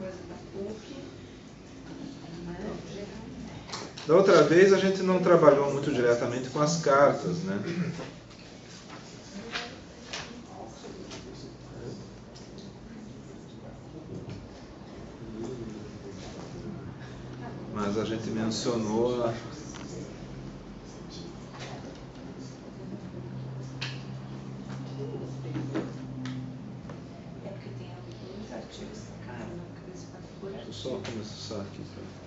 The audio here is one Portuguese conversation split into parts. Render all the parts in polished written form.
coisa da PUC. Da outra vez a gente não trabalhou muito diretamente com as cartas, né? Mas a gente mencionou É porque tem alguns artigos que eles fazem por Deixa eu só começar aqui.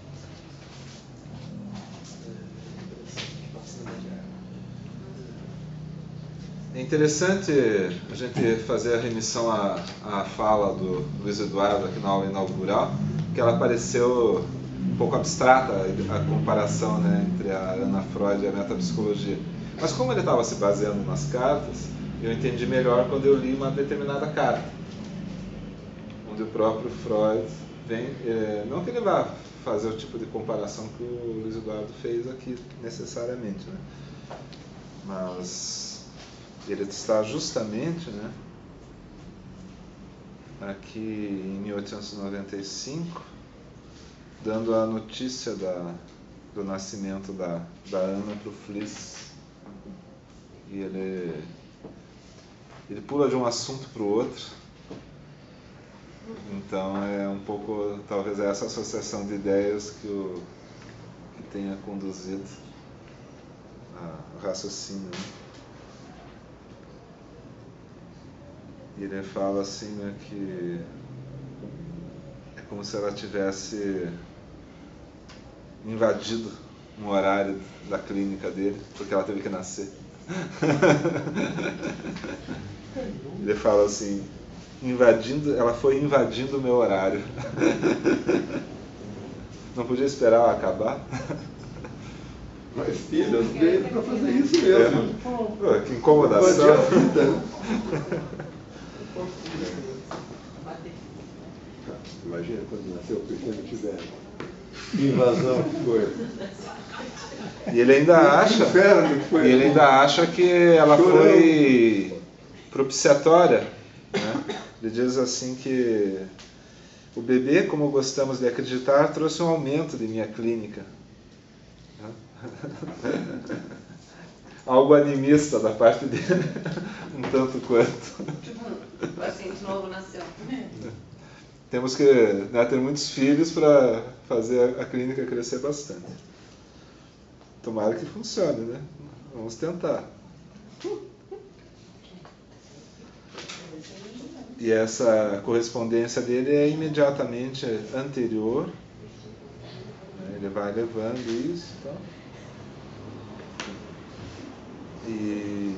É interessante a gente fazer a remissão à fala do Luiz Eduardo aqui na aula inaugural, que ela pareceu um pouco abstrata a comparação, né, entre a Ana Freud e a metapsicologia. Mas como ele estava se baseando nas cartas, eu entendi melhor quando eu li uma determinada carta, onde o próprio Freud vem, não que ele vá fazer o tipo de comparação que o Luiz Eduardo fez aqui necessariamente, né? Mas ele está justamente, né, aqui em 1895, dando a notícia do nascimento da Ana para o Fliss. E ele pula de um assunto para o outro. Então é um pouco, talvez, essa associação de ideias que tenha conduzido ao raciocínio, né? E ele fala assim, né, que é como se ela tivesse invadido um horário da clínica dele, porque ela teve que nascer. Ele fala assim, ela foi invadindo o meu horário. Não podia esperar ela acabar? Mas filhos veio para fazer isso mesmo. Pô, que incomodação. Imagina quando nasceu o pequeno tiver invasão que foi. E ele ainda acha que ela foi propiciatória, né? Ele diz assim que o bebê, como gostamos de acreditar, trouxe um aumento de minha clínica. Algo animista da parte dele, um tanto quanto. Tipo, um paciente novo nasceu. Temos que, né, ter muitos filhos para fazer a clínica crescer bastante. Tomara que funcione, né? Vamos tentar. E essa correspondência dele é imediatamente anterior. Ele vai levando isso e tal. E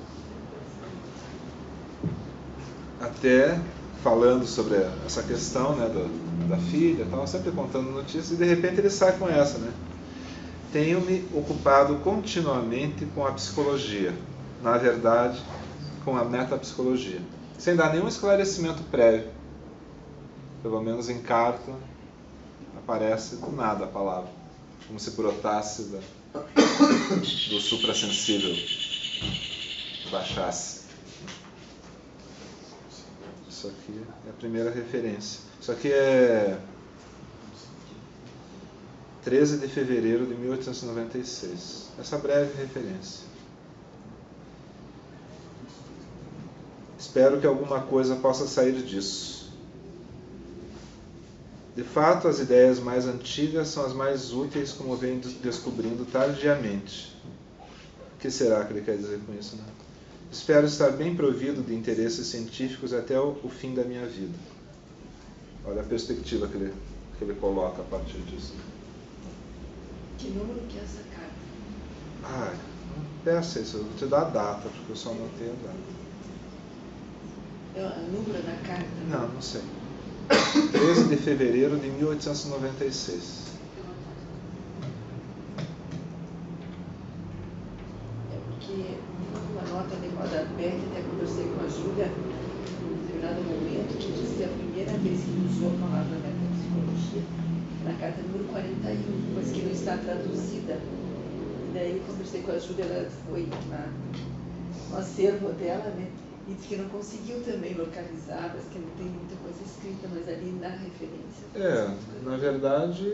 até falando sobre essa questão, né, da filha e tal, sempre contando notícias, e de repente ele sai com essa, né? Tenho-me ocupado continuamente com a psicologia, na verdade, com a metapsicologia, sem dar nenhum esclarecimento prévio. Pelo menos em carta aparece do nada a palavra, como se brotasse do suprassensível, baixasse. Isso aqui é a primeira referência. Isso aqui é 13 de fevereiro de 1896. Essa breve referência. Espero que alguma coisa possa sair disso. De fato, as ideias mais antigas são as mais úteis, como venho descobrindo tardiamente. O que será que ele quer dizer com isso, né? Espero estar bem provido de interesses científicos até o fim da minha vida. Olha a perspectiva que ele coloca a partir disso. Que número que é essa carta? Ah, não peça isso, eu vou te dar a data, porque eu só anotei a data. É o número da carta? Não sei. 13 de fevereiro de 1896. É porque uma nota de rodapé, até conversei com a Júlia, num determinado momento, que disse que a primeira vez que usou a palavra metapsicologia na carta número 41, mas que não está traduzida. E daí conversei com a Júlia, ela foi no acervo dela, né? E diz que não conseguiu também localizar, mas que não tem muita coisa escrita, mas ali na referência. Na verdade,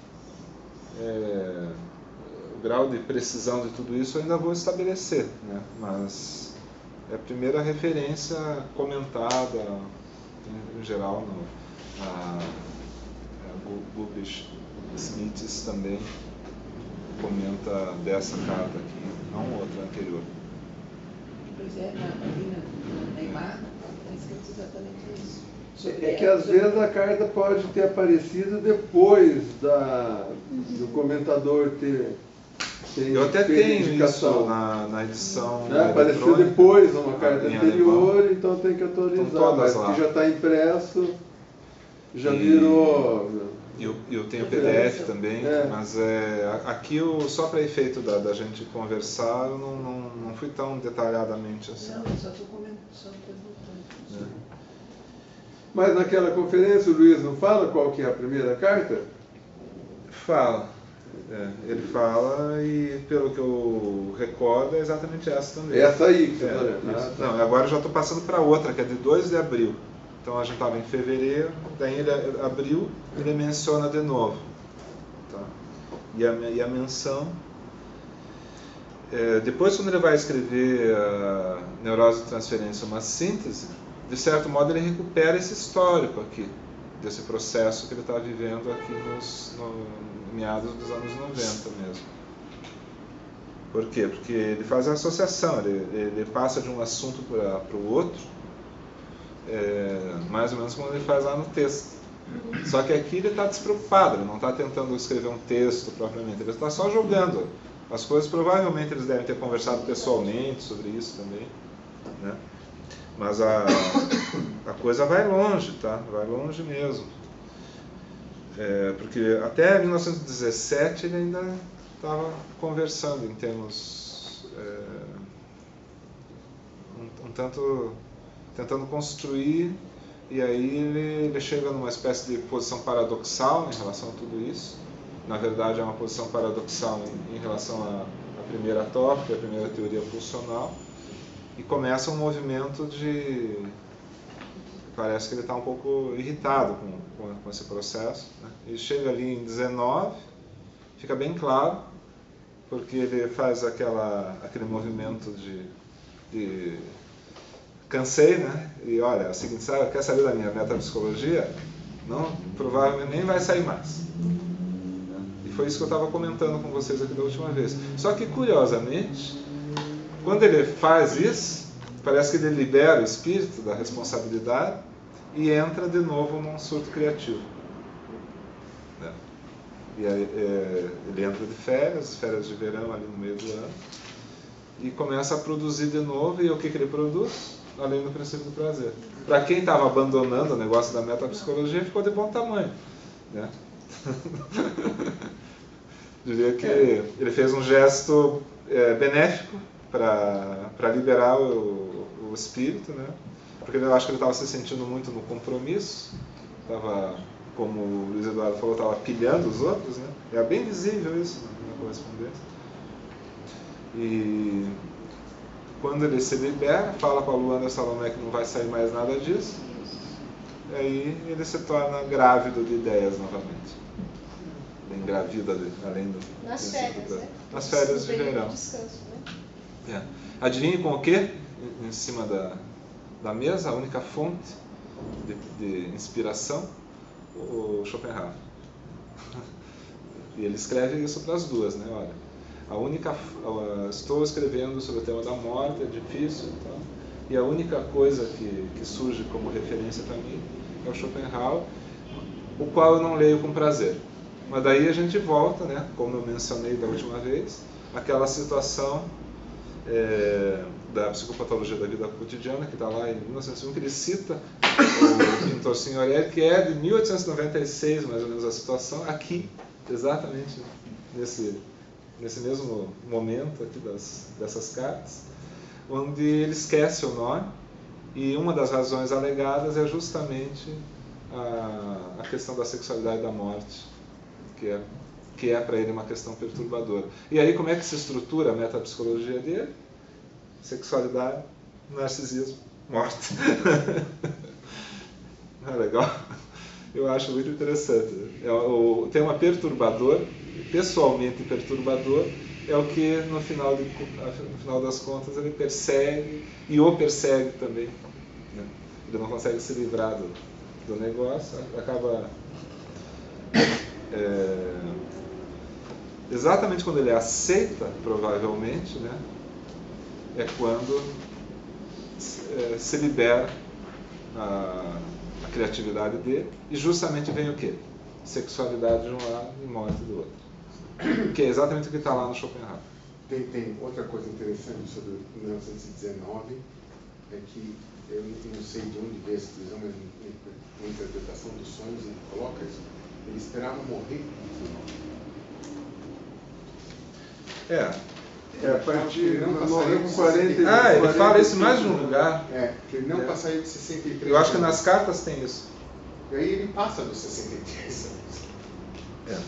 o grau de precisão de tudo isso eu ainda vou estabelecer, né? Mas é a primeira referência comentada, em geral, a Gubisch Smiths também comenta dessa carta aqui, não outra anterior. Pois é, ali na imagem está escrito exatamente isso. É que às vezes a carta pode ter aparecido depois do comentador ter eu até tenho indicação. isso na edição apareceu depois uma carta anterior, alemão. Então tem que atualizar, mas lá. que já está impresso, já virou... Eu tenho PDF também, mas aqui só para efeito da gente conversar, eu não fui tão detalhadamente assim. Não, eu só estou perguntando. Mas naquela conferência o Luiz não fala qual que é a primeira carta? Fala. Ele fala e, pelo que eu recordo, é exatamente essa também. Essa aí que você está olhando. Não, agora eu já estou passando para outra, que é de 2 de abril. Então a gente estava em fevereiro, daí abril, ele menciona de novo. Tá? E a menção... depois, quando ele vai escrever a Neurose de Transferência, uma síntese, de certo modo ele recupera esse histórico aqui, desse processo que ele está vivendo aqui no meados dos anos 90 mesmo. Por quê? Porque ele faz a associação, ele passa de um assunto para o outro, mais ou menos como ele faz lá no texto. Só que aqui ele está despreocupado, ele não está tentando escrever um texto propriamente, ele está só jogando as coisas. Provavelmente eles devem ter conversado pessoalmente sobre isso também, né? Mas a coisa vai longe, tá? Vai longe mesmo. Porque até 1917 ele ainda estava conversando em termos um tanto tentando construir, e aí ele chega numa espécie de posição paradoxal em relação a tudo isso. Na verdade é uma posição paradoxal em relação à primeira tópica, a primeira teoria pulsional, e começa um movimento parece que ele está um pouco irritado com esse processo, né? Ele chega ali em 19, fica bem claro, porque ele faz aquele movimento de cansei, né? E olha, é o seguinte, quer saber da minha metapsicologia? Não, provavelmente nem vai sair mais. E foi isso que eu estava comentando com vocês aqui da última vez. Só que, curiosamente, quando ele faz isso, parece que ele libera o espírito da responsabilidade e entra de novo num surto criativo. E aí, ele entra de férias de verão ali no meio do ano, e começa a produzir de novo. E o que ele produz? Além do princípio do prazer. Para quem estava abandonando o negócio da metapsicologia, ficou de bom tamanho, né? Diria que ele fez um gesto benéfico para liberar o espírito, né? Porque eu acho que ele estava se sentindo muito no compromisso, estava, como o Luiz Eduardo falou, estava pilhando os outros, né? É bem visível isso na correspondência. E quando ele se libera, fala para a Luana Salomé que não vai sair mais nada disso, e aí ele se torna grávido de ideias novamente. Ele engravida além do... Nas férias, né? Nas férias de verão. Descanso, né? Adivinhe com o quê? Em cima da mesa, a única fonte de inspiração, o Schopenhauer. E ele escreve isso para as duas, né? Olha, estou escrevendo sobre o tema da morte, é difícil, então, e a única coisa que surge como referência para mim é o Schopenhauer, o qual eu não leio com prazer. Mas daí a gente volta, né, como eu mencionei da última vez, aquela situação da psicopatologia da vida cotidiana, que está lá em 1901, que ele cita o pintor Signorelli, que é de 1896, mais ou menos, a situação, aqui, exatamente nesse mesmo momento aqui dessas cartas, onde ele esquece o nome, e uma das razões alegadas é justamente a questão da sexualidade da morte, que é para ele uma questão perturbadora. E aí como é que se estrutura a metapsicologia dele? Sexualidade, narcisismo morta. Não é legal? Eu acho muito interessante. O tema perturbador, pessoalmente perturbador, é o que no final das contas ele persegue e o persegue também, né? Ele não consegue se livrar do negócio, acaba exatamente quando ele aceita, provavelmente, né, é quando se libera a criatividade dele, e justamente vem o quê? Sexualidade de um lado e morte do outro. Que é exatamente o que está lá no Schopenhauer. Tem outra coisa interessante sobre 1919, é que eu não sei de onde veio essa visão, mas na interpretação dos sonhos ele coloca isso. Ele esperava morrer. A partir morreu com 40. Ele fala isso em mais de um lugar. Que ele não passaria de 63. Eu acho que nas cartas tem isso. E aí ele passa dos 63 anos.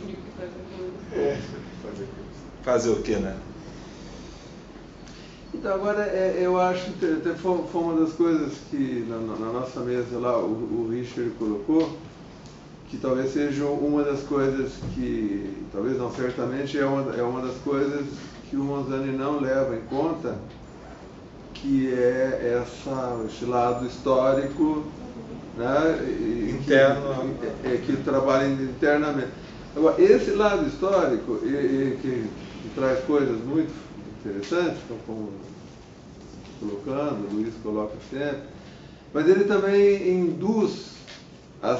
Fazer o quê, né? Então, agora, eu acho que foi uma das coisas que na nossa mesa lá o Richard colocou, que talvez seja uma das coisas que, talvez não, certamente é uma das coisas que o Monzani não leva em conta, que é esse lado histórico, né, interno, que trabalha internamente. Agora, esse lado histórico, que traz coisas muito interessantes, como colocando, o Luiz coloca sempre, mas ele também induz a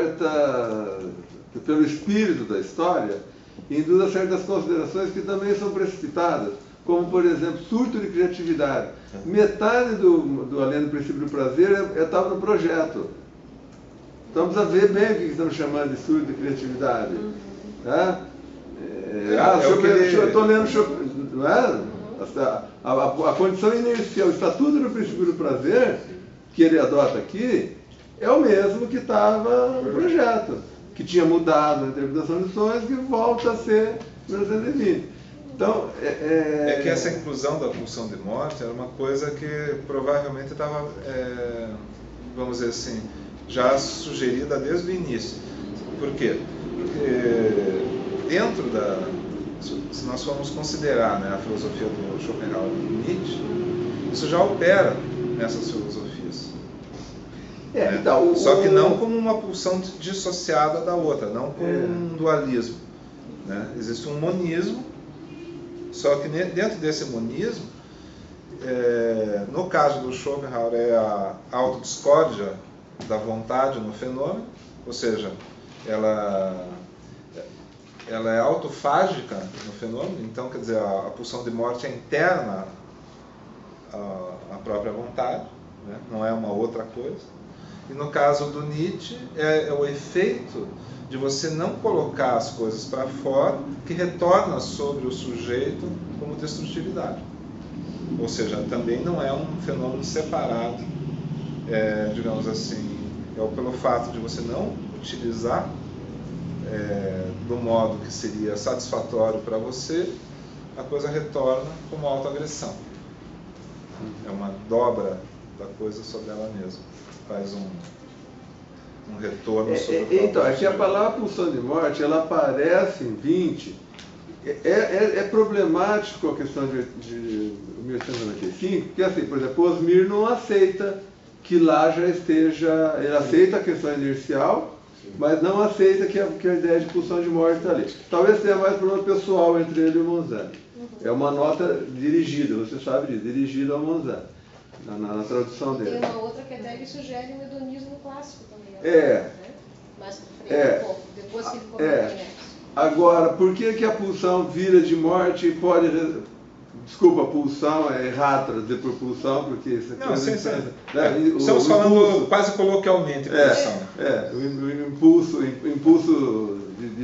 pelo espírito da história, induz a certas considerações que também são precipitadas, como, por exemplo, surto de criatividade. Metade do Além do Princípio do Prazer estava no projeto. Então, precisa ver bem o que estamos chamando de surto de criatividade. Tá? Eu estou lendo, não é? A condição inercial, o estatuto do princípio do prazer, que ele adota aqui, é o mesmo que estava no projeto, que tinha mudado a interpretação de sonhos, que volta a ser 1920. Então, é que essa inclusão da pulsão de morte era uma coisa que provavelmente estava, vamos dizer assim, já sugerida desde o início. Por quê? Porque dentro se nós formos considerar, né, a filosofia do Schopenhauer e do Nietzsche, isso já opera nessas filosofias. Né? Então, só que não como uma pulsão dissociada da outra, não como um dualismo. Né? Existe um monismo, só que dentro desse monismo, no caso do Schopenhauer, é a autodiscórdia da vontade no fenômeno, ou seja, ela é autofágica no fenômeno, então, quer dizer, a pulsão de morte é interna à própria vontade, né? Não é uma outra coisa. E no caso do Nietzsche, é o efeito de você não colocar as coisas para fora, que retorna sobre o sujeito como destrutividade. Ou seja, também não é um fenômeno separado, digamos assim, pelo fato de você não utilizar do modo que seria satisfatório para você, a coisa retorna como autoagressão. É uma dobra da coisa sobre ela mesma. Faz um retorno sobre o próprio. Então, é que a palavra pulsão de morte, ela aparece em 20. É problemático a questão de 1895, porque, assim, por exemplo, Osmir não aceita que lá já esteja. Ele aceita a questão inercial, mas não aceita que a ideia de pulsão de morte está ali. Talvez tenha mais problema pessoal entre ele e o Monzani. É uma nota dirigida, você sabe disso, dirigida ao Monzani, na tradução dele. Tem uma outra que até ele sugere um hedonismo clássico também. Né? Mais para frente um pouco, depois que ele comenta isso. Agora, por que a pulsão vira de morte e pode... Desculpa, a pulsão é errado traduzir por pulsão, porque isso aqui... Não, estamos falando quase coloquialmente pulsão. O impulso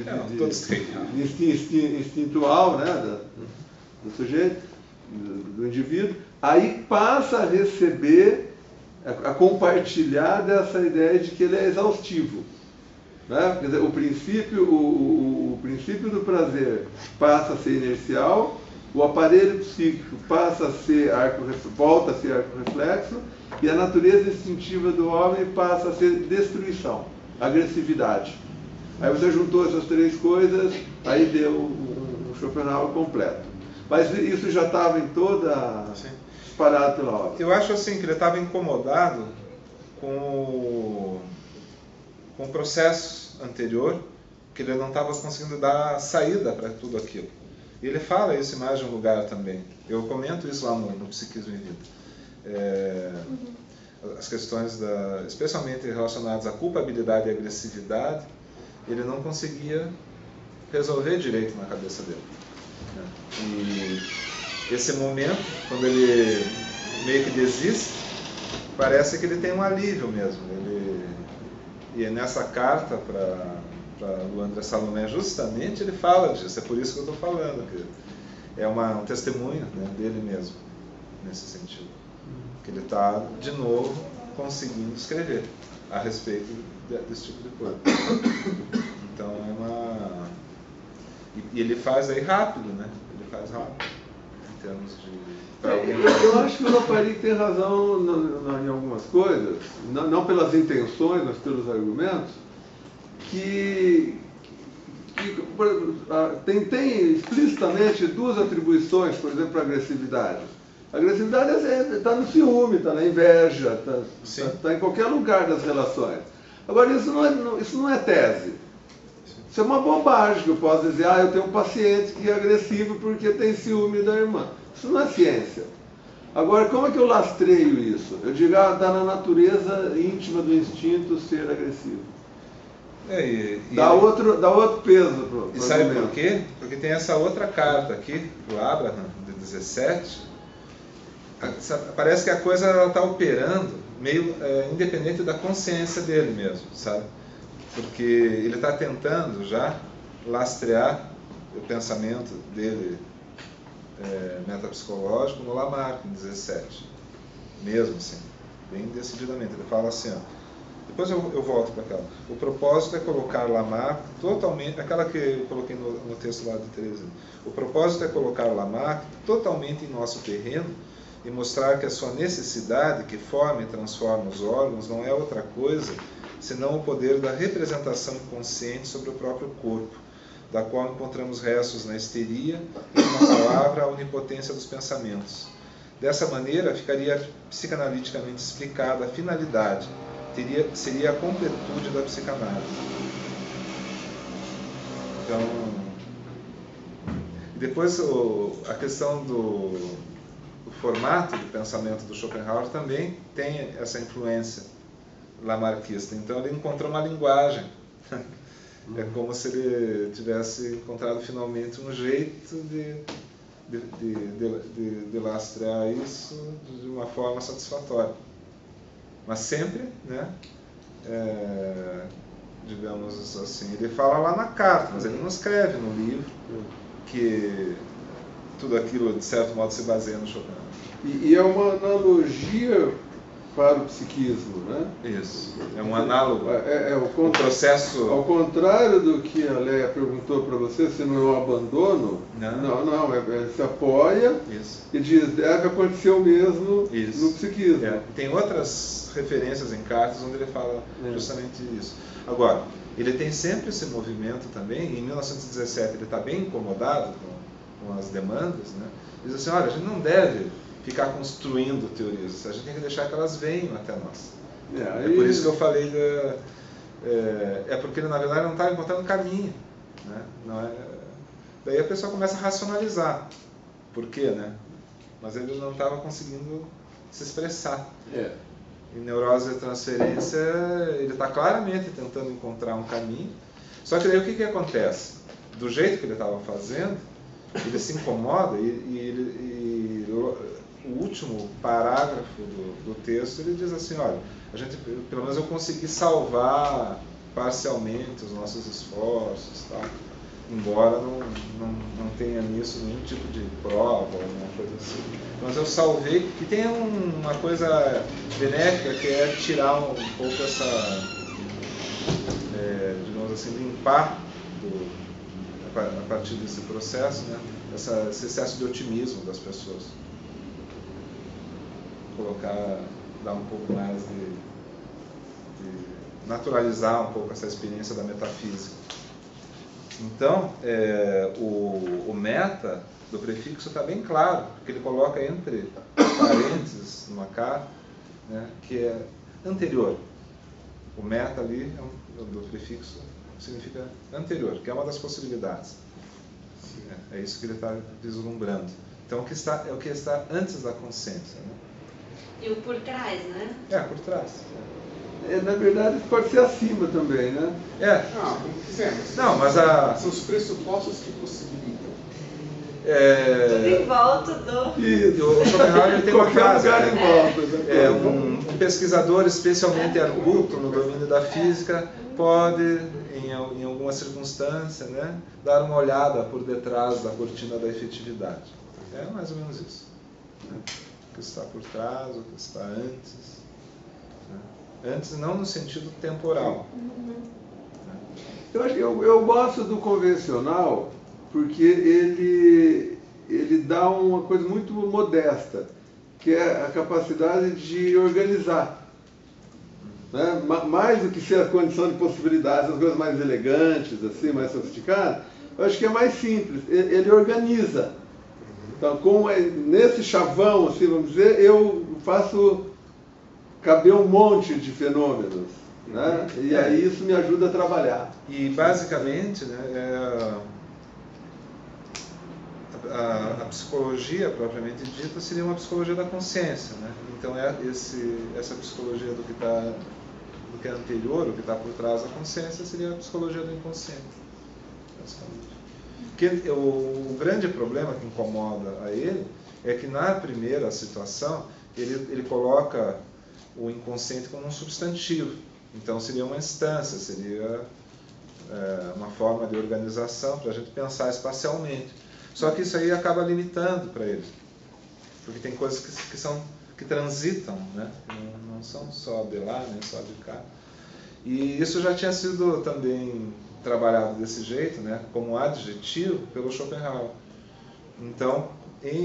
instintual, né, do sujeito, do indivíduo, aí passa a receber, a compartilhar dessa ideia de que ele é exaustivo. Né? Quer dizer, o princípio do prazer passa a ser inercial, o aparelho psíquico passa a ser volta a ser arco-reflexo, e a natureza instintiva do homem passa a ser destruição, agressividade. Aí você juntou essas três coisas, aí deu um Schopenhauer completo. Mas isso já estava em toda... disparado pela obra. Eu acho assim que ele estava incomodado com o processo anterior, que ele não estava conseguindo dar saída para tudo aquilo. E ele fala isso em mais de um lugar também. Eu comento isso lá no Psiquismo e Vida. As questões, especialmente relacionadas à culpabilidade e agressividade, ele não conseguia resolver direito na cabeça dele. E esse momento, quando ele meio que desiste, parece que ele tem um alívio mesmo. E nessa carta para Luandra Salomé, justamente ele fala disso, é por isso que eu estou falando, que é um testemunho, né, dele mesmo, nesse sentido. Que ele está, de novo, conseguindo escrever a respeito desse tipo de coisa. Então E ele faz aí rápido, né? Ele faz rápido, em termos de... Eu acho que o Lapari tem razão em algumas coisas, não pelas intenções, mas pelos argumentos, que tem explicitamente duas atribuições, por exemplo, para a agressividade. A agressividade está no ciúme, está na inveja, está em qualquer lugar das relações. Agora, isso não é tese. Isso é uma bobagem, que eu posso dizer, eu tenho um paciente que é agressivo porque tem ciúme da irmã. Isso não é ciência. Agora, como é que eu lastreio isso? Eu digo, está na natureza íntima do instinto ser agressivo. Dá outro peso para o E sabe por quê? Porque tem essa outra carta aqui, do Abraham, de 17. Parece que a coisa está operando meio independente da consciência dele mesmo, sabe? Porque ele está tentando já lastrear o pensamento dele metapsicológico no Lamarck, em 17. Mesmo assim, bem decididamente. Ele fala assim, depois eu volto para aquela. O propósito é colocar Lamarck totalmente, aquela que eu coloquei no texto lá de Teresa. O propósito é colocar Lamarck totalmente em nosso terreno e mostrar que a sua necessidade, que forma e transforma os órgãos, não é outra coisa senão o poder da representação inconsciente sobre o próprio corpo, da qual encontramos restos na histeria e, numa palavra, a onipotência dos pensamentos. Dessa maneira, ficaria psicanaliticamente explicada a finalidade, seria a completude da psicanálise. Então, depois a questão do formato de pensamento do Schopenhauer também tem essa influência lamarckista. Então ele encontrou uma linguagem. É como se ele tivesse encontrado finalmente um jeito de lastrear isso de uma forma satisfatória. Mas sempre, né, digamos assim, ele fala lá na carta, mas ele não escreve no livro que tudo aquilo, de certo modo, se baseia no Schopenhauer. E é uma analogia para o psiquismo, né? Isso, é um análogo. O processo... Ao contrário do que a Leia perguntou para você, se não é um abandono, não, ele se apoia e diz, deve acontecer o mesmo no psiquismo. Tem outras referências em cartas onde ele fala justamente isso. Agora, ele tem sempre esse movimento também, em 1917 ele está bem incomodado com as demandas, né? Diz assim, olha, a gente não deve ficar construindo teorias, a gente tem que deixar que elas venham até nós. É por isso que eu falei, porque ele na verdade não está encontrando caminho, né? Daí a pessoa começa a racionalizar, por quê, né? Mas ele não estava conseguindo se expressar. Em neurose e transferência, ele está claramente tentando encontrar um caminho, só que daí o que acontece? Do jeito que ele estava fazendo, ele se incomoda e o último parágrafo do texto, ele diz assim, olha, pelo menos eu consegui salvar parcialmente os nossos esforços, tal, embora não tenha nisso nenhum tipo de prova ou alguma coisa assim. Mas eu salvei, e tem uma coisa benéfica que é tirar um pouco essa, digamos assim, limpar a partir desse processo, né? esse excesso de otimismo das pessoas. Dar um pouco mais de naturalizar um pouco essa experiência da metafísica. Então, o meta do prefixo está bem claro, porque ele coloca entre parênteses, numa K, né, que é anterior. O meta ali do prefixo significa anterior, que é uma das possibilidades. É isso que ele está vislumbrando. Então, o que está antes da consciência. Né? E o por trás, né? Por trás. Na verdade, pode ser acima também, né? Não, como quisermos. Não, mas são os pressupostos que possibilitam. Tudo em volta do... Isso. O Schopenhauer tem uma frase, lugar em volta. Um pesquisador especialmente arguto no domínio da física pode, em alguma circunstância, né, dar uma olhada por detrás da cortina da efetividade. É mais ou menos isso. Né? O que está por trás, o que está antes. Né? Antes não no sentido temporal. Eu gosto do convencional porque ele dá uma coisa muito modesta, que é a capacidade de organizar. Né? Mais do que ser a condição de possibilidades, as coisas mais elegantes, assim, mais sofisticadas, eu acho que é mais simples. Ele organiza. Então, nesse chavão, assim, vamos dizer, eu faço caber um monte de fenômenos. Né? E aí isso me ajuda a trabalhar. E basicamente, né, a psicologia propriamente dita seria uma psicologia da consciência, né? Então essa psicologia do que é anterior, o que está por trás da consciência, seria a psicologia do inconsciente, basicamente. Porque o grande problema que incomoda a ele é que na primeira situação ele coloca o inconsciente como um substantivo. Então seria uma instância, seria uma forma de organização para a gente pensar espacialmente. Só que isso aí acaba limitando para ele, porque tem coisas que transitam, né? Não são só de lá, nem só de cá. E isso já tinha sido também trabalhado desse jeito, né? Como adjetivo pelo Schopenhauer. Então, em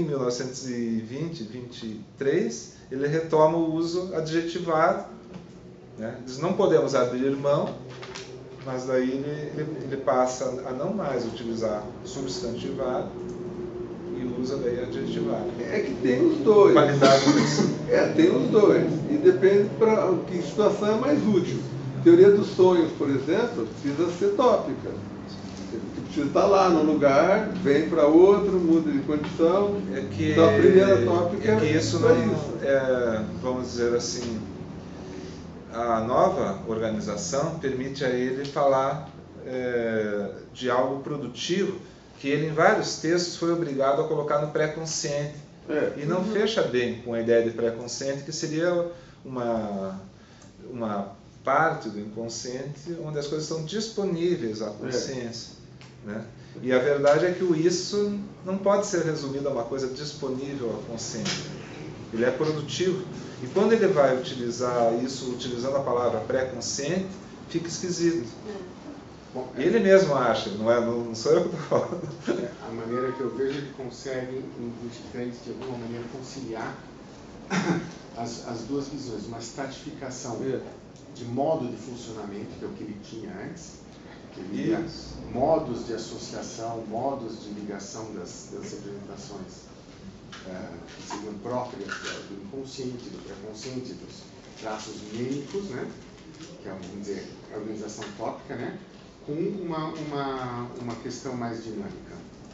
1923, ele retoma o uso adjetivado, né? Diz, não podemos abrir mão, mas daí ele passa a não mais utilizar substantivado e usa daí adjetivado. É que tem os dois. Qualidade tem os dois. E depende para que situação é mais útil. A teoria dos sonhos, por exemplo, precisa ser tópica. Você precisa estar lá num lugar, vem para outro, muda de condição. Então a primeira tópica é que isso não vamos dizer assim, a nova organização permite a ele falar de algo produtivo que ele em vários textos foi obrigado a colocar no pré-consciente. E não fecha bem com a ideia de pré-consciente, que seria uma parte do inconsciente onde as coisas estão disponíveis à consciência. Né? E a verdade é que o isso não pode ser resumido a uma coisa disponível à consciência. Ele é produtivo. E quando ele vai utilizar isso, utilizando a palavra pré-consciente, fica esquisito. Bom, ele mesmo acha, não sou eu que estou falando. A maneira que eu vejo, ele consegue, em 23, de alguma maneira, conciliar as duas visões. Uma estratificação de modo de funcionamento, que é o que ele tinha antes, que ele tinha modos de associação, modos de ligação das representações que seriam próprias do inconsciente, do pré-consciente, dos traços mímicos, né? Que é, vamos dizer, a organização tópica, né? Com uma questão mais dinâmica.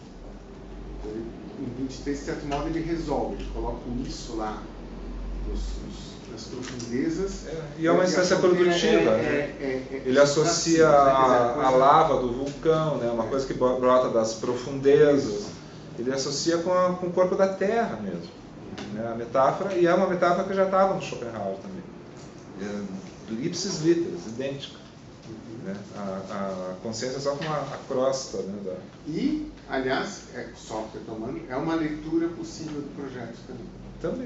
Em 23, de certo modo, ele resolve, ele coloca isso lá nas profundezas. E é uma instância produtiva. Ele associa a lava do vulcão, né? Uma coisa que brota das profundezas. Ele associa com o corpo da Terra mesmo. Né? A metáfora, e é uma metáfora que já estava no Schopenhauer também. Ipsis literis, idêntica. Né? A consciência é só como a crosta. Né? E, aliás, só retomando, é uma leitura possível do projeto também.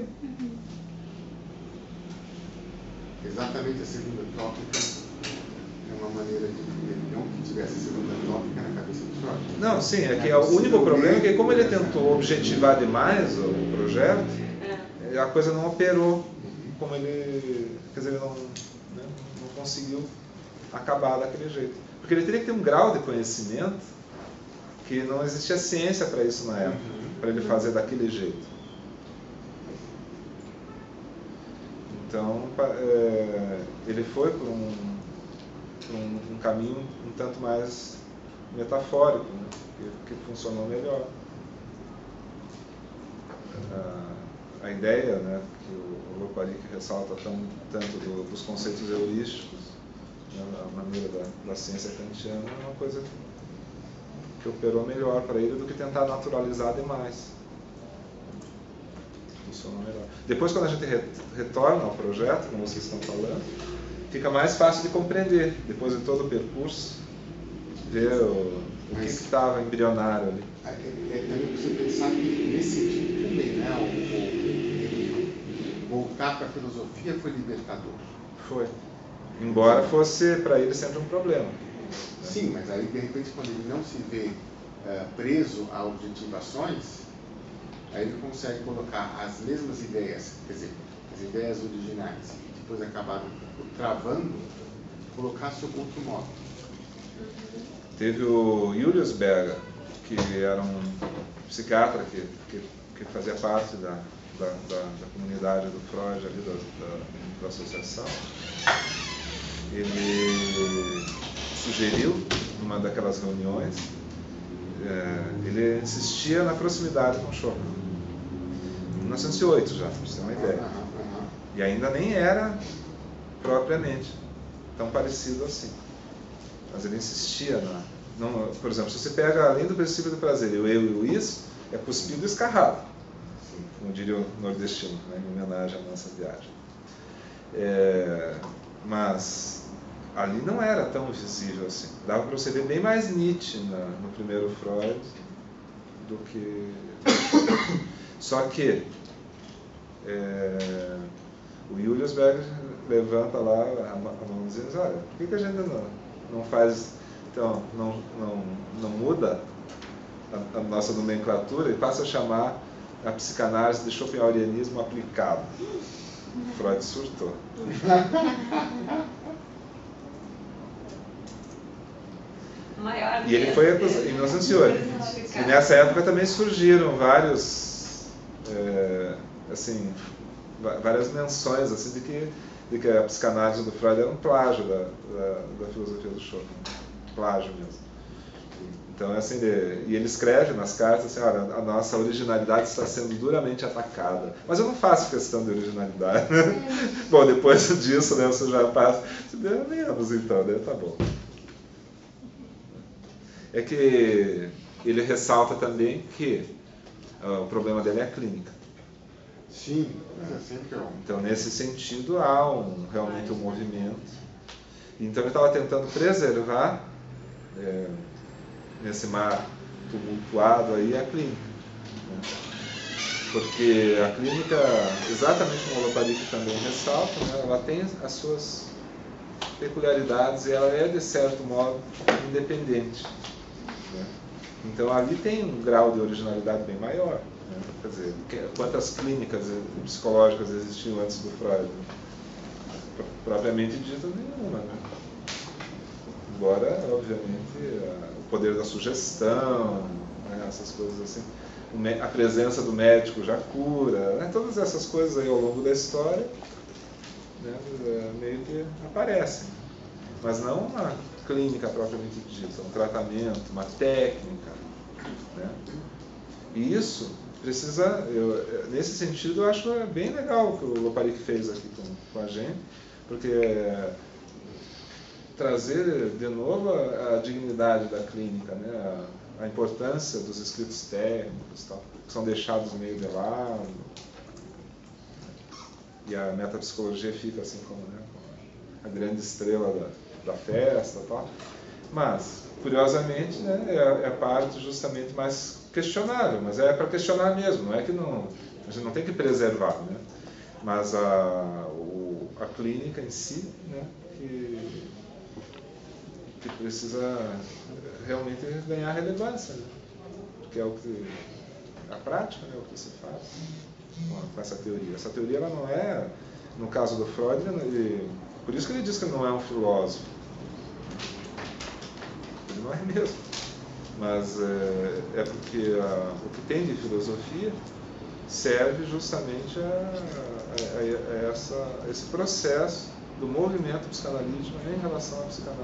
Também. Exatamente a segunda tópica é uma maneira de não que tivesse segunda tópica na cabeça do Freud. Não, sim, é que o único problema é que como ele tentou objetivar demais o projeto, a coisa não operou como ele, quer dizer, ele não conseguiu acabar daquele jeito. Porque ele teria que ter um grau de conhecimento que não existia ciência para isso na época, para ele fazer daquele jeito. Então, ele foi por um caminho um tanto mais metafórico, né, que funcionou melhor. A ideia, né, que o Loparik ressalta tanto dos conceitos heurísticos, né, a maneira da ciência kantiana, é uma coisa que operou melhor para ele do que tentar naturalizar demais. Funcionou melhor. Depois, quando a gente retorna ao projeto, como vocês estão falando, fica mais fácil de compreender, depois de todo o percurso, ver o que estava embrionário ali. Também você pensar que nesse sentido também, né, voltar para a filosofia foi libertador. Foi. Embora fosse para ele sempre um problema. Sim, mas aí de repente quando ele não se vê preso a objetivações, aí ele consegue colocar as mesmas ideias, quer dizer, as ideias originais, e depois acabaram travando, colocar sob outro modo. Teve o Julius Berger, que era um psiquiatra que fazia parte da comunidade do Freud, ali, da associação. Ele sugeriu, numa daquelas reuniões, ele insistia na proximidade com Schopenhauer. Em 1908 já, para você ter uma ideia. E ainda nem era propriamente tão parecido assim. Mas ele insistia por exemplo, se você pega além do princípio do prazer, o eu e o isso, é cuspido e escarrado, como diria o nordestino, né, em homenagem à nossa viagem. Mas ali não era tão visível assim. Dava para você ver bem mais Nietzsche no primeiro Freud do que... Só que o Julius Berger levanta lá a mão e diz, olha, por que a gente não faz, então, não muda a nossa nomenclatura e passa a chamar a psicanálise de schopenhauerianismo aplicado? Freud surtou. E ele foi em 1908. E nessa época também surgiram várias menções assim, de que a psicanálise do Freud era um plágio da filosofia do Schopenhauer. Plágio mesmo. Então, assim, e ele escreve nas cartas assim, olha, a nossa originalidade está sendo duramente atacada. Mas eu não faço questão de originalidade. Bom, depois disso, né, você já passa. Menos então, né? Tá bom. É que ele ressalta também que o problema dele é a clínica. Sim, mas é sempre Então, nesse sentido, há realmente um movimento. Então, ele estava tentando preservar, nesse mar tumultuado aí, a clínica. Né? Porque a clínica, exatamente como o Loparik também ressalta, né, ela tem as suas peculiaridades e ela é, de certo modo, independente. Né? Então, ali tem um grau de originalidade bem maior. Né? Quer dizer, quantas clínicas psicológicas existiam antes do Freud? Propriamente dito, nenhuma. Né? Embora, obviamente, o poder da sugestão, né, essas coisas assim, a presença do médico já cura, né, todas essas coisas aí ao longo da história, né, meio que aparecem. Mas não uma clínica propriamente dita, um tratamento, uma técnica. Né? E isso precisa, nesse sentido, eu acho bem legal o que o Loparik fez aqui com a gente, porque trazer de novo a dignidade da clínica, né? A importância dos escritos técnicos, tal, que são deixados meio de lado, e a metapsicologia fica assim como, né, a grande estrela da festa, tal. Mas, curiosamente, né, é a parte justamente mais questionável, mas é para questionar mesmo, não é que a gente não tem que preservar, né? Mas a clínica em si, né, que que precisa realmente ganhar relevância, né? Porque é o que a prática, né, é o que se faz com essa teoria. Essa teoria ela não é, no caso do Freud, por isso que ele diz que ele não é um filósofo. Ele não é mesmo. Mas é porque o que tem de filosofia serve justamente a esse processo do movimento psicanalítico em relação à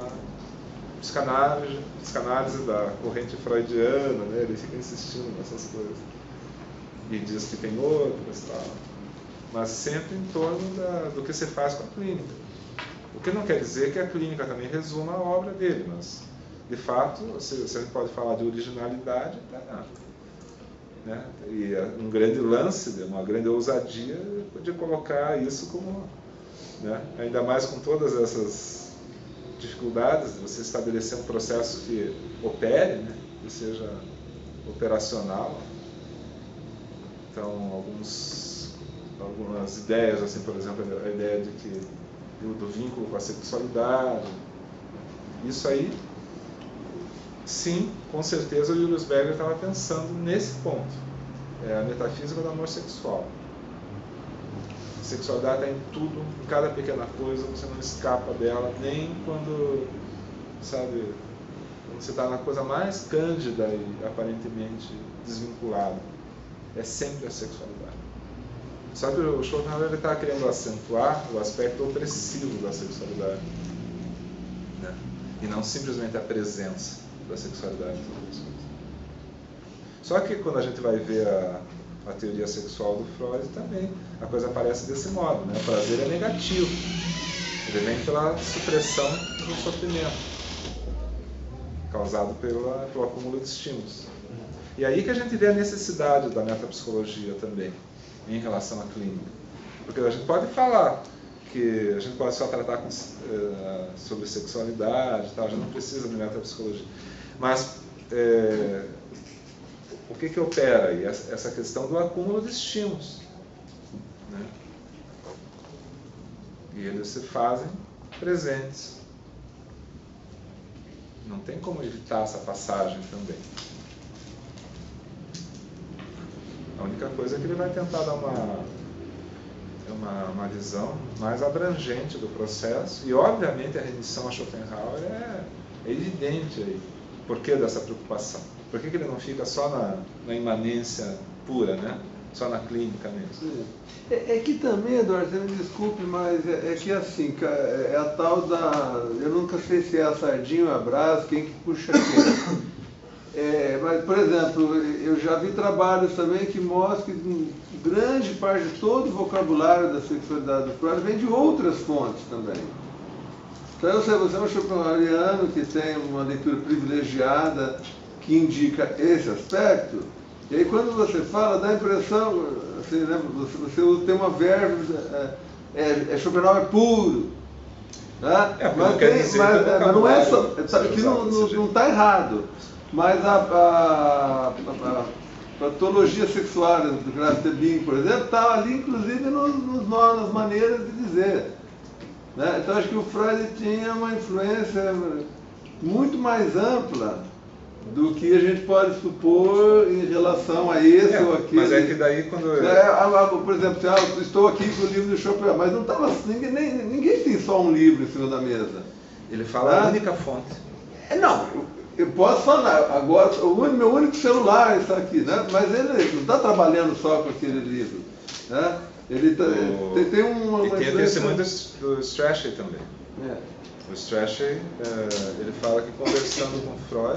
psicanálise da corrente freudiana, né? Ele fica insistindo nessas coisas. E diz que tem outras, tal, mas sempre em torno do que se faz com a clínica. O que não quer dizer que a clínica também resuma a obra dele, mas, de fato, se a gente pode falar de originalidade, né? E um grande lance, uma grande ousadia de colocar isso como, né? Ainda mais com todas essas dificuldades de você estabelecer um processo que opere, né? Que seja operacional. Então, algumas ideias, assim, por exemplo, a ideia do vínculo com a sexualidade, isso aí, sim, com certeza o Julius Berger estava pensando nesse ponto. É a metafísica do amor sexual. A sexualidade está em tudo, em cada pequena coisa, você não escapa dela, nem quando, sabe, quando você está na coisa mais cândida e aparentemente desvinculada. É sempre a sexualidade. Só que o Schopenhauer está querendo acentuar o aspecto opressivo da sexualidade, né? E não simplesmente a presença da sexualidade. Só que quando a gente vai ver a teoria sexual do Freud também, a coisa aparece desse modo, né? O prazer é negativo. Ele vem pela supressão do sofrimento causado pelo acúmulo de estímulos. E aí que a gente vê a necessidade da metapsicologia também, em relação à clínica. Porque a gente pode falar que a gente pode só tratar sobre sexualidade, tá? A gente não precisa de metapsicologia. Mas o que opera aí? Essa questão do acúmulo de estímulos, né? E eles se fazem presentes. Não tem como evitar essa passagem também. A única coisa é que ele vai tentar dar uma visão mais abrangente do processo, e obviamente a remissão a Schopenhauer é evidente aí. Por que dessa preocupação? Por que ele não fica só na imanência pura, né? Só na clínica mesmo? É que também, Eduardo, você me desculpe, mas é que assim, é a tal da... Eu nunca sei se é a sardinha ou a brasa, quem que puxa quem. Mas, por exemplo, eu já vi trabalhos também que mostram que grande parte de todo o vocabulário da sexualidade do Freud vem de outras fontes também. Então, você é um schopenhaueriano que tem uma leitura privilegiada que indica esse aspecto, e aí quando você fala, dá a impressão, assim, né, você tem uma verve, Schopenhauer puro. Né? Mas não é só, que não está errado. Mas a patologia sexual do Graf Tebing, por exemplo, está ali, inclusive, nas maneiras de dizer. Né? Então, acho que o Freud tinha uma influência muito mais ampla do que a gente pode supor em relação a esse ou aquele. Mas é que daí quando... por exemplo, estou aqui com o livro do Schopenhauer, mas não estava assim, ninguém tem só um livro em cima da mesa. Ele fala a única fonte. Não. Eu posso falar, agora, meu único celular está aqui, né? Mas ele não está trabalhando só com aquele livro. Né? Ele tem uma... E tem a testemunha do Strachey também. O Strachey, ele fala que conversando com Freud,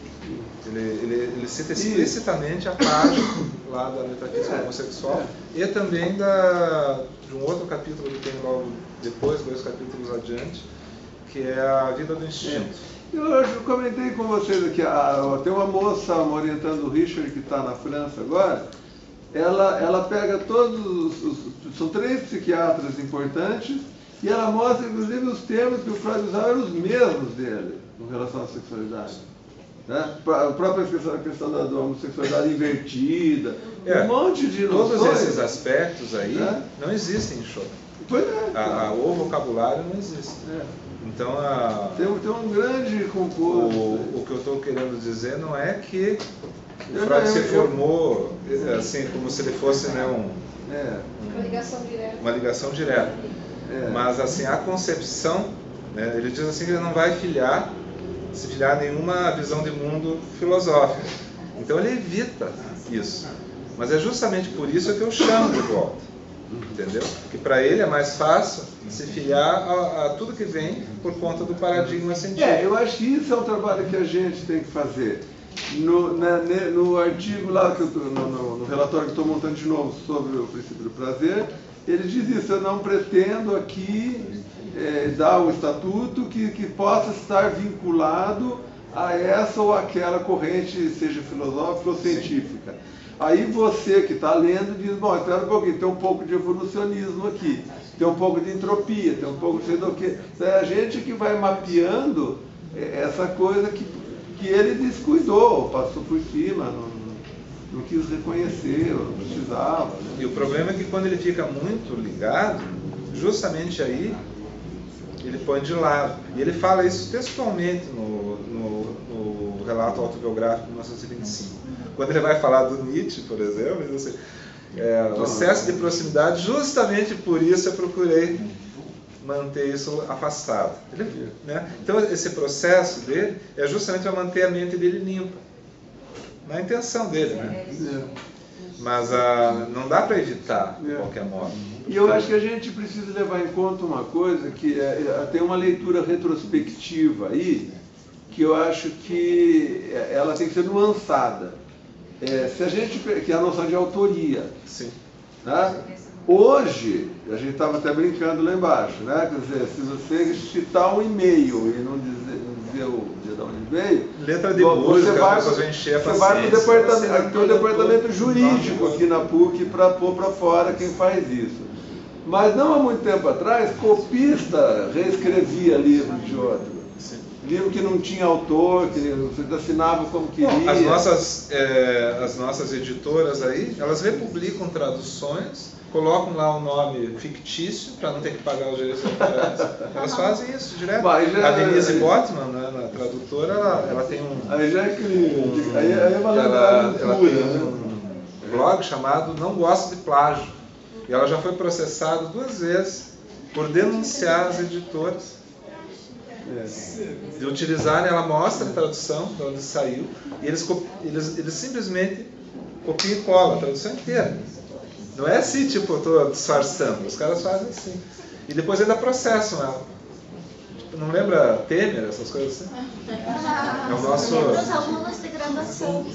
ele cita explicitamente a página lá da metafísica homossexual e também de um outro capítulo que tem logo depois, 2 capítulos adiante, que é a vida do instinto. Eu comentei com vocês aqui, tem uma moça, uma orientando o Richard, que está na França agora, ela pega são 3 psiquiatras importantes, e ela mostra, inclusive, os termos que o Freud usava eram os mesmos dele, em relação à sexualidade. Né? A própria questão da homossexualidade invertida, um monte de noções. Todos esses aspectos aí não existem em Schopenhauer. Pois é. O vocabulário não existe. Então, tem um grande concurso. O que eu estou querendo dizer não é que o Freud se formou assim, como se ele fosse, né, uma ligação direta. Uma ligação direta. Mas assim, a concepção, né, ele diz assim que ele não vai se filiar a nenhuma visão de mundo filosófica. Então ele evita isso. Mas é justamente por isso que eu chamo de volta. Entendeu? Que para ele é mais fácil se filiar a tudo que vem por conta do paradigma científico. Eu acho que isso é um trabalho que a gente tem que fazer. No artigo lá, no relatório que estou montando de novo sobre o princípio do prazer, ele diz isso: eu não pretendo aqui dar um estatuto que possa estar vinculado a essa ou aquela corrente, seja filosófica ou científica. Aí você que está lendo diz, bom, espera um pouquinho, tem um pouco de evolucionismo aqui, tem um pouco de entropia, tem um pouco de sei do que. É a gente que vai mapeando essa coisa que ele descuidou, passou por cima, não quis reconhecer, não precisava. Né? E o problema é que quando ele fica muito ligado, justamente aí ele põe de lado. E ele fala isso textualmente no relato autobiográfico de 1925. Quando ele vai falar do Nietzsche, por exemplo, ele diz assim, o excesso de proximidade, justamente por isso eu procurei manter isso afastado. Né? Então esse processo dele é justamente para manter a mente dele limpa. Na intenção dele, né? Mas não dá para evitar de qualquer modo. E eu acho que a gente precisa levar em conta uma coisa, que tem uma leitura retrospectiva aí, que eu acho que ela tem que ser nuançada. Se a gente, que é a noção de autoria. Sim. Né? Hoje, a gente estava até brincando lá embaixo, né? Quer dizer, se você citar um e-mail e não dizer o dia de onde veio, letra de música, você vai para o departamento jurídico aqui na PUC para pôr para fora quem faz isso. Mas não há muito tempo atrás, copista reescrevia livro de outro. Sim. Livro que não tinha autor, que você assinava como queria. Bom, as nossas editoras aí, elas republicam traduções, colocam lá um nome fictício para não ter que pagar os direitos autorais. Elas fazem isso direto. A Denise Botman, né, na tradutora, ela tem Aí já é crime. Aí é uma ela tem um blog chamado Não Gosto de Plágio. E ela já foi processada 2 vezes por denunciar as editoras. De utilizarem, ela mostra a tradução de onde saiu, e eles simplesmente copiam e colam a tradução inteira. Não é assim, tipo, eu estou disfarçando, os caras fazem assim. E depois ainda processam ela. Tipo, não lembra Temer, essas coisas assim? É o nosso... Os alunos de graduação.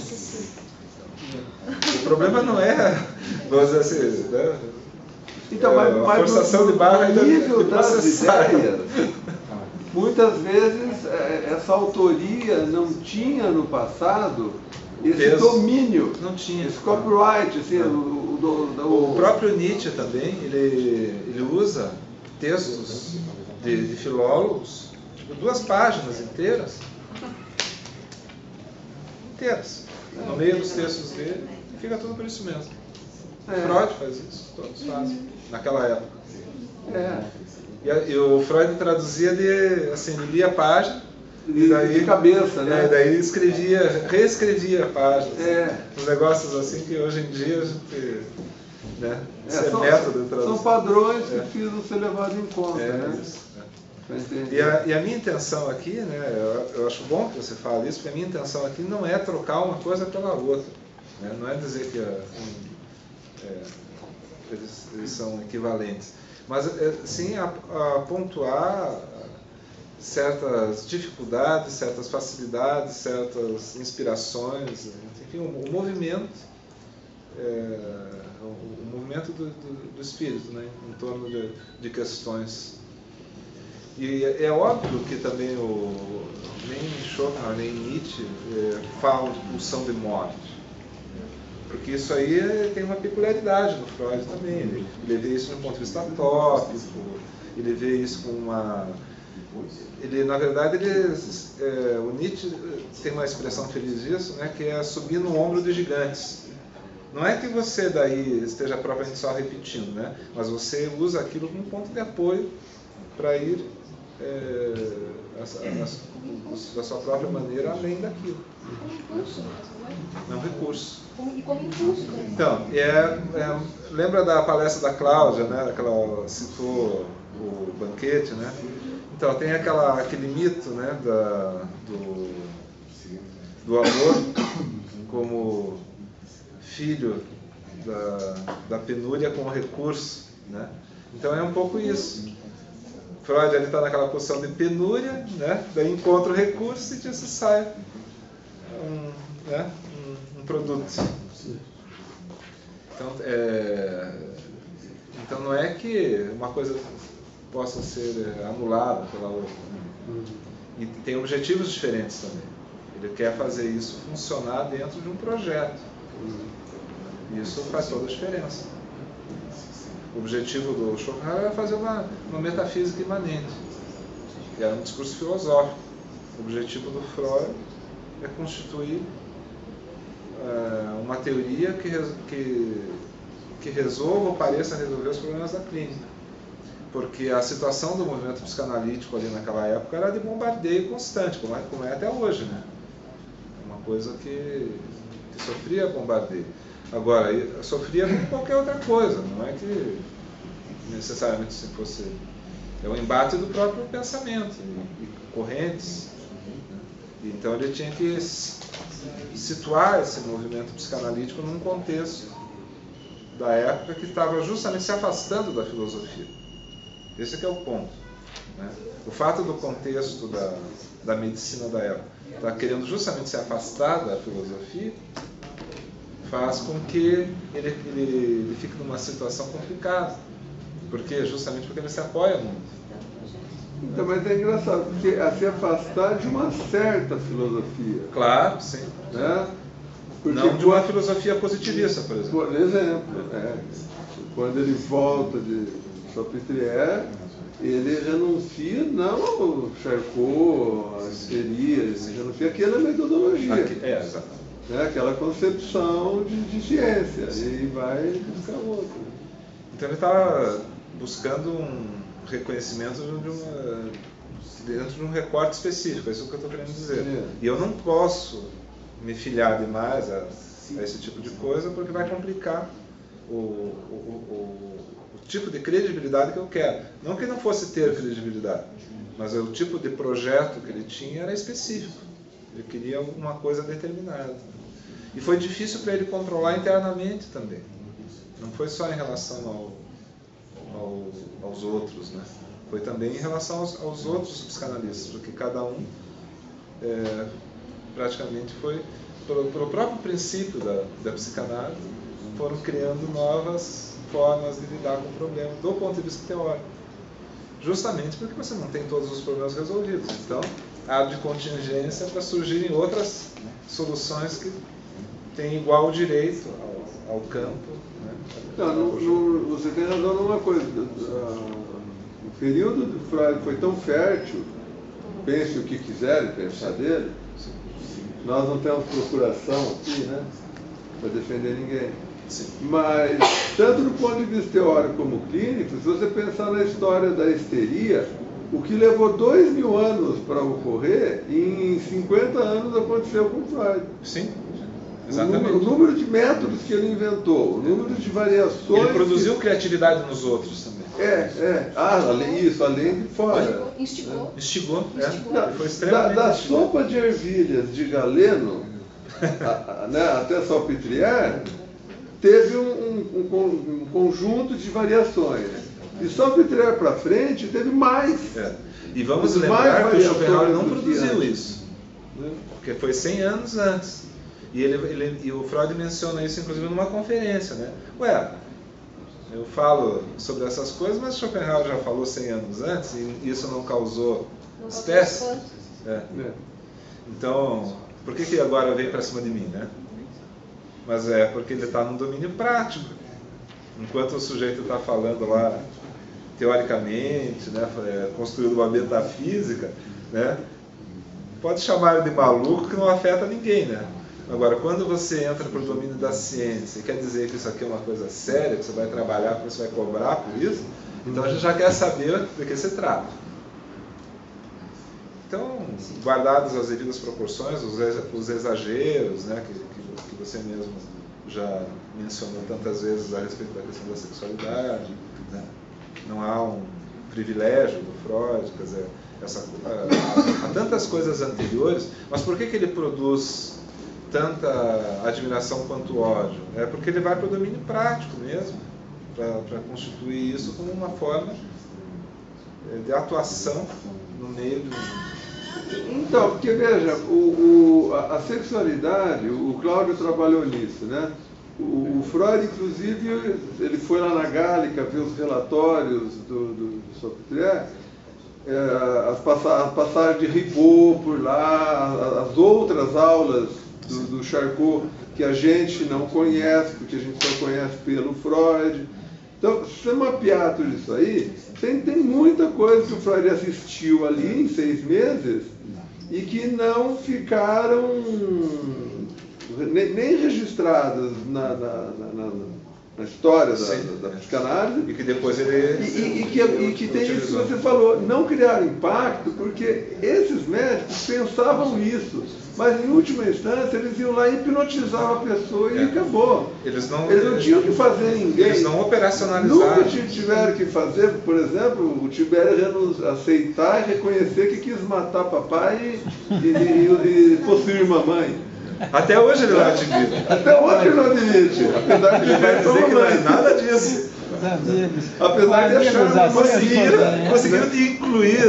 O problema não é, vamos dizer assim, né? Então, mas forçação de barra ainda nível de das processar. ideias, muitas vezes essa autoria não tinha no passado esse domínio, não tinha. Esse copyright, assim, o próprio Nietzsche também, ele usa textos de filólogos, tipo 2 páginas inteiras, no meio dos textos dele, e fica tudo por isso mesmo. Freud faz isso, todos fazem, naquela época. E o Freud traduzia assim, ele lia a página, e daí, de cabeça, né? Daí reescrevia a página. Uns negócios assim que hoje em dia a gente, né? Isso é método de tradução. São padrões que precisam ser levados em conta, né? Isso. E a minha intenção aqui, né? Eu acho bom que você fale isso, porque a minha intenção aqui não é trocar uma coisa pela outra, né? Não é dizer que eles são equivalentes, mas sim a pontuar certas dificuldades, certas facilidades, certas inspirações, enfim, o movimento, o movimento do espírito, né, em torno de questões. E é óbvio que também nem Schopenhauer nem Nietzsche falam de pulsão de morte, porque isso aí tem uma peculiaridade no Freud também. Ele vê isso de um ponto de vista tópico, ele vê isso com uma... na verdade, o Nietzsche tem uma expressão feliz disso, né, que é subir no ombro de gigantes. Não é que você daí esteja propriamente só repetindo, né? Mas você usa aquilo como ponto de apoio para ir da sua própria maneira além daquilo. Como impulso mesmo, É um recurso. E como impulso também. Então, lembra da palestra da Cláudia, né? Que ela citou o banquete, né? Então, tem aquele mito, né? Do amor como filho da penúria como recurso, né? Então é um pouco isso. Freud está naquela posição de penúria, né? Daí encontra o recurso e disso sai um produto. Então não é que uma coisa possa ser anulada pela outra, né? E tem objetivos diferentes também. Ele quer fazer isso funcionar dentro de um projeto. Isso faz toda a diferença. O objetivo do Schopenhauer era fazer uma metafísica imanente, que era um discurso filosófico. O objetivo do Freud é constituir uma teoria que resolva ou pareça resolver os problemas da clínica. Porque a situação do movimento psicanalítico ali naquela época era de bombardeio constante, como é até hoje, né? É uma coisa que sofria bombardeio. Agora, sofria como qualquer outra coisa, não é que necessariamente se fosse... É um embate do próprio pensamento e correntes. Então ele tinha que situar esse movimento psicanalítico num contexto da época que estava justamente se afastando da filosofia. Esse que é o ponto, né? O fato do contexto da medicina da época estar querendo justamente se afastar da filosofia faz com que ele fique numa situação complicada. Por quê? Justamente porque ele se apoia muito. Então, mas é engraçado, porque a se afastar de uma certa filosofia. Claro, sim. Né? Porque não de uma filosofia positivista, por exemplo. Por exemplo, quando ele volta de Chapitrier, ele renuncia não ao Charcot, à histeria, ele renuncia àquela metodologia. Exatamente. Aquela concepção de ciência, e vai buscar outra. Então ele está buscando um reconhecimento dentro de um recorte específico, é isso que eu estou querendo dizer. E eu não posso me filiar demais a esse tipo de coisa, porque vai complicar o tipo de credibilidade que eu quero. Não que não fosse ter credibilidade, mas o tipo de projeto que ele tinha era específico. Ele queria alguma coisa determinada. E foi difícil para ele controlar internamente também. Não foi só em relação aos outros, né? Foi também em relação aos outros psicanalistas, porque cada um praticamente foi, pelo próprio princípio da psicanálise, foram criando novas formas de lidar com o problema do ponto de vista teórico. Justamente porque você não tem todos os problemas resolvidos. Então, abre contingência para surgirem outras soluções que têm igual direito ao campo. Né? Não, você tem razão numa coisa. O período de Freud foi tão fértil, pense o que quiserem pensar dele, nós não temos procuração aqui, né, para defender ninguém. Sim. Mas, tanto do ponto de vista teórico como clínico, se você pensar na história da histeria, o que levou 2000 anos para ocorrer, em 50 anos aconteceu com Freud. Sim, exatamente. O número de métodos que ele inventou, o número de variações... Ele produziu criatividade nos outros também. Além de fora. Instigou. Foi extremamente da sopa de ervilhas de Galeno, até Salpêtrière, teve um conjunto de variações. E Salpêtrière para frente teve mais. E vamos lembrar que o Schopenhauer não produziu isso, porque foi 100 anos antes. E o Freud menciona isso, inclusive, numa conferência, né? Eu falo sobre essas coisas, mas Schopenhauer já falou 100 anos antes, e isso não causou espécie. Então, por que agora vem para cima de mim, né? Mas é porque ele está num domínio prático. Enquanto o sujeito está falando lá, teoricamente, né, construindo uma metafísica, né, pode chamar ele de maluco que não afeta ninguém, né? Agora, quando você entra para o domínio da ciência e quer dizer que isso aqui é uma coisa séria, que você vai trabalhar, que você vai cobrar por isso, então a gente já quer saber do que se trata. Então, guardadas as devidas proporções, os exageros, né, que você mesmo já mencionou tantas vezes a respeito da questão da sexualidade, né? Não há um privilégio do Freud, quer dizer, há tantas coisas anteriores, mas por que ele produz tanta admiração quanto ódio? É porque ele vai para o domínio prático mesmo, para constituir isso como uma forma de atuação no meio do mundo. Então, porque veja, a sexualidade, o Cláudio trabalhou nisso, né? O Freud, inclusive, ele foi lá na Gálica ver os relatórios do Sophocles, as passagens de Ribot por lá, as outras aulas do Charcot que a gente não conhece, porque a gente só conhece pelo Freud. Então, se você mapear tudo isso aí, tem muita coisa que o Freud assistiu ali em 6 meses e que não ficaram nem registradas na história da psicanálise. E que depois ele... E que tem isso que você falou, não criaram impacto, porque esses médicos pensavam isso, mas em última instância eles iam lá e hipnotizavam a pessoa e acabou. Eles não tinham que fazer ninguém. Eles não operacionalizaram. Nunca tiveram que fazer, por exemplo, o Tibério aceitar e reconhecer que quis matar papai e possuir mamãe. Até hoje ele não admite. Até hoje ele não admite. Apesar de ele vai dizer que não é nada disso. Apesar de achar que conseguiram te incluir.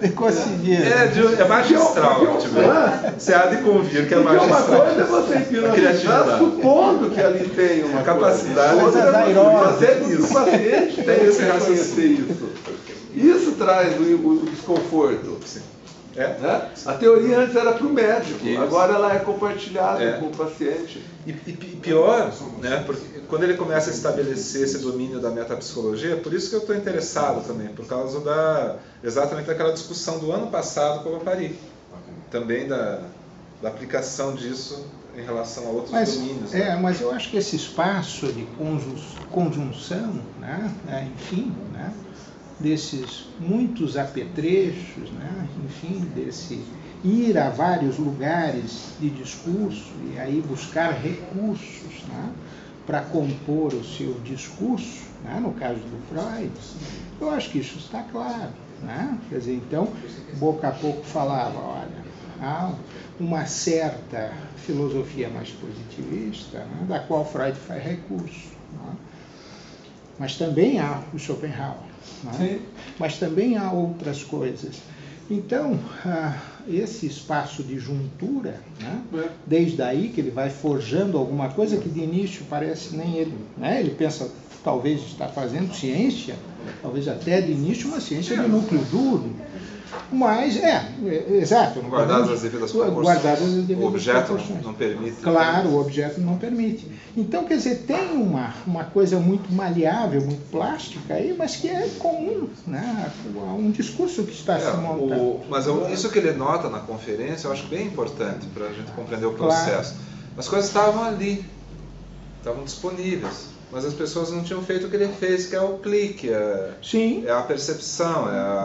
É magistral. Você há de convir que é magistral. Uma coisa é você hipnotizar supondo que ali tem uma capacidade de fazer com que o paciente tenha que reconhecer isso. Isso traz o desconforto. Sim. Né? A teoria antes era para o médico, agora ela é compartilhada com o paciente. E pior, né, porque quando ele começa a estabelecer esse domínio da metapsicologia, por isso que eu estou interessado também, por causa exatamente daquela discussão do ano passado com o Pari, também da aplicação disso em relação a outros domínios. Mas eu acho que esse espaço de conjunção, né, enfim, né, desses muitos apetrechos, né? Enfim, desse ir a vários lugares de discurso e aí buscar recursos, né? Para compor o seu discurso, né? No caso do Freud, eu acho que isso está claro, né? Quer dizer, então, boca a pouco falava, olha, há uma certa filosofia mais positivista, né? Da qual Freud faz recurso, né? Mas também há o Schopenhauer. Né? Mas também há outras coisas. Então, esse espaço de juntura, né? Desde aí que ele vai forjando alguma coisa que de início parece nem ele. Né? Ele pensa, talvez está fazendo ciência, talvez até de início uma ciência de núcleo duro. Mas, exato. Guardadas as devidas proporções. O objeto não permite. Claro, o objeto não permite. Então, quer dizer, tem uma coisa muito maleável, muito plástica aí, mas que é comum, né? Um discurso que está se montando. Mas isso que ele nota na conferência, eu acho bem importante para a gente compreender o processo. Claro. As coisas estavam ali, estavam disponíveis, mas as pessoas não tinham feito o que ele fez, que é o clique, é a percepção,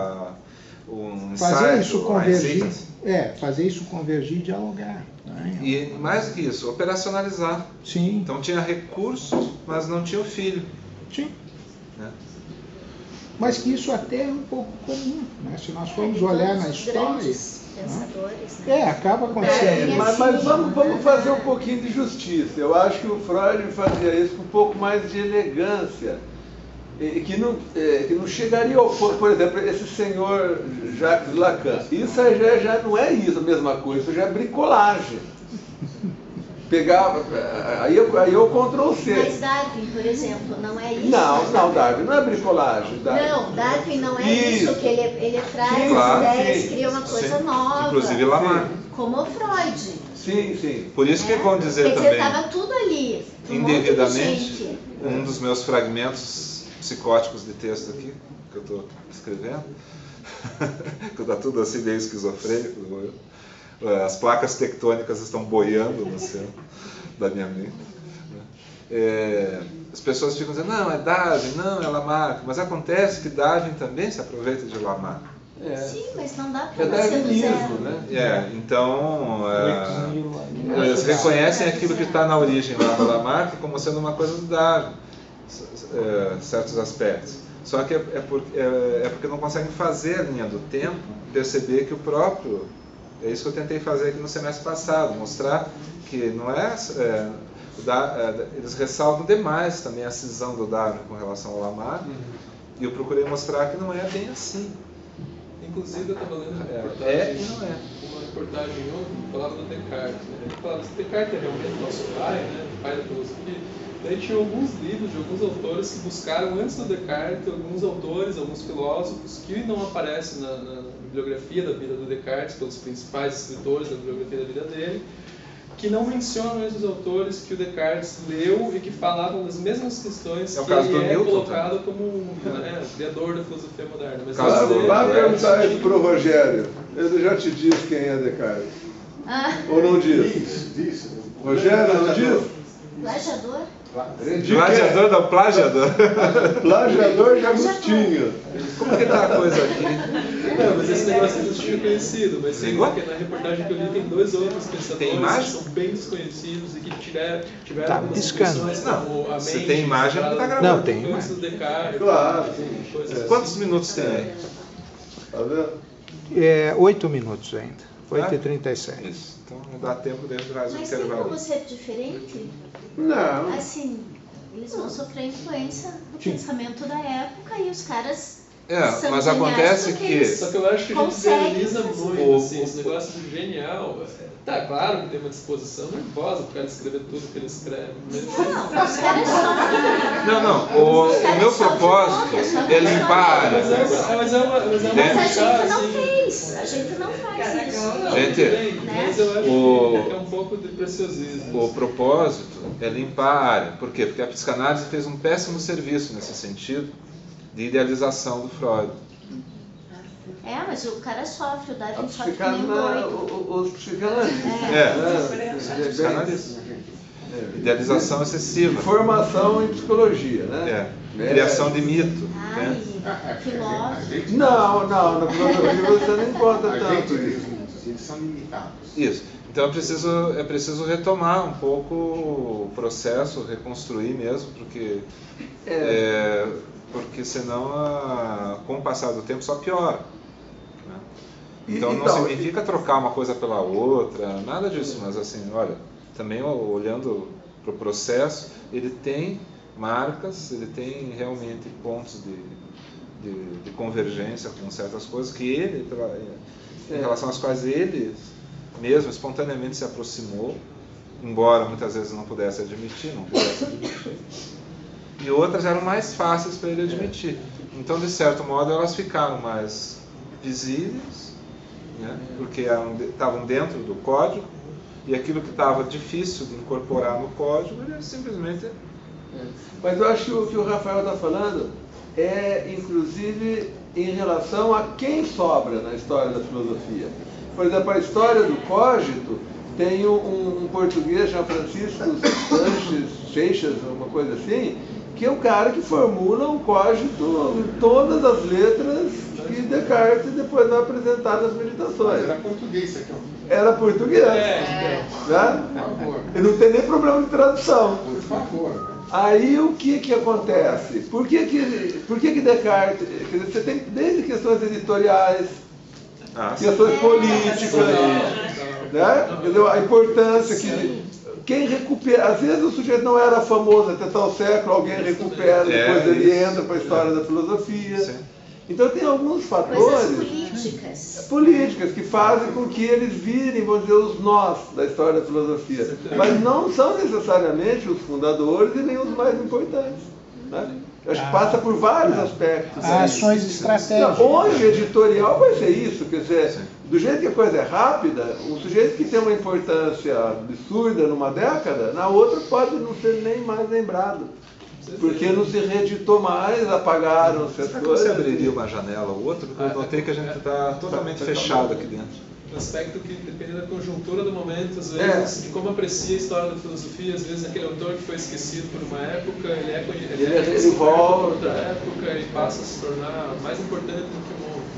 fazer isso convergir, fazer isso convergir e dialogar. Né? E mais do que isso, operacionalizar. Sim. Então tinha recursos, mas não tinha o filho. Sim. Né? Mas que isso até é um pouco comum, né? Se nós formos olhar na história. Pensadores, né? Acaba acontecendo. Mas vamos fazer um pouquinho de justiça. Eu acho que o Freud fazia isso com um pouco mais de elegância. Que não chegaria ao ponto, por exemplo, esse senhor Jacques Lacan. Isso já não é isso a mesma coisa, isso já é bricolagem. Pegava, aí eu Ctrl+C. Mas Darwin, por exemplo, não é isso? Não, Darwin não é bricolagem. Darwin não é isso, que ele traz as ideias, cria uma coisa nova. Inclusive Lamarck. Como o Freud. Sim. Por isso que vão dizer também. Quer dizer, estava tudo ali. Indevidamente, um dos meus fragmentos psicóticos de texto aqui, que eu estou escrevendo, que está tudo assim meio esquizofrênico, as placas tectônicas estão boiando no centro da minha mente. As pessoas ficam dizendo, não, é Darwin, não, é Lamarck, mas acontece que Darwin também se aproveita de Lamarck. Sim, mas não dá para É nascer do zero. darwinismo, né? Então, eles reconhecem aquilo que está na origem lá do Lamarck como sendo uma coisa do Darwin, certos aspectos. Só que é porque não conseguem fazer a linha do tempo, perceber que o próprio... É isso que eu tentei fazer aqui no semestre passado, mostrar que não eles ressaltam demais também a cisão do Darwin com relação ao Lamarck, e eu procurei mostrar que não é bem assim. Inclusive, eu estava lendo uma reportagem ontem, falava do Descartes. Né? Ele falava que Descartes é realmente nosso pai, né? Pai da filosofia. Daí tinha alguns livros de alguns autores que buscaram antes do Descartes, alguns autores, alguns filósofos que não aparecem na bibliografia da vida do Descartes, pelos principais escritores da bibliografia da vida dele, que não mencionam esses autores que o Descartes leu e que falavam das mesmas questões que ele é colocado como o criador da filosofia moderna. Mas vai perguntar isso para o Rogério, ele já te diz quem é Descartes. Ou não diz? Diz. Rogério, não diz? Plagiador? Plagiador não, plagiador. Plagiador de Agostinho. Como que está a coisa aqui? Não, mas esse negócio não tinha conhecido, mas sim, porque na reportagem que eu li tem dois outros pensadores que são bem desconhecidos e que tiveram algumas expressões como a mente. Se tem imagem, não está gravando. Não, tem imagem. Claro. Quantos minutos tem aí? Tá vendo? 8 minutos ainda. 8h37. Isso. Então não dá tempo de entrar no Mas tem intervalo. como ser diferente? Não. Assim, eles vão sofrer influência do pensamento da época e os caras são mas geniais acontece porque que... eles Só que eu acho que a gente conseguem idealiza fazer. muito, assim, esse negócio do genial. Tá, claro que tem uma disposição nervosa pro cara escrever tudo que ele escreve. Mas... Não, os caras sofrem. Não, o meu propósito é limpar a área. Mas é uma Mas a gente não fez. A gente não faz isso. Gente, mas eu acho que é um pouco de preciosismo. O propósito é limpar a área. Por quê? Porque a psicanálise fez um péssimo serviço nesse sentido de idealização do Freud. Mas o cara sofre, o Darwin sofre que Psicanálise, nem doido. os psicanalistas. Psicanalista. Idealização excessiva. Formação em psicologia, né? Criação de mito. Ai, filósofo. Não, na filosofia você não encontra tanto isso. Eles são limitados. Isso. Então é preciso retomar um pouco o processo, reconstruir mesmo, porque senão com o passar do tempo só piora. Né? Então não significa trocar uma coisa pela outra, nada disso, mas assim, olha, também olhando para o processo, ele tem marcas, ele tem realmente pontos de convergência com certas coisas que ele, em relação às quais ele mesmo espontaneamente se aproximou, embora muitas vezes não pudesse admitir, e outras eram mais fáceis para ele admitir. Então, de certo modo, elas ficaram mais visíveis, né, porque estavam dentro do código, e aquilo que estava difícil de incorporar no código, ele simplesmente... Mas eu acho que o que o Rafael está falando inclusive, em relação a quem sobra na história da filosofia. Por exemplo, a história do cógito tem um português, Jean Francisco Seixas, uma coisa assim, que é o cara que formula um cógito em todas as letras que Descartes depois vai apresentar nas meditações. Era português isso aqui, Era português. Né? Por favor. E não tem nem problema de tradução. Por favor. Aí o que acontece? Por que Descartes... Quer dizer, você tem desde questões editoriais, questões políticas, né? A importância que... Quem recupera... Às vezes o sujeito não era famoso até tal século, alguém recupera, depois ele entra para a história da filosofia. Sim. Então tem alguns fatores políticas que fazem com que eles virem, vamos dizer, os nós da história da filosofia. Mas não são necessariamente os fundadores e nem os mais importantes. Né? Acho que passa por vários aspectos. Ações estratégicas. Hoje, editorial vai ser isso. Quer dizer, do jeito que a coisa é rápida, um sujeito que tem uma importância absurda numa década, na outra pode não ser nem mais lembrado. Porque não se reeditou mais, apagaram os setores. Será que você abriria uma janela ou outra? Porque eu notei que a gente está totalmente fechado aqui dentro. no aspecto que depende da conjuntura do momento, às vezes, de como aprecia a história da filosofia. Às vezes aquele autor que foi esquecido por uma época, ele volta por outra época e passa a se tornar mais importante do que o outro.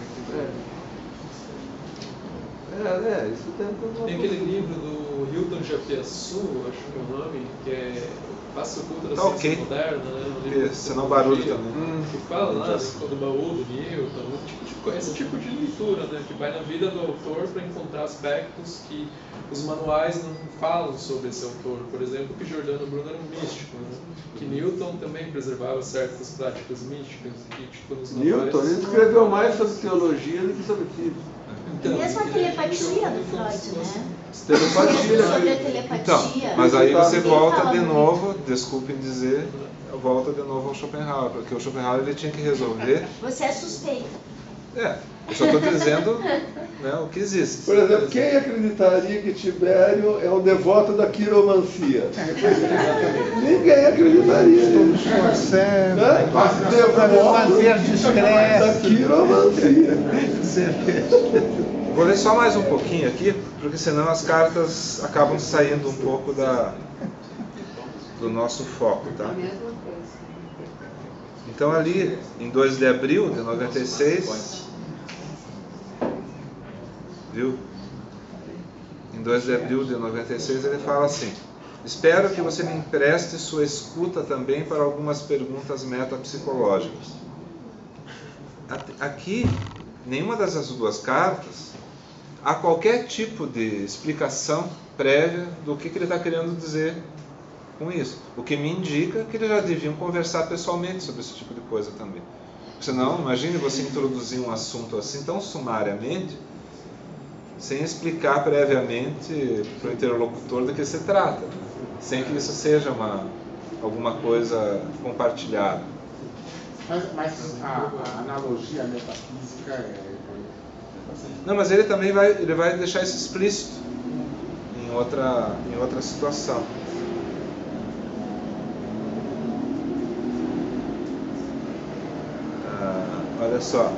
Isso tem aquele livro do Hilton Japiaçu, acho que é o nome, que é Face Oculta da Ciência Moderna, né? Um livro senão barulho também. Que fala lá do baú do Newton, esse tipo de leitura, né? Que vai na vida do autor para encontrar aspectos que os manuais não falam sobre esse autor. Por exemplo, que Giordano Bruno era um místico, né? Que Newton também preservava certas práticas místicas. Que, nos Newton ele escreveu mais sobre teologia do que sobre física. Então, mesmo a telepatia do Freud, né? Telepatia. Sobre a telepatia. Então, mas aí você volta de novo, desculpem dizer, volta de novo ao Schopenhauer, porque o Schopenhauer ele tinha que resolver. Você é suspeito. Eu só estou dizendo, né, o que existe. Por exemplo, quem acreditaria que Tibério é um devoto da quiromancia? Ninguém acreditaria. Estou esforçando para manter discreto. Da quiromancia. Vou ler só mais um pouquinho aqui, porque senão as cartas acabam saindo um pouco do nosso foco, tá? Então ali, em 2 de abril de 96, viu? Em 2 de abril de 96 ele fala assim: espero que você me empreste sua escuta também para algumas perguntas metapsicológicas. Aqui, nenhuma dessas duas cartas há qualquer tipo de explicação prévia do que ele está querendo dizer com isso. O que me indica que eles já deviam conversar pessoalmente sobre esse tipo de coisa também. Senão, imagine você introduzir um assunto assim tão sumariamente, sem explicar previamente para o interlocutor do que se trata, sem que isso seja alguma coisa compartilhada. Mas a analogia metafísica é... Não, mas ele também vai deixar isso explícito em outra situação. Olha só,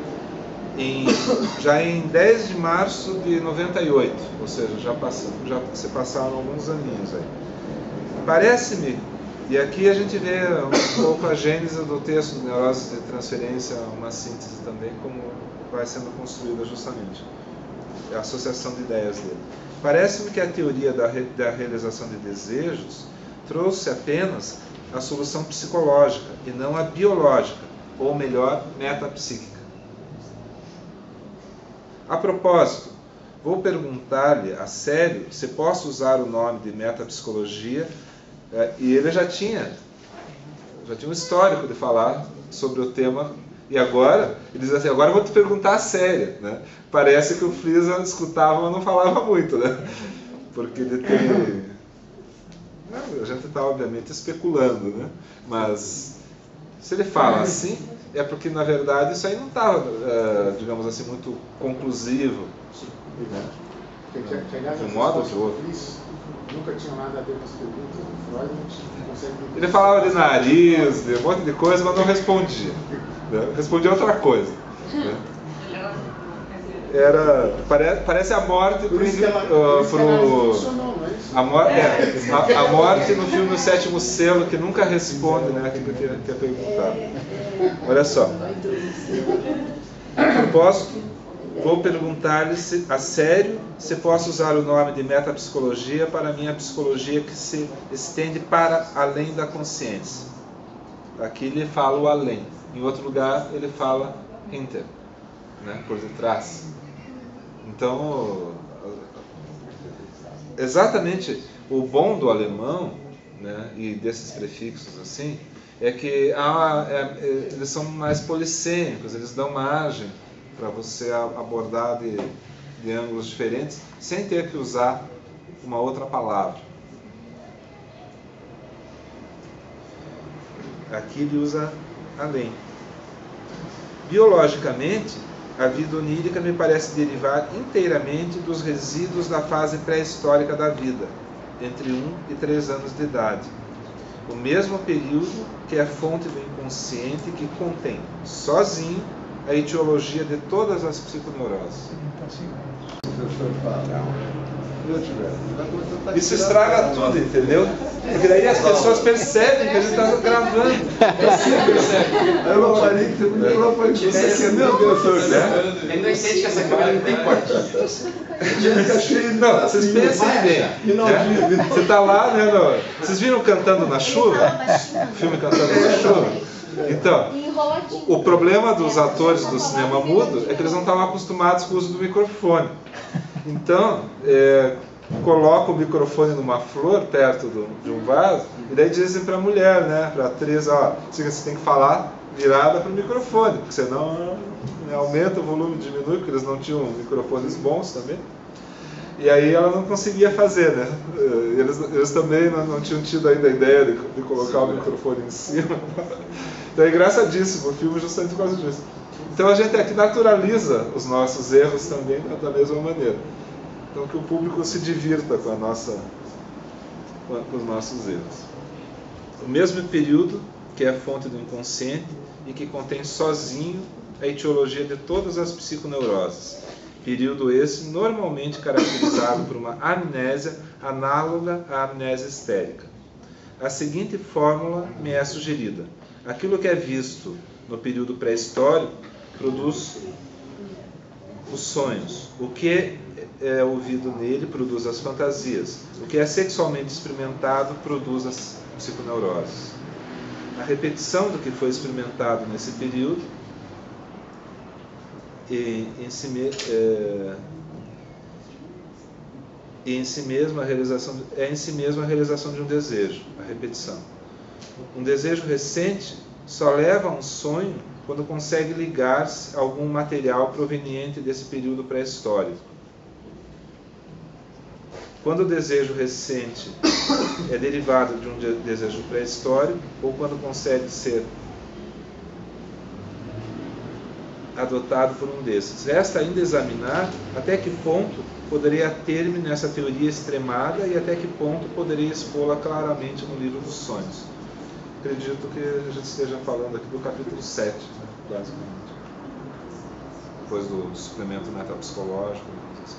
já em 10 de março de 98, ou seja, já se passaram alguns aninhos aí. Parece-me, e aqui a gente vê um pouco a gênese do texto de Neurose de Transferência, uma síntese também, como vai sendo construída justamente, a associação de ideias dele. Parece-me que a teoria da realização de desejos trouxe apenas a solução psicológica e não a biológica, ou melhor, metapsíquica. A propósito, vou perguntar-lhe a sério se posso usar o nome de metapsicologia, e ele já tinha um histórico de falar sobre o tema, e agora, ele diz assim, agora eu vou te perguntar a sério, né? Parece que o Frieza escutava, mas não falava muito, né? Porque ele tem... a gente está obviamente especulando, né? Mas se ele fala assim, é porque na verdade isso aí não estava, digamos assim, muito conclusivo, né? De um modo ou de outro. Nunca tinha nada a ver com as perguntas do Freud, a gente consegue... Ele falava de nariz, de um monte de coisa, mas não respondia, né? Respondia outra coisa, né? Parece a morte a morte no filme O Sétimo Selo, que nunca responde, né, aquilo que é perguntado. Olha só. A propósito, vou perguntar-lhe a sério se posso usar o nome de metapsicologia para a minha psicologia que se estende para além da consciência. Aqui ele fala o além. Em outro lugar ele fala hinter, né, por detrás. Então, exatamente o bom do alemão, né, e desses prefixos assim, é que eles são mais polissêmicos, eles dão margem para você abordar de ângulos diferentes, sem ter que usar uma outra palavra. Aqui ele usa além. Biologicamente, a vida onírica me parece derivar inteiramente dos resíduos da fase pré-histórica da vida, entre 1 e 3 anos de idade. O mesmo período que é fonte do inconsciente que contém, sozinho, a etiologia de todas as psiconeuroses. Isso estraga tudo, entendeu? Porque daí as pessoas percebem que a gente está gravando. Aí eu falei que você me falou para você, meu Deus, né? Ele não entende que essa câmera não tem corte. Não, vocês pensem bem. Né? Você está lá, né? Vocês viram Cantando na Chuva? O filme Cantando na Chuva? Então, o problema dos atores do cinema mudo é que eles não estavam acostumados com o uso do microfone. Então, coloca o microfone numa flor perto de um vaso e daí dizem para a mulher, né, para a atriz, ó, você tem que falar virada para o microfone, porque senão aumenta o volume, diminui, porque eles não tinham microfones bons também. E aí ela não conseguia fazer, né? Eles também não tinham tido ainda a ideia de colocar o microfone em cima. Então é engraçadíssimo o filme justamente por causa disso. Então a gente aqui naturaliza os nossos erros também da mesma maneira. Então que o público se divirta com os nossos erros. O mesmo período que é a fonte do inconsciente e que contém sozinho a etiologia de todas as psiconeuroses. Período esse normalmente caracterizado por uma amnésia análoga à amnésia histérica. A seguinte fórmula me é sugerida. Aquilo que é visto no período pré-histórico produz os sonhos. O que é ouvido nele produz as fantasias. O que é sexualmente experimentado produz as psiconeuroses. A repetição do que foi experimentado nesse período em si mesma a realização de um desejo, a repetição. Um desejo recente só leva a um sonho quando consegue ligar-se a algum material proveniente desse período pré-histórico. Quando o desejo recente é derivado de um desejo pré-histórico, ou quando consegue ser adotado por um desses. Resta ainda examinar até que ponto poderia ter-me nessa teoria extremada e até que ponto poderia expô-la claramente no livro dos sonhos. Acredito que a gente esteja falando aqui do capítulo 7, né, basicamente. Depois do suplemento metapsicológico,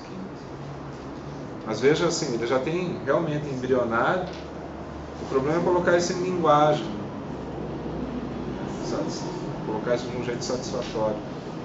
mas veja assim, ele já tem realmente embrionário. O problema é colocar isso em linguagem, colocar isso de um jeito satisfatório.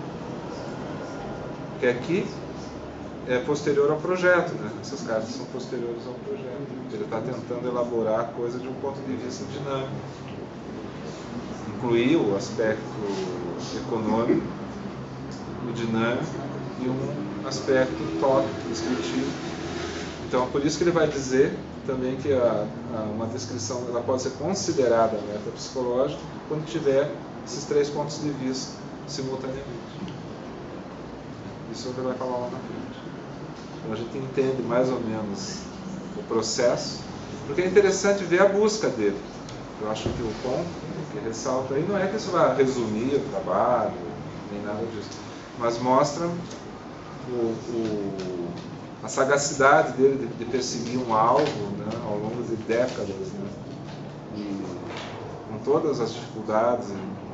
Porque aqui é posterior ao projeto, né? Essas cartas são posteriores ao projeto. Ele está tentando elaborar a coisa de um ponto de vista dinâmico. Incluir o aspecto econômico, o dinâmico e um aspecto tópico, descritivo. Então, por isso que ele vai dizer também que uma descrição ela pode ser considerada metapsicológica quando tiver esses 3 pontos de vista simultaneamente. Isso é o que ele vai falar lá na frente. Então a gente entende mais ou menos o processo, porque é interessante ver a busca dele. Eu acho que o ponto que ressalta aí não é que isso vai resumir o trabalho, nem nada disso, mas mostra a sagacidade dele de perseguir um alvo, né, ao longo de décadas, né, e com todas as dificuldades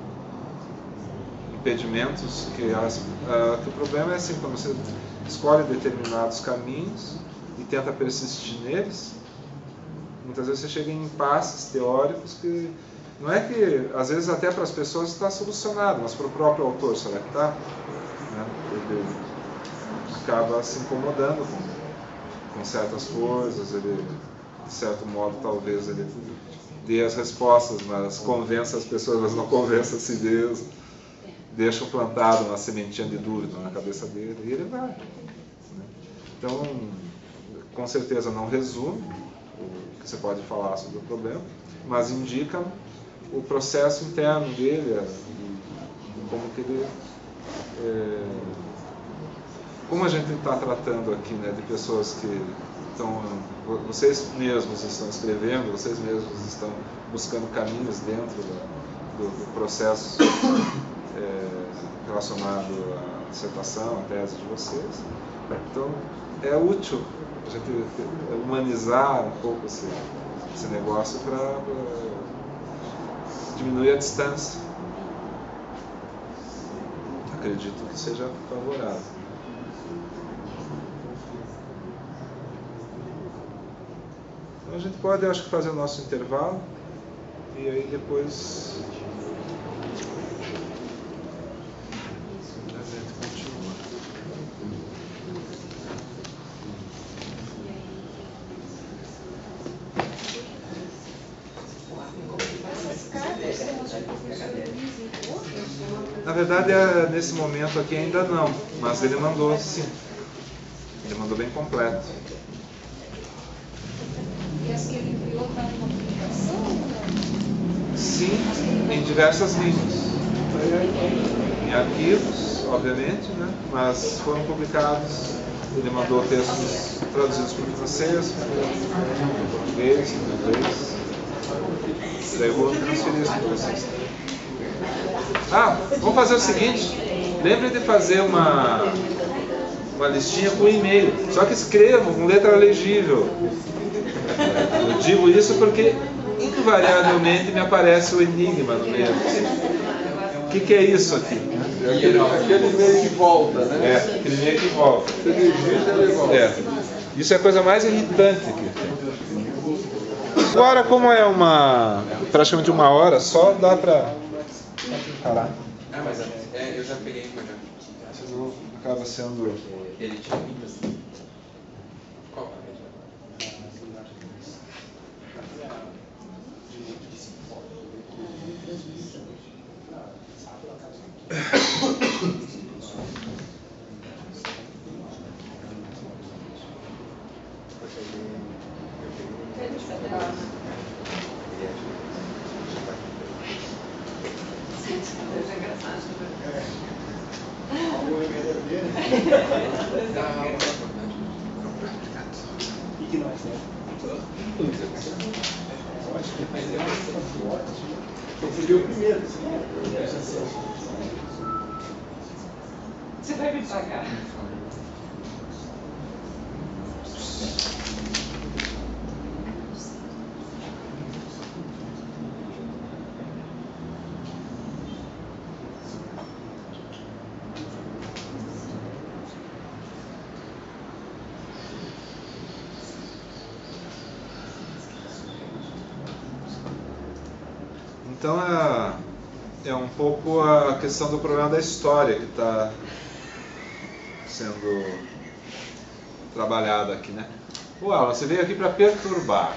e impedimentos que o problema é assim, quando você escolhe determinados caminhos e tenta persistir neles, muitas vezes você chega em impasses teóricos que não é que, às vezes até para as pessoas está solucionado, mas para o próprio autor, será que está? Né? Ele acaba se incomodando com certas coisas, ele, de certo modo, talvez ele dê as respostas, mas convença as pessoas, mas não convença a si mesmo. Deixa plantado uma sementinha de dúvida na cabeça dele e ele vai. Né? Então, com certeza não resume o que você pode falar sobre o problema, mas indica o processo interno dele, como que ele... como a gente está tratando aqui, né, de pessoas que estão... Vocês mesmos estão escrevendo, vocês mesmos estão buscando caminhos dentro do processo relacionado à dissertação, à tese de vocês. Então, é útil a gente humanizar um pouco esse negócio para diminuir a distância. acredito que seja favorável. Então a gente pode, eu acho que, fazer o nosso intervalo e aí depois a gente continua. Na verdade, nesse momento aqui ainda não, mas ele mandou sim. Ele mandou bem completo. E as que ele enviou está numa publicação? Sim, em diversas línguas. Em arquivos, obviamente, né? Mas foram publicados. Ele mandou textos traduzidos para o francês, para o português, para o inglês. Daí eu vou transferir isso para vocês. Vamos fazer o seguinte. Lembre de fazer uma listinha com e-mail. Só que escrevam com letra legível. Eu digo isso porque invariavelmente me aparece o enigma no meio. O que é isso aqui? Aquele e-mail que volta, né? Aquele e-mail que volta. Você digita e ele volta. Isso é a coisa mais irritante que tem. Agora, como é praticamente 1 hora, só dá para falar. Mas eu já peguei uma já. Senão acaba sendo... Ele tinha muitas. Qual? Você viu o primeiro. Você vai me pagar. Então é um pouco a questão do problema da história que está sendo trabalhada aqui, né? Alan, você veio aqui para perturbar.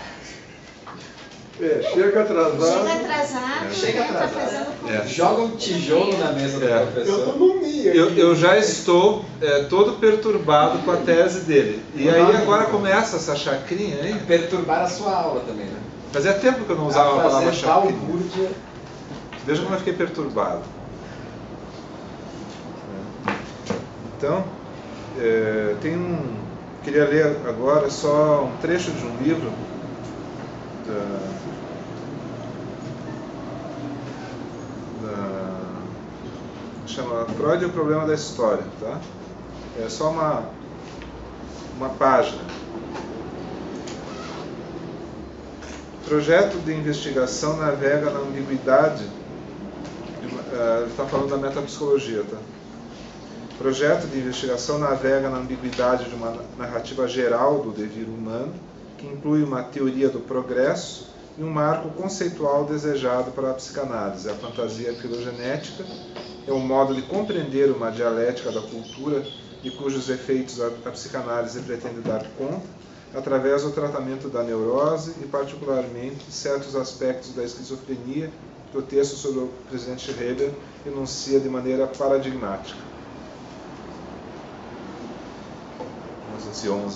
Chega atrasado. Chega atrasado. Joga um tijolo na mesa do professor. Eu já estou todo perturbado com a tese dele. E aí agora começa essa chacrinha aí. Perturbar a sua aula também, né? Fazia tempo que eu não usava a palavra chacrinha. Veja como eu fiquei perturbado. Então, queria ler agora só um trecho de um livro chama Freud e o Problema da História, tá? É só uma página. Projeto de investigação navega na ambiguidade. Ele está falando da metapsicologia, tá? Projeto de investigação navega na ambiguidade de uma narrativa geral do devir humano, que inclui uma teoria do progresso e um marco conceitual desejado para a psicanálise. A fantasia filogenética é um modo de compreender uma dialética da cultura de cujos efeitos a psicanálise pretende dar conta, através do tratamento da neurose e, particularmente, certos aspectos da esquizofrenia que o texto sobre o presidente Schreiber enuncia de maneira paradigmática. 1911.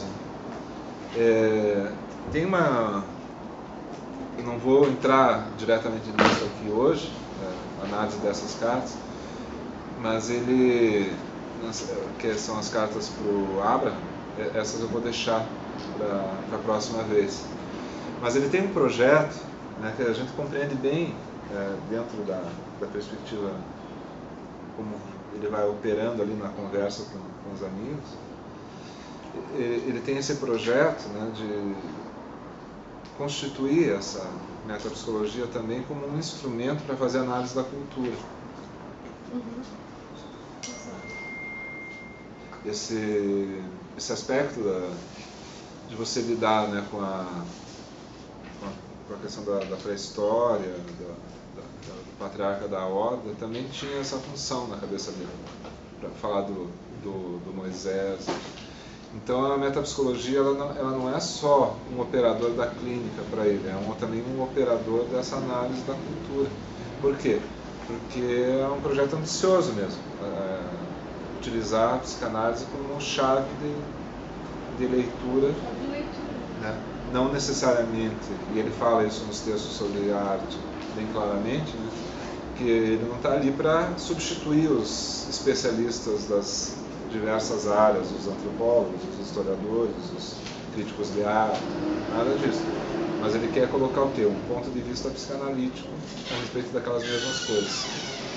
Tem uma... Eu não vou entrar diretamente nisso aqui hoje, análise dessas cartas, mas ele... que são as cartas para o Abraham, essas eu vou deixar para a próxima vez. Mas ele tem um projeto, né, que a gente compreende bem dentro da perspectiva como ele vai operando ali na conversa com os amigos. Ele tem esse projeto, né, de constituir essa metapsicologia também como um instrumento para fazer análise da cultura. esse aspecto de você lidar, né, com a questão da pré-história, do patriarca da Horda, também tinha essa função na cabeça dele, para falar do Moisés. Então a metapsicologia ela não é só um operador da clínica para ele, é também um operador dessa análise da cultura. Por quê? Porque é um projeto ambicioso mesmo, utilizar a psicanálise como chave de leitura, né? Não necessariamente, e ele fala isso nos textos sobre a arte bem claramente, né? Que ele não está ali para substituir os especialistas das diversas áreas, os antropólogos, os historiadores, os críticos de arte, nada disso. Mas ele quer colocar o quê? Um ponto de vista psicanalítico a respeito daquelas mesmas coisas.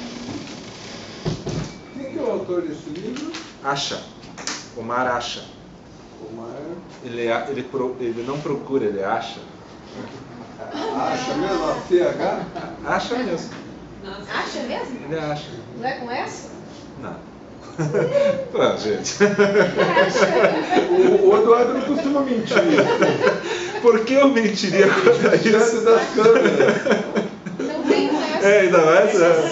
Quem que é o autor desse livro? Acha. Omar Acha. Omar... Ele não procura, ele acha. Acha mesmo? A CH? Acha mesmo. Acha mesmo? Ele acha. Não é com essa? Não. Pô, gente. O Eduardo não costuma mentir. Por que eu mentiria contra isso? Das câmeras. Não tem com essa. Ainda mais.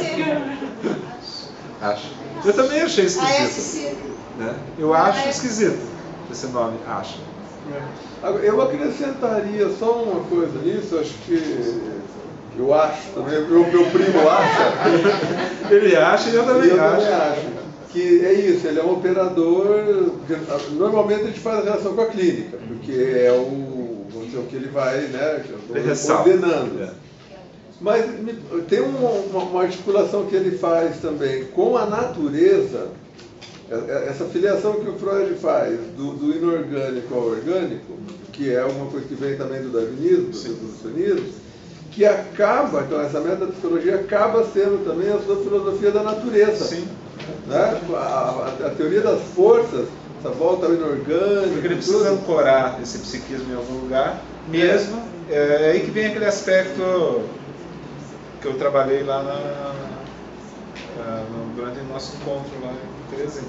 Acho. Eu também achei esquisito. Né? Eu acho esquisito esse nome, acha. Eu acrescentaria só uma coisa nisso, acho que eu acho também, meu primo acha. Ele acha e eu também acho. Que é isso, ele é um operador, normalmente a gente faz a relação com a clínica, porque é vamos dizer, o que ele vai, né, ordenando. Mas tem uma articulação que ele faz também com a natureza, essa filiação que o Freud faz do inorgânico ao orgânico, que é uma coisa que vem também do darwinismo, do evolucionismo, que acaba, então essa metapsicologia acaba sendo também a sua filosofia da natureza. Sim. Né? A teoria das forças, essa volta ao inorgânico. Porque ele precisa ancorar esse psiquismo em algum lugar, mesmo. É aí que vem aquele aspecto que eu trabalhei lá durante o nosso encontro lá em Teresina.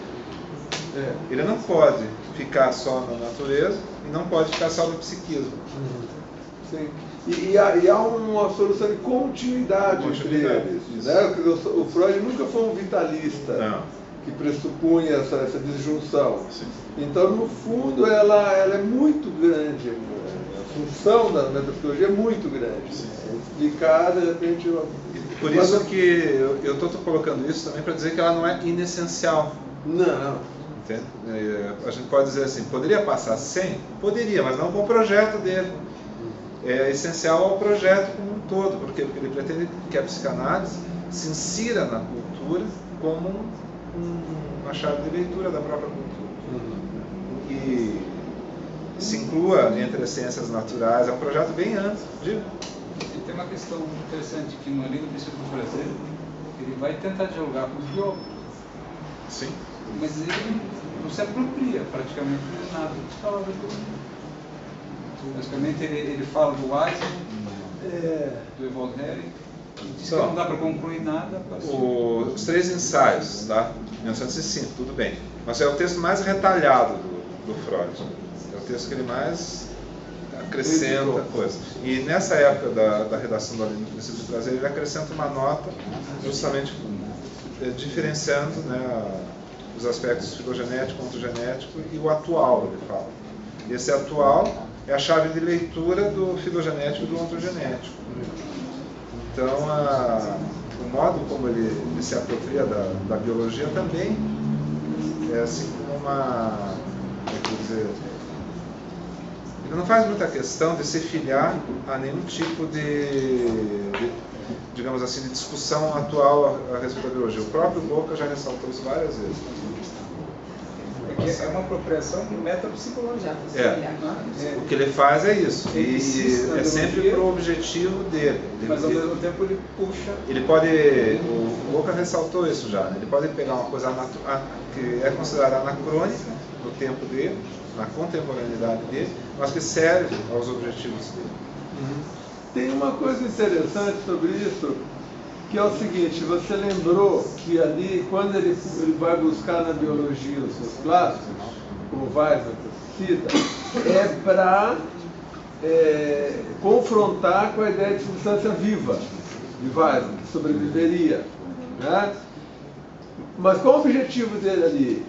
Ele não pode ficar só na natureza e não pode ficar só no psiquismo. Sim. E há uma solução de continuidade entre eles. Né? O Freud nunca foi um vitalista que pressupunha essa disjunção. Sim. Então, no fundo, ela é muito grande. A função da metapsicologia é muito grande. Sim. É explicar, de repente... Por isso que eu estou colocando isso também para dizer que ela não é inessencial. Não. Entende? A gente pode dizer assim, poderia passar sem? Poderia, mas não com o projeto dele. É essencial ao projeto como um todo, porque ele pretende que a psicanálise se insira na cultura como uma chave de leitura da própria cultura. E se inclua entre as ciências naturais, é um projeto bem amplo. E tem uma questão interessante que no livro do Princípio do Prazer, ele vai tentar dialogar com os biólogos. Sim. Mas ele não se apropria praticamente de nada de palavras do mundo. Basicamente ele fala do Weismann, do Evolve Hering, e diz que não dá para concluir nada. Os 3 ensaios, tá? 1905, tudo bem. Mas é o texto mais retalhado do Freud. É o texto que ele mais acrescenta coisas. E nessa época da redação do Princípio do Prazer, ele acrescenta uma nota justamente diferenciando, né, os aspectos filogenético, ontogenético e o atual, ele fala. E esse atual é a chave de leitura do filogenético e do ontogenético. Então, o modo como ele se apropria da biologia também é assim como ele não faz muita questão de se filiar a nenhum tipo digamos assim, de discussão atual a respeito da biologia. O próprio Boca já ressaltou isso várias vezes. É uma apropriação metapsicológica. O que ele faz é isso. E é sempre para o objetivo dele. Mas ao mesmo tempo ele puxa. Ele pode. O Boca ressaltou isso já. Ele pode pegar uma coisa que é considerada anacrônica no tempo dele, na contemporaneidade dele, mas que serve aos objetivos dele. Tem uma coisa interessante sobre isso, que é o seguinte, você lembrou que ali, quando ele vai buscar na biologia os seus clássicos, o Weismann cita, é para confrontar com a ideia de substância viva de Weismann, que sobreviveria, né? Mas qual o objetivo dele ali?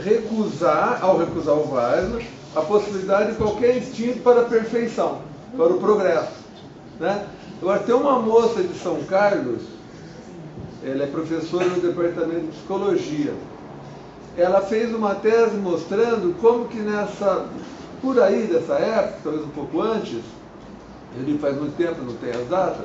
Ao recusar o Weismann, a possibilidade de qualquer instinto para a perfeição, para o progresso, né? Agora, tem uma moça de São Carlos, ela é professora no departamento de psicologia. Ela fez uma tese mostrando como que por aí dessa época, talvez um pouco antes, eu li faz muito tempo, não tenho as datas,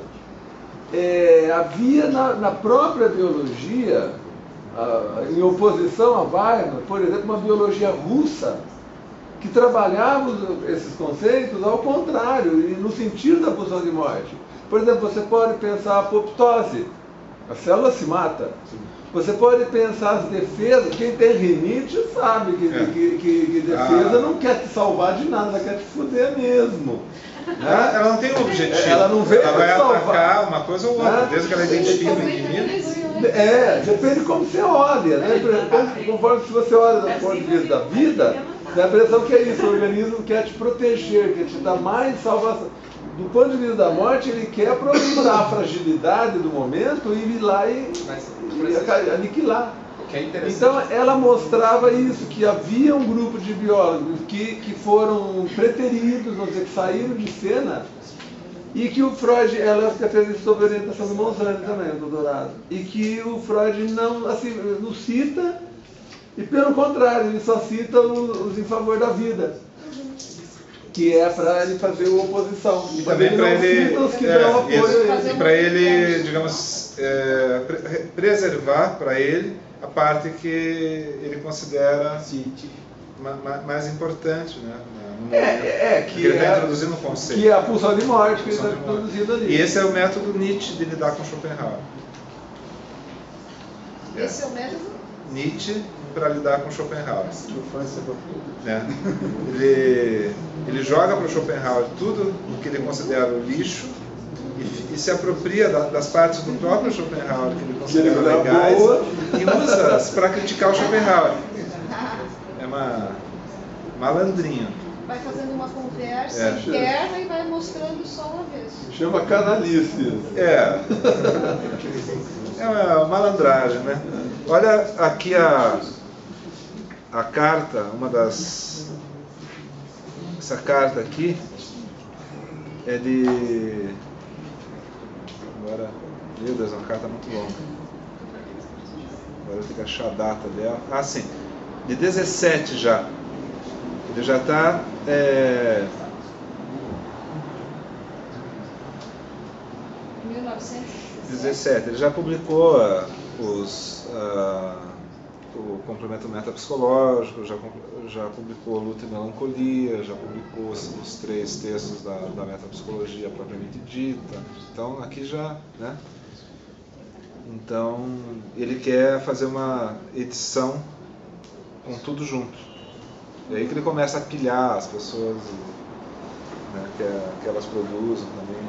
havia na própria biologia, em oposição a Weismann, por exemplo, uma biologia russa, que trabalhava esses conceitos ao contrário, e no sentido da pulsão de morte. Por exemplo, você pode pensar a apoptose, a célula se mata. Você pode pensar as defesas, quem tem rinite sabe que defesa não quer te salvar de nada, ela quer te fuder mesmo. Ela não tem um objetivo. Ela não veio ela vai salvar. Atacar uma coisa ou outra, desde que ela identifique o inimigo. Depende de como você olha, né? Conforme se você olha do ponto de vista da vida, dá a impressão que é isso, o organismo quer te proteger, quer te dar mais salvação. Do ponto de vista da morte, ele quer aproveitar a fragilidade do momento e ir lá e aniquilar. Então, ela mostrava isso, que havia um grupo de biólogos que foram preteridos, vamos dizer, que saíram de cena, e que o Freud, ela fez isso sob orientação do Monsanto também, o doutorado, e que o Freud não cita, e pelo contrário, ele só cita os em favor da vida, que é para ele fazer a oposição. E também para ele, para ele, digamos, preservar para ele a parte que ele considera mais importante, né? Que ele está introduzindo um conceito. Que é a pulsão de morte que ele está introduzindo ali. E esse é o método Nietzsche de lidar com Schopenhauer. Esse é o método? Nietzsche para lidar com Schopenhauer. Ele joga para o Schopenhauer tudo o que ele considera o lixo e se apropria das partes do próprio Schopenhauer que ele considera legais e usa-as para criticar o Schopenhauer. É uma malandrinha. Vai fazendo uma conversa interna e vai mostrando só uma vez. Chama canalice. É uma malandragem, né? Olha aqui a carta, essa carta aqui é de... Agora, meu Deus, é uma carta muito longa. Agora eu tenho que achar a data dela. Ah, sim, de 17 já. Ele já está... 1917. Ele já publicou o complemento metapsicológico, já publicou Luta e Melancolia, já publicou os 3 textos da metapsicologia propriamente dita. Então, aqui já, né? Então, ele quer fazer uma edição com tudo junto. E aí que ele começa a pilhar as pessoas, né, que elas produzem também.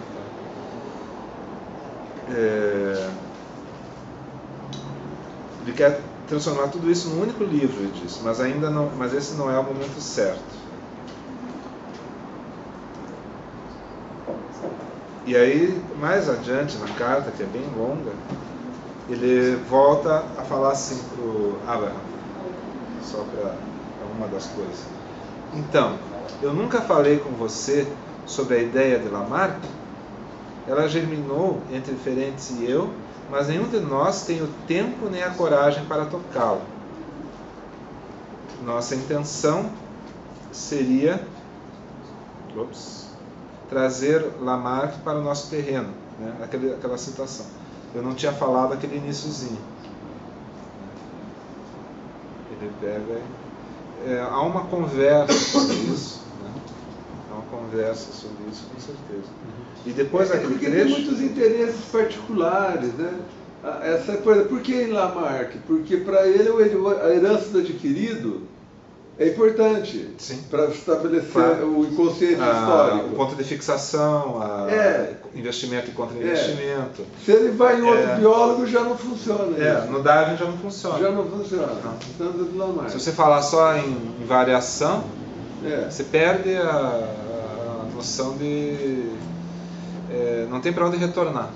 Ele quer transformar tudo isso num único livro, ele disse, mas esse não é o momento certo. E aí, mais adiante na carta, que é bem longa, ele volta a falar assim para o Abraham, só para uma das coisas. Então, eu nunca falei com você sobre a ideia de Lamarck. Ela germinou entre Ferenc e eu, mas nenhum de nós tem o tempo nem a coragem para tocá-lo. Nossa intenção seria trazer Lamarck para o nosso terreno, né? Aquela citação. Eu não tinha falado aquele iniciozinho. Ele pega... há uma conversa sobre isso, né? Há uma conversa sobre isso, com certeza. E depois daquele porque trecho... tem muitos interesses particulares, né? Essa coisa, por que em Lamarck? Porque para ele a herança do adquirido É importante para estabelecer o inconsciente histórico. O ponto de fixação, investimento e contra-investimento. Se ele vai em outro biólogo, já não funciona. No Darwin já não funciona. Já não funciona. Não. Se você falar só em variação, você perde a noção de... não tem para onde retornar.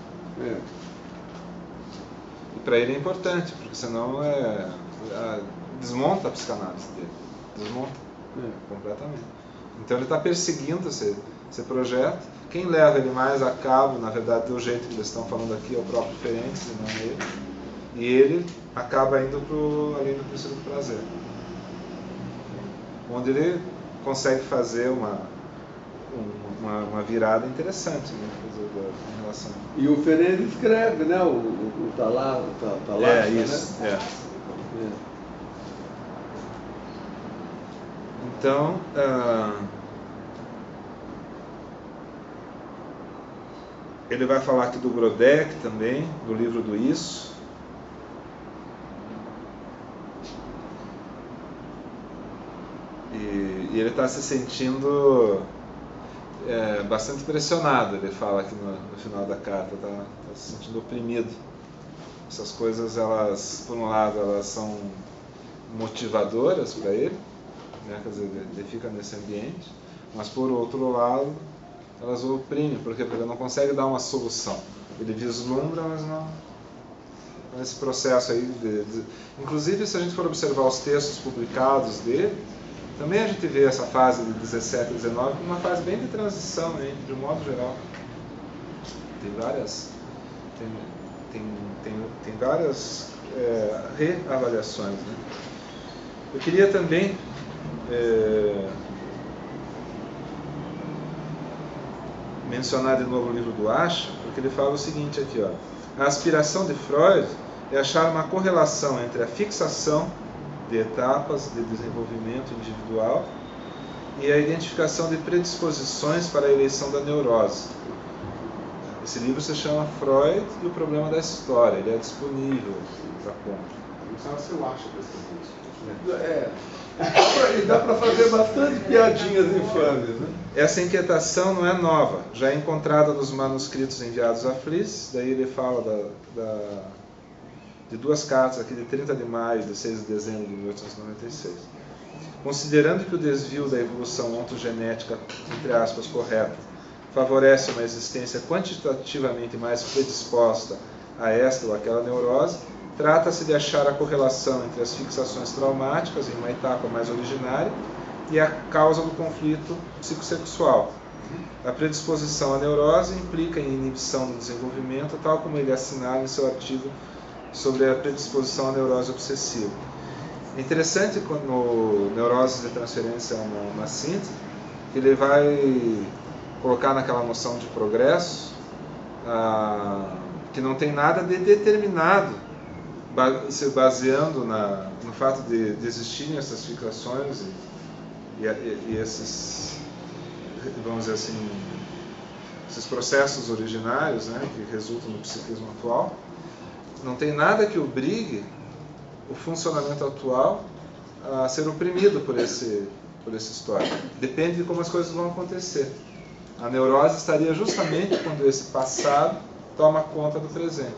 E para ele é importante, porque senão desmonta a psicanálise dele. Desmonta completamente. Então ele está perseguindo esse projeto. Quem leva ele mais a cabo, na verdade, do jeito que eles estão falando aqui, é o próprio Ferenczi, e não ele. E ele acaba indo além do princípio do prazer, onde ele consegue fazer uma virada interessante, né, em relação. E o Ferenczi escreve, né, o Talata, isso, né? Então, ele vai falar aqui do Grodeck também, do livro do Isso. E ele está se sentindo bastante pressionado, ele fala aqui no final da carta, está se sentindo oprimido. Essas coisas, elas, por um lado, elas são motivadoras para ele, né? Quer dizer, ele fica nesse ambiente, mas por outro lado elas o oprimem, porque ele não consegue dar uma solução. Ele vislumbra, mas não. Nesse processo aí inclusive, se a gente for observar os textos publicados dele, também a gente vê essa fase de 17 a 19 como uma fase bem de transição, hein, de um modo geral. Tem várias reavaliações, né? Eu queria também mencionar de novo o livro do Acha, porque ele fala o seguinte aqui, a aspiração de Freud é achar uma correlação entre a fixação de etapas de desenvolvimento individual e a identificação de predisposições para a eleição da neurose. Esse livro se chama Freud e o Problema da História, ele é disponível para compra. Não sabe se eu acho para E dá para fazer bastante piadinhas infames, né? Essa inquietação não é nova, já é encontrada nos manuscritos enviados a Fliss, daí ele fala de duas cartas aqui de 30 de maio e de 6 de dezembro de 1896. Considerando que o desvio da evolução ontogenética, entre aspas, correta, favorece uma existência quantitativamente mais predisposta a esta ou aquela neurose, trata-se de achar a correlação entre as fixações traumáticas em uma etapa mais originária e a causa do conflito psicossexual. A predisposição à neurose implica em inibição do desenvolvimento, tal como ele assinala em seu artigo sobre a predisposição à neurose obsessiva. É interessante no Neuroses de Transferência uma síntese, que ele vai colocar naquela noção de progresso, que não tem nada de determinado, se baseando no fato de existirem essas fixações e esses, vamos dizer assim, esses processos originários, né, que resultam no psiquismo atual. Não tem nada que obrigue o funcionamento atual a ser oprimido por esse histórico. Depende de como as coisas vão acontecer. A neurose estaria justamente quando esse passado toma conta do presente.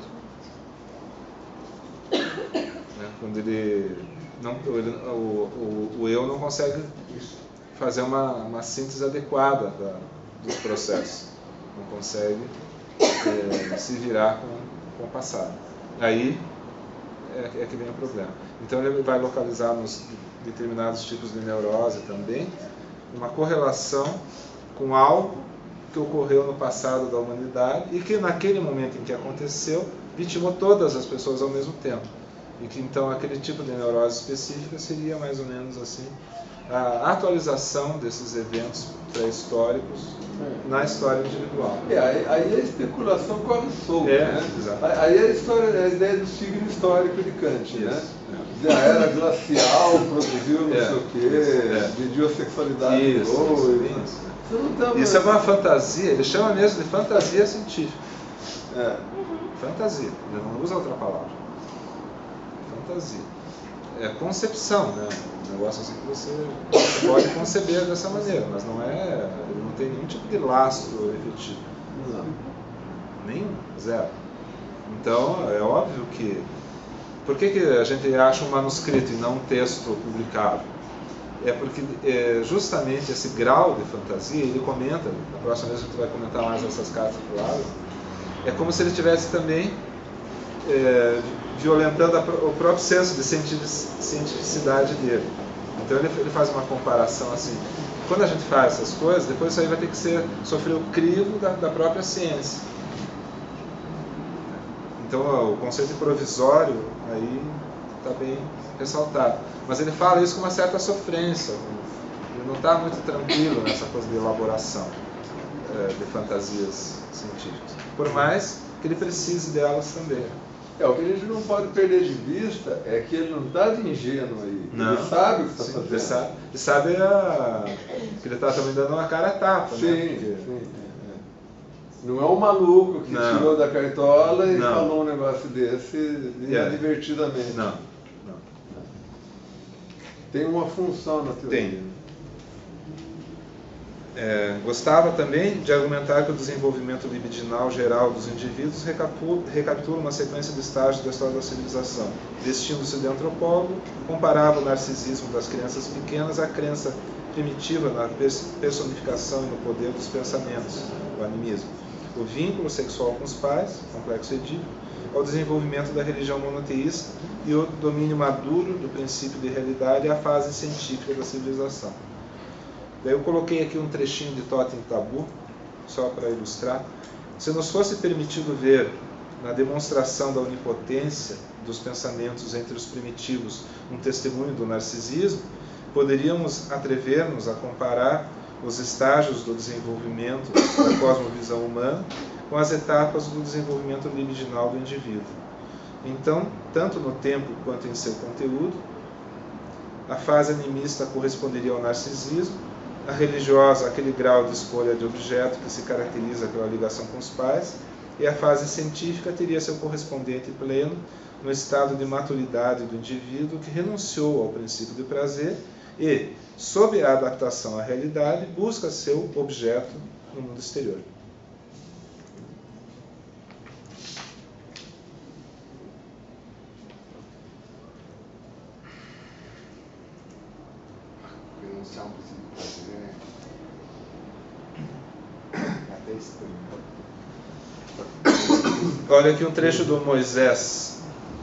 Quando o eu não consegue fazer uma síntese adequada dos processos. Não consegue se virar com o passado. Aí é que vem o problema. Então ele vai localizar nos determinados tipos de neurose também uma correlação com algo que ocorreu no passado da humanidade e que naquele momento em que aconteceu vitimou todas as pessoas ao mesmo tempo. E que então aquele tipo de neurose específica seria mais ou menos assim a atualização desses eventos pré-históricos na história individual. Aí a especulação corre solta, né? Exatamente. Aí a ideia do signo histórico de Kant, né? A era glacial produziu não sei o quê, mediu a sexualidade do outro. Isso é uma fantasia, ele chama mesmo de fantasia científica. Fantasia, ele não usa outra palavra. Fantasia. é concepção, né? Um negócio assim que você pode conceber dessa maneira, mas não é, ele não tem nenhum tipo de lastro efetivo. Não. Nenhum, zero. Então, é óbvio que... Por que a gente acha um manuscrito e não um texto publicado? É porque justamente esse grau de fantasia, ele comenta, na próxima vez a gente vai comentar mais essas cartas para o lado, é como se ele estivesse também violentando o próprio senso de cientificidade dele. Então ele faz uma comparação assim, quando a gente faz essas coisas, depois isso aí vai ter que sofrer o crivo da própria ciência. Então o conceito de provisório aí está bem ressaltado. Mas ele fala isso com uma certa sofrência, ele não está muito tranquilo nessa coisa de elaboração de fantasias científicas, por mais que ele precise delas também. O que a gente não pode perder de vista é que ele não está de ingênuo aí. Não. Ele sabe o que está fazendo. Ele sabe que ele está também dando uma cara a tapa. Sim, né? Porque, sim. Não é um maluco que tirou da cartola e não. falou um negócio desse inadvertidamente. Não. Tem uma função na teoria. Tem. Gostava também de argumentar que o desenvolvimento libidinal geral dos indivíduos recapitula uma sequência de estágios da história da civilização. Vestindo-se de antropólogo, comparava o narcisismo das crianças pequenas à crença primitiva na personificação e no poder dos pensamentos, o animismo. O vínculo sexual com os pais, complexo edípico, ao desenvolvimento da religião monoteísta e o domínio maduro do princípio de realidade à fase científica da civilização. Daí eu coloquei aqui um trechinho de Totem Tabu, só para ilustrar. Se nos fosse permitido ver na demonstração da onipotência dos pensamentos entre os primitivos um testemunho do narcisismo, poderíamos atrever-nos a comparar os estágios do desenvolvimento da cosmovisão humana com as etapas do desenvolvimento libidinal do indivíduo. Então, tanto no tempo quanto em seu conteúdo, a fase animista corresponderia ao narcisismo, a religiosa aquele grau de escolha de objeto que se caracteriza pela ligação com os pais, e a fase científica teria seu correspondente pleno no estado de maturidade do indivíduo que renunciou ao princípio de prazer e, sob a adaptação à realidade, busca seu objeto no mundo exterior. Renunciar ao princípio de prazer é até estranho. Olha aqui um trecho do Moisés.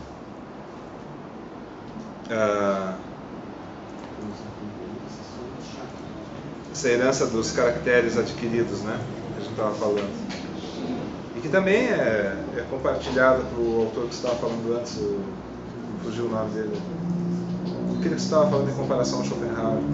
Essa herança dos caracteres adquiridos, né? Que a gente estava falando. E que também é compartilhada pelo autor que você estava falando antes, fugiu o nome dele. Aquele que você estava falando em comparação ao Schopenhauer.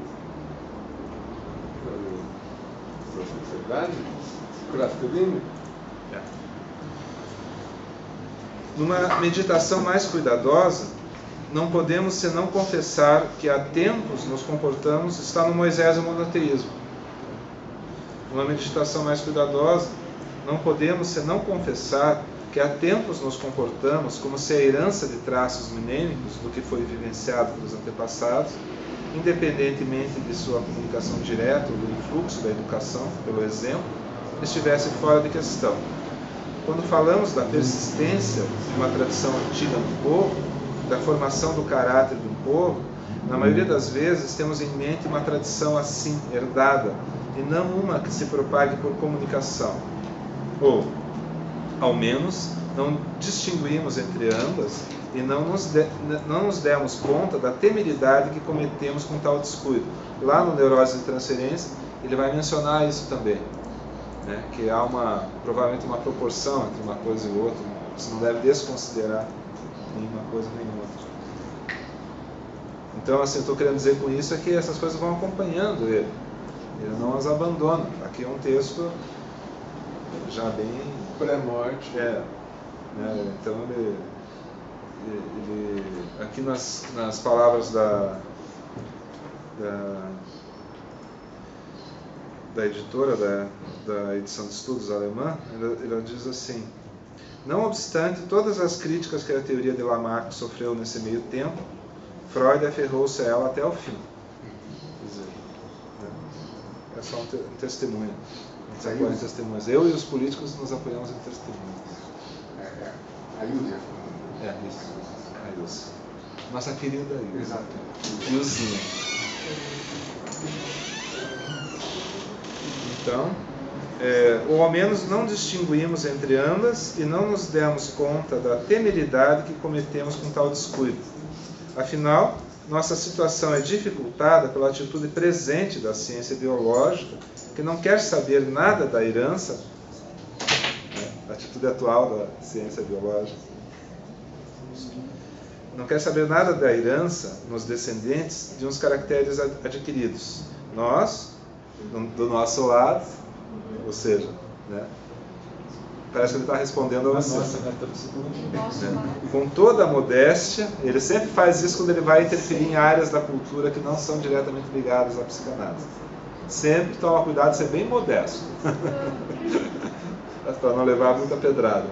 Numa meditação mais cuidadosa, não podemos senão confessar que há tempos nos comportamos, está no Moisés e o monoteísmo. Numa meditação mais cuidadosa, não podemos senão confessar que há tempos nos comportamos como se a herança de traços minêmicos do que foi vivenciado pelos antepassados, independentemente de sua comunicação direta ou do influxo da educação, pelo exemplo, estivesse fora de questão. Quando falamos da persistência de uma tradição antiga no povo, da formação do caráter de um povo, na maioria das vezes temos em mente uma tradição assim, herdada, e não uma que se propague por comunicação. Ou, ao menos, não distinguimos entre ambas e não nos demos conta da temeridade que cometemos com tal descuido. Lá no Neurose de Transferência, ele vai mencionar isso também, né? Que há provavelmente uma proporção entre uma coisa e outra, você não deve desconsiderar nenhuma coisa nem outra. Então, assim, eu estou querendo dizer com isso é que essas coisas vão acompanhando ele não as abandona. Aqui é um texto já bem pré-morte. Né? Então ele aqui nas palavras da editora da edição de estudos alemã, ela diz assim: não obstante todas as críticas que a teoria de Lamarck sofreu nesse meio tempo, Freud aferrou-se a ela até o fim. Quer dizer, é só um testemunho. A gente se apoia em testemunhas. Eu e os políticos nos apoiamos em testemunhas. A Ilha. Isso. A Ilse. Nossa querida Ilse. Exato. Ilzinha. Então, ou ao menos não distinguimos entre ambas e não nos demos conta da temeridade que cometemos com tal descuido. Afinal, nossa situação é dificultada pela atitude presente da ciência biológica, que não quer saber nada da herança, a atitude atual da ciência biológica, não quer saber nada da herança nos descendentes de uns caracteres adquiridos. Nós, do nosso lado, ou seja, parece que ele está respondendo a você. Com toda a modéstia, ele sempre faz isso quando ele vai interferir em áreas da cultura que não são diretamente ligadas à psicanálise. Sempre toma cuidado de ser bem modesto, para não levar muita pedrada.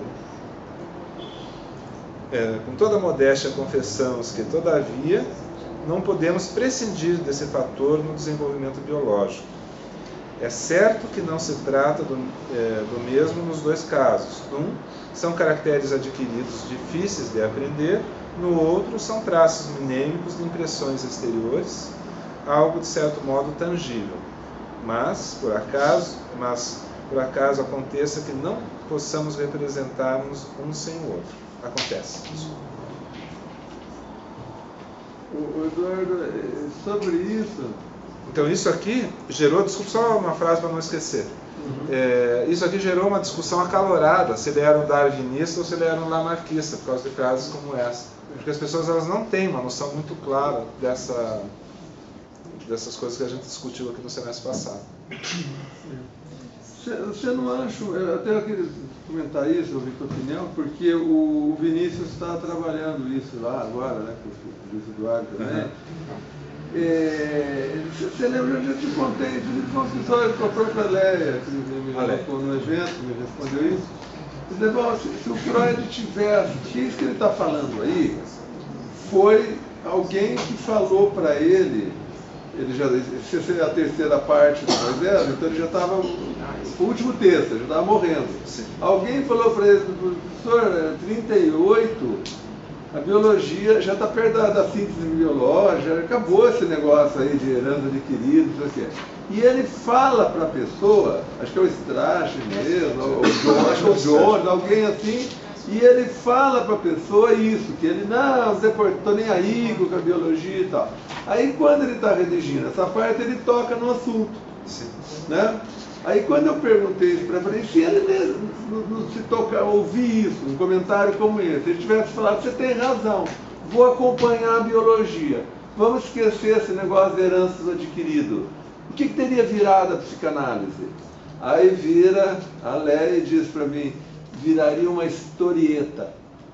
Com toda a modéstia confessamos que, todavia, não podemos prescindir desse fator no desenvolvimento biológico. É certo que não se trata do mesmo nos dois casos. São caracteres adquiridos difíceis de aprender, no outro são traços mnêmicos de impressões exteriores, algo de certo modo tangível. Mas por acaso aconteça que não possamos representar-nos um sem o outro. Acontece. Eduardo, sobre isso... Então isso aqui gerou, desculpa, só uma frase para não esquecer. Isso aqui gerou uma discussão acalorada, se ele era um darwinista ou se ele era um lamarckista, por causa de frases como essa. Porque as pessoas elas não têm uma noção muito clara dessas coisas que a gente discutiu aqui no semestre passado. Você não acha, eu até queria comentar isso, ouvir tua opinião, porque o Vinícius está trabalhando isso lá agora, né, com o Luiz Eduardo também. Você lembra, eu já te contei, tive uma pessoa com a própria Léia, que me colocou no evento, me respondeu isso. Ele disse, bom, se o Freud tivesse, que isso que ele está falando aí, foi alguém que falou para ele já, se é a terceira parte do Moisés, então ele já estava, o último texto, ele já estava morrendo. Sim. Alguém falou para ele, professor, 38, a biologia já está perto da síntese biológica, acabou esse negócio aí de herança adquirida, não sei o quê. E ele fala para a pessoa, acho que é o Strache mesmo, ou o Jones, alguém assim, e ele fala para a pessoa isso, que ele, não estou nem aí com a biologia e tal. Aí quando ele está redigindo essa parte, ele toca no assunto. Sim. Né? Aí quando eu perguntei isso para ele, falei, se ele não se tocar, ouvir isso, um comentário como esse, se ele tivesse falado, você tem razão, vou acompanhar a biologia, vamos esquecer esse negócio de heranças adquirido. O que teria virado a psicanálise? Aí vira a Léia e diz para mim, viraria uma historieta.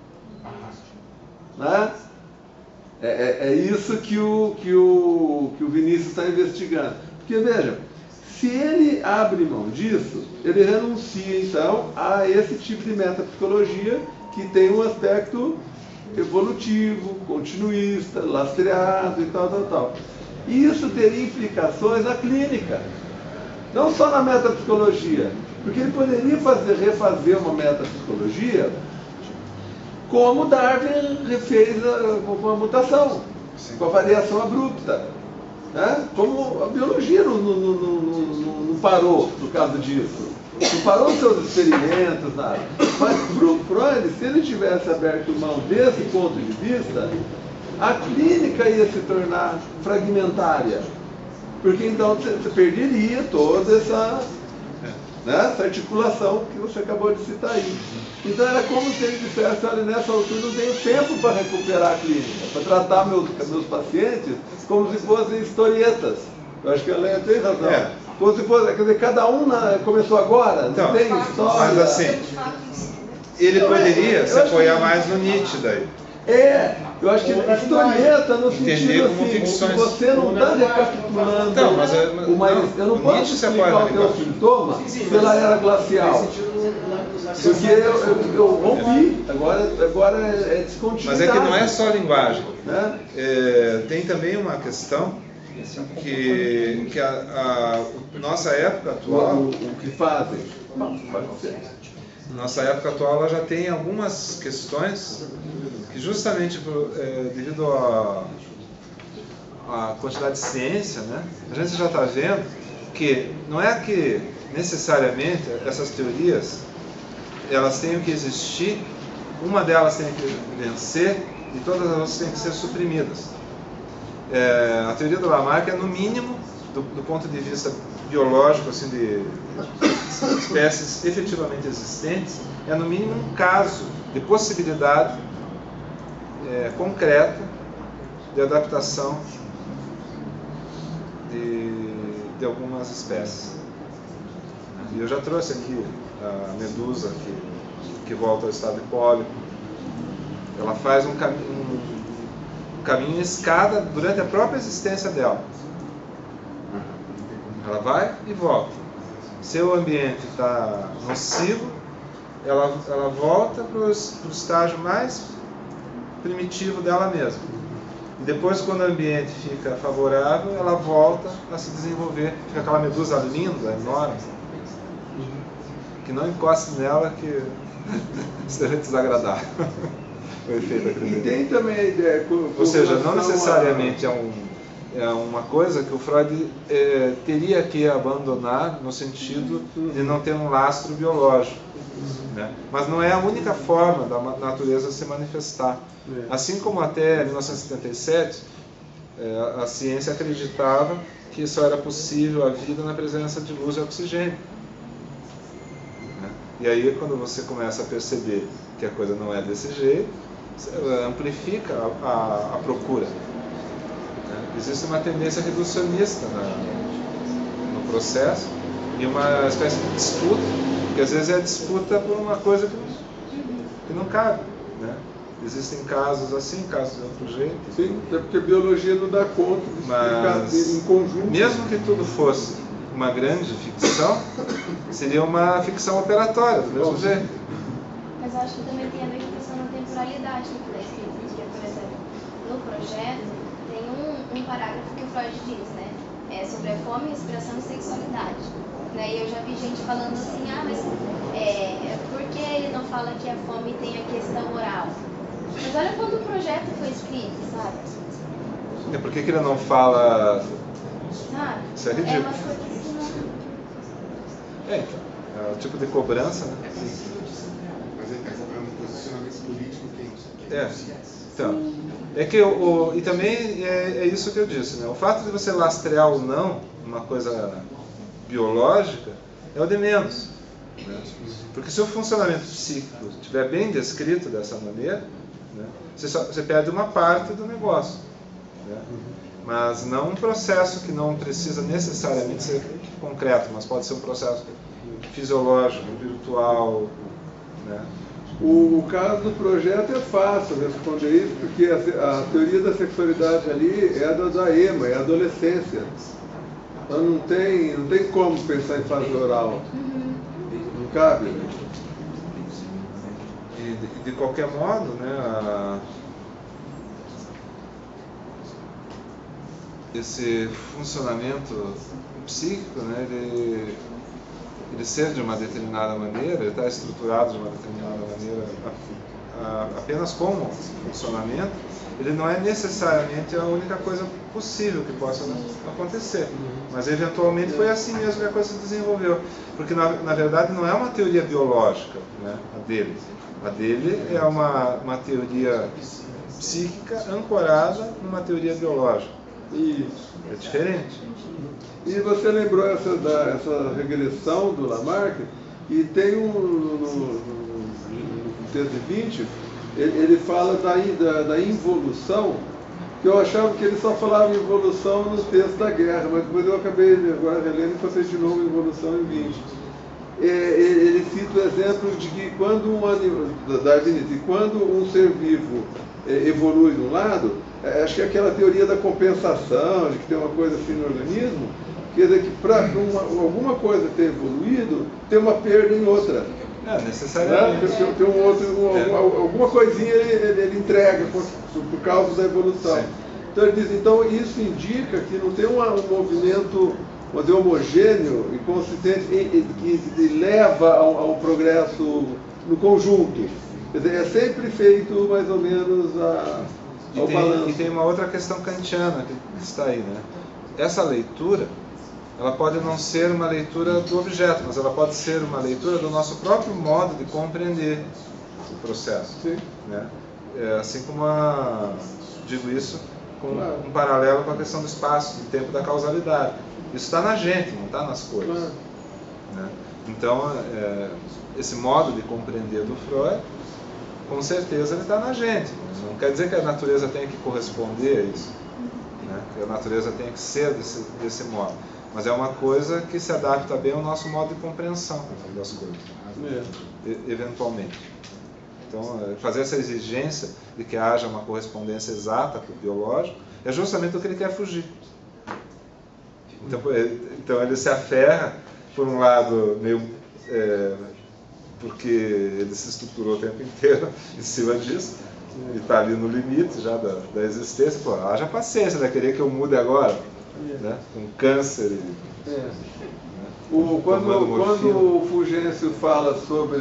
Né? É isso que o Vinícius está investigando. Porque veja, se ele abre mão disso, ele renuncia então a esse tipo de metapsicologia que tem um aspecto evolutivo, continuista, lastreado e tal. E isso teria implicações na clínica, não só na metapsicologia, porque ele poderia refazer uma metapsicologia como Darwin refez com a mutação, com a variação abrupta. Né? Como a biologia não parou no caso disso. Não parou os seus experimentos, nada. Mas para o Freud, se ele tivesse aberto mão desse ponto de vista, a clínica ia se tornar fragmentária. Porque então você perderia toda essa articulação que você acabou de citar aí. Então era como se ele dissesse, olha, nessa altura não tenho tempo para recuperar a clínica, para tratar meus pacientes como se fossem historietas. Eu acho que a Léia tem razão. Como se fosse, quer dizer, cada um começou agora, então, não tem história. Mas assim, ele poderia se apoiar mais no Nietzsche daí. Eu acho que historieta no sentido assim, se você não está recapitulando, eu não posso explicar o teu sintoma pela era glacial. Porque eu rompi, agora é descontinuidade. Mas é que não é só a linguagem. Né? Tem também uma questão que a nossa época atual... O que fazem? Nossa época atual ela já tem algumas questões que justamente devido à quantidade de ciência, né, a gente já está vendo que não é que necessariamente essas teorias elas tenham que existir, uma delas tem que vencer e todas as outras têm que ser suprimidas. A teoria do Lamarck é, no mínimo, do ponto de vista biológico, assim, de espécies efetivamente existentes, é no mínimo um caso de possibilidade concreta de adaptação de algumas espécies. E eu já trouxe aqui a medusa que volta ao estado de pólipo. Ela faz um caminho em escada durante a própria existência dela. Ela vai e volta. Se o ambiente está nocivo, ela volta para o estágio mais primitivo dela mesma. E depois, quando o ambiente fica favorável, ela volta a se desenvolver. Fica aquela medusa linda, enorme, que não encoste nela, que seja desagradável. O efeito e tem também a ideia... Ou seja, não necessariamente é uma coisa que o Freud teria que abandonar no sentido de não ter um lastro biológico, né? Mas não é a única forma da natureza se manifestar. Assim como até 1977 a ciência acreditava que só era possível a vida na presença de luz e oxigênio, né? E aí, quando você começa a perceber que a coisa não é desse jeito, amplifica a procura. Existe uma tendência reducionista no processo e uma espécie de disputa, que às vezes é a disputa por uma coisa que não cabe, né? Existem casos assim, casos de outro jeito. Sim, até porque a biologia não dá conta de explicar em conjunto. Mesmo que tudo fosse uma grande ficção, seria uma ficção operatória, do mesmo jeito. Mas eu acho que também tem a ver com a questão da temporalidade no que está escrito, porque, por exemplo, no projeto tem um parágrafo que o Freud diz, né? Sobre a fome, respiração e sexualidade. Né? E eu já vi gente falando assim, mas por que ele não fala que a fome tem a questão oral? Mas olha quando o projeto foi escrito, sabe? Por que ele não fala... Sabe? Isso é ridículo. Umas coisas que não... Então, é o tipo de cobrança, né? Mas é um posicionamento político que então, e também é isso que eu disse, né? O fato de você lastrear ou não uma coisa biológica é o de menos, né? Porque se o funcionamento psíquico estiver bem descrito dessa maneira, né, você perde uma parte do negócio, né? Mas não um processo que não precisa necessariamente ser concreto, mas pode ser um processo fisiológico, virtual, né? O caso do projeto é fácil responder isso, porque a teoria da sexualidade ali é da EMA, é a adolescência. Então não tem como pensar em fase oral. Não cabe. E de qualquer modo, né, esse funcionamento psíquico, né, ele ser de uma determinada maneira, ele está estruturado de uma determinada maneira apenas como funcionamento, ele não é necessariamente a única coisa possível que possa acontecer. Mas eventualmente foi assim mesmo que a coisa se desenvolveu. Porque na verdade não é uma teoria biológica, né, a dele. A dele é uma teoria psíquica ancorada numa teoria biológica. Isso. É diferente. E você lembrou essa regressão do Lamarck, e tem no texto de 20, ele fala da involução, que eu achava que ele só falava em involução no texto da guerra, mas depois eu acabei agora relendo e passei de novo involução em 20. Ele cita o exemplo de que quando um ser vivo evolui de um lado, acho que é aquela teoria da compensação, de que tem uma coisa assim no organismo, quer dizer que para alguma coisa ter evoluído, tem uma perda em outra. Necessariamente. Tem alguma coisinha ele entrega por causa da evolução. Sim. Então ele diz, então isso indica que não tem um movimento homogêneo e consistente que leva a um progresso no conjunto. Quer dizer, é sempre feito mais ou menos ao balanço. E tem uma outra questão kantiana que está aí, né? Essa leitura, ela pode não ser uma leitura do objeto, mas ela pode ser uma leitura do nosso próprio modo de compreender o processo. Sim. Né? Assim como digo isso com um paralelo com a questão do espaço, do tempo da causalidade. Isso está na gente, não está nas coisas. Né? Então, esse modo de compreender do Freud, com certeza ele está na gente. Não quer dizer que a natureza tenha que corresponder a isso, né? Que a natureza tenha que ser desse modo. Mas é uma coisa que se adapta bem ao nosso modo de compreensão das coisas, eventualmente. Então, fazer essa exigência de que haja uma correspondência exata com o biológico é justamente o que ele quer fugir. Então ele se aferra, por um lado, meio porque ele se estruturou o tempo inteiro em cima disso, e está ali no limite já da existência. Pô, haja paciência, vai querer que eu mude agora, né? Com câncer. Quando o Fulgêncio fala sobre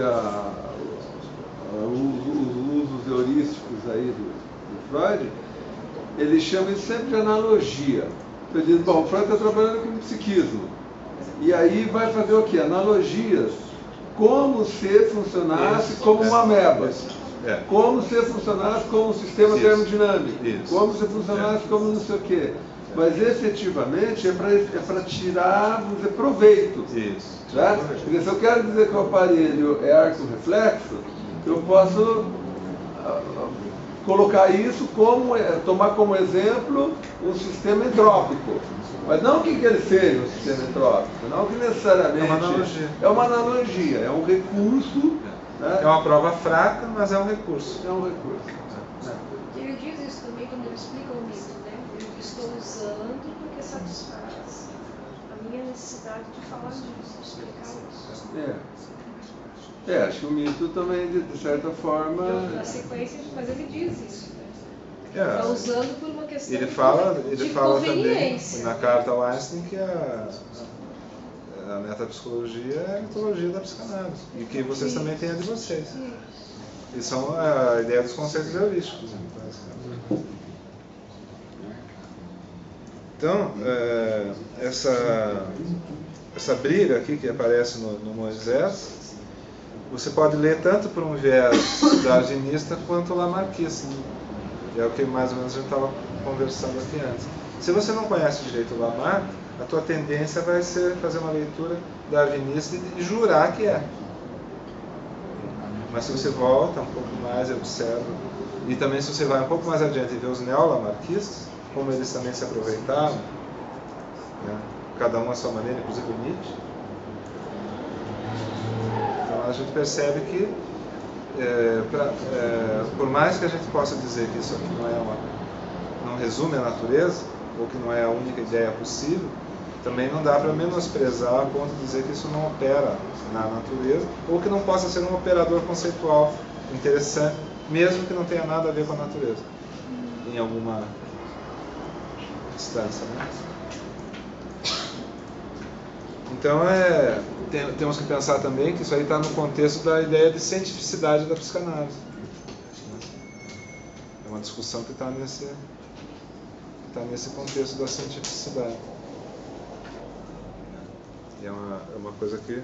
os usos heurísticos aí do Freud, ele chama isso sempre de analogia. Ele diz, bom, o Freud está trabalhando com o psiquismo. E aí vai fazer o quê? Analogias. Como se funcionasse como uma ameba. Como se funcionasse como um sistema termodinâmico. Como se funcionasse como não sei o quê. Mas efetivamente é para tirar, vamos dizer, proveito. Né? Porque se eu quero dizer que o aparelho é arco-reflexo, eu posso colocar isso tomar como exemplo um sistema entrópico. Mas não que ele seja um sistema entrópico, não que necessariamente é uma analogia, é um recurso. Né? É uma prova fraca, mas é um recurso. É um recurso. Ele diz isso também quando ele explica o mito, né? Eu estou usando porque satisfaz a minha necessidade de falar disso, de explicar isso. Acho que o mito também, de certa forma... Na sequência, mas ele diz isso, né? Está usando por uma questão de conveniência. Também, na carta ao Einstein, que a metapsicologia é a mitologia da psicanálise. E que vocês também têm a de vocês. Sim. E são a ideia dos conceitos heurísticos. Então, essa briga aqui que aparece no Moisés, você pode ler tanto por um viés darwinista quanto lamarquista. É o que mais ou menos a gente estava conversando aqui antes. Se você não conhece direito o Lamarck, a tua tendência vai ser fazer uma leitura darwinista e jurar que é. Mas se você volta um pouco mais e observa, e também se você vai um pouco mais adiante e vê os neolamarquistas, como eles também se aproveitaram, né? Cada um à sua maneira, inclusive o Nietzsche, então a gente percebe que por mais que a gente possa dizer que isso aqui não resume a natureza, ou que não é a única ideia possível, também não dá para menosprezar a ponto de dizer que isso não opera na natureza, ou que não possa ser um operador conceitual interessante, mesmo que não tenha nada a ver com a natureza, em alguma instância, né? Então temos que pensar também que isso aí está no contexto da ideia de cientificidade da psicanálise. É uma discussão que está nesse contexto da cientificidade. E é uma coisa que...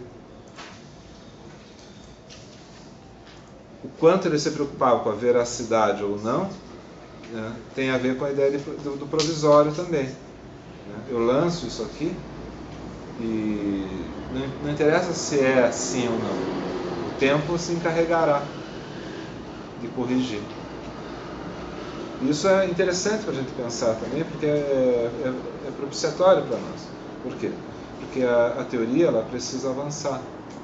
O quanto ele se preocupava com a veracidade ou não, né, tem a ver com a ideia do provisório também. Né? Eu lanço isso aqui e não interessa se é assim ou não. O tempo se encarregará de corrigir. Isso é interessante para a gente pensar também, porque é propiciatório para nós. Por quê? Porque a teoria ela precisa avançar.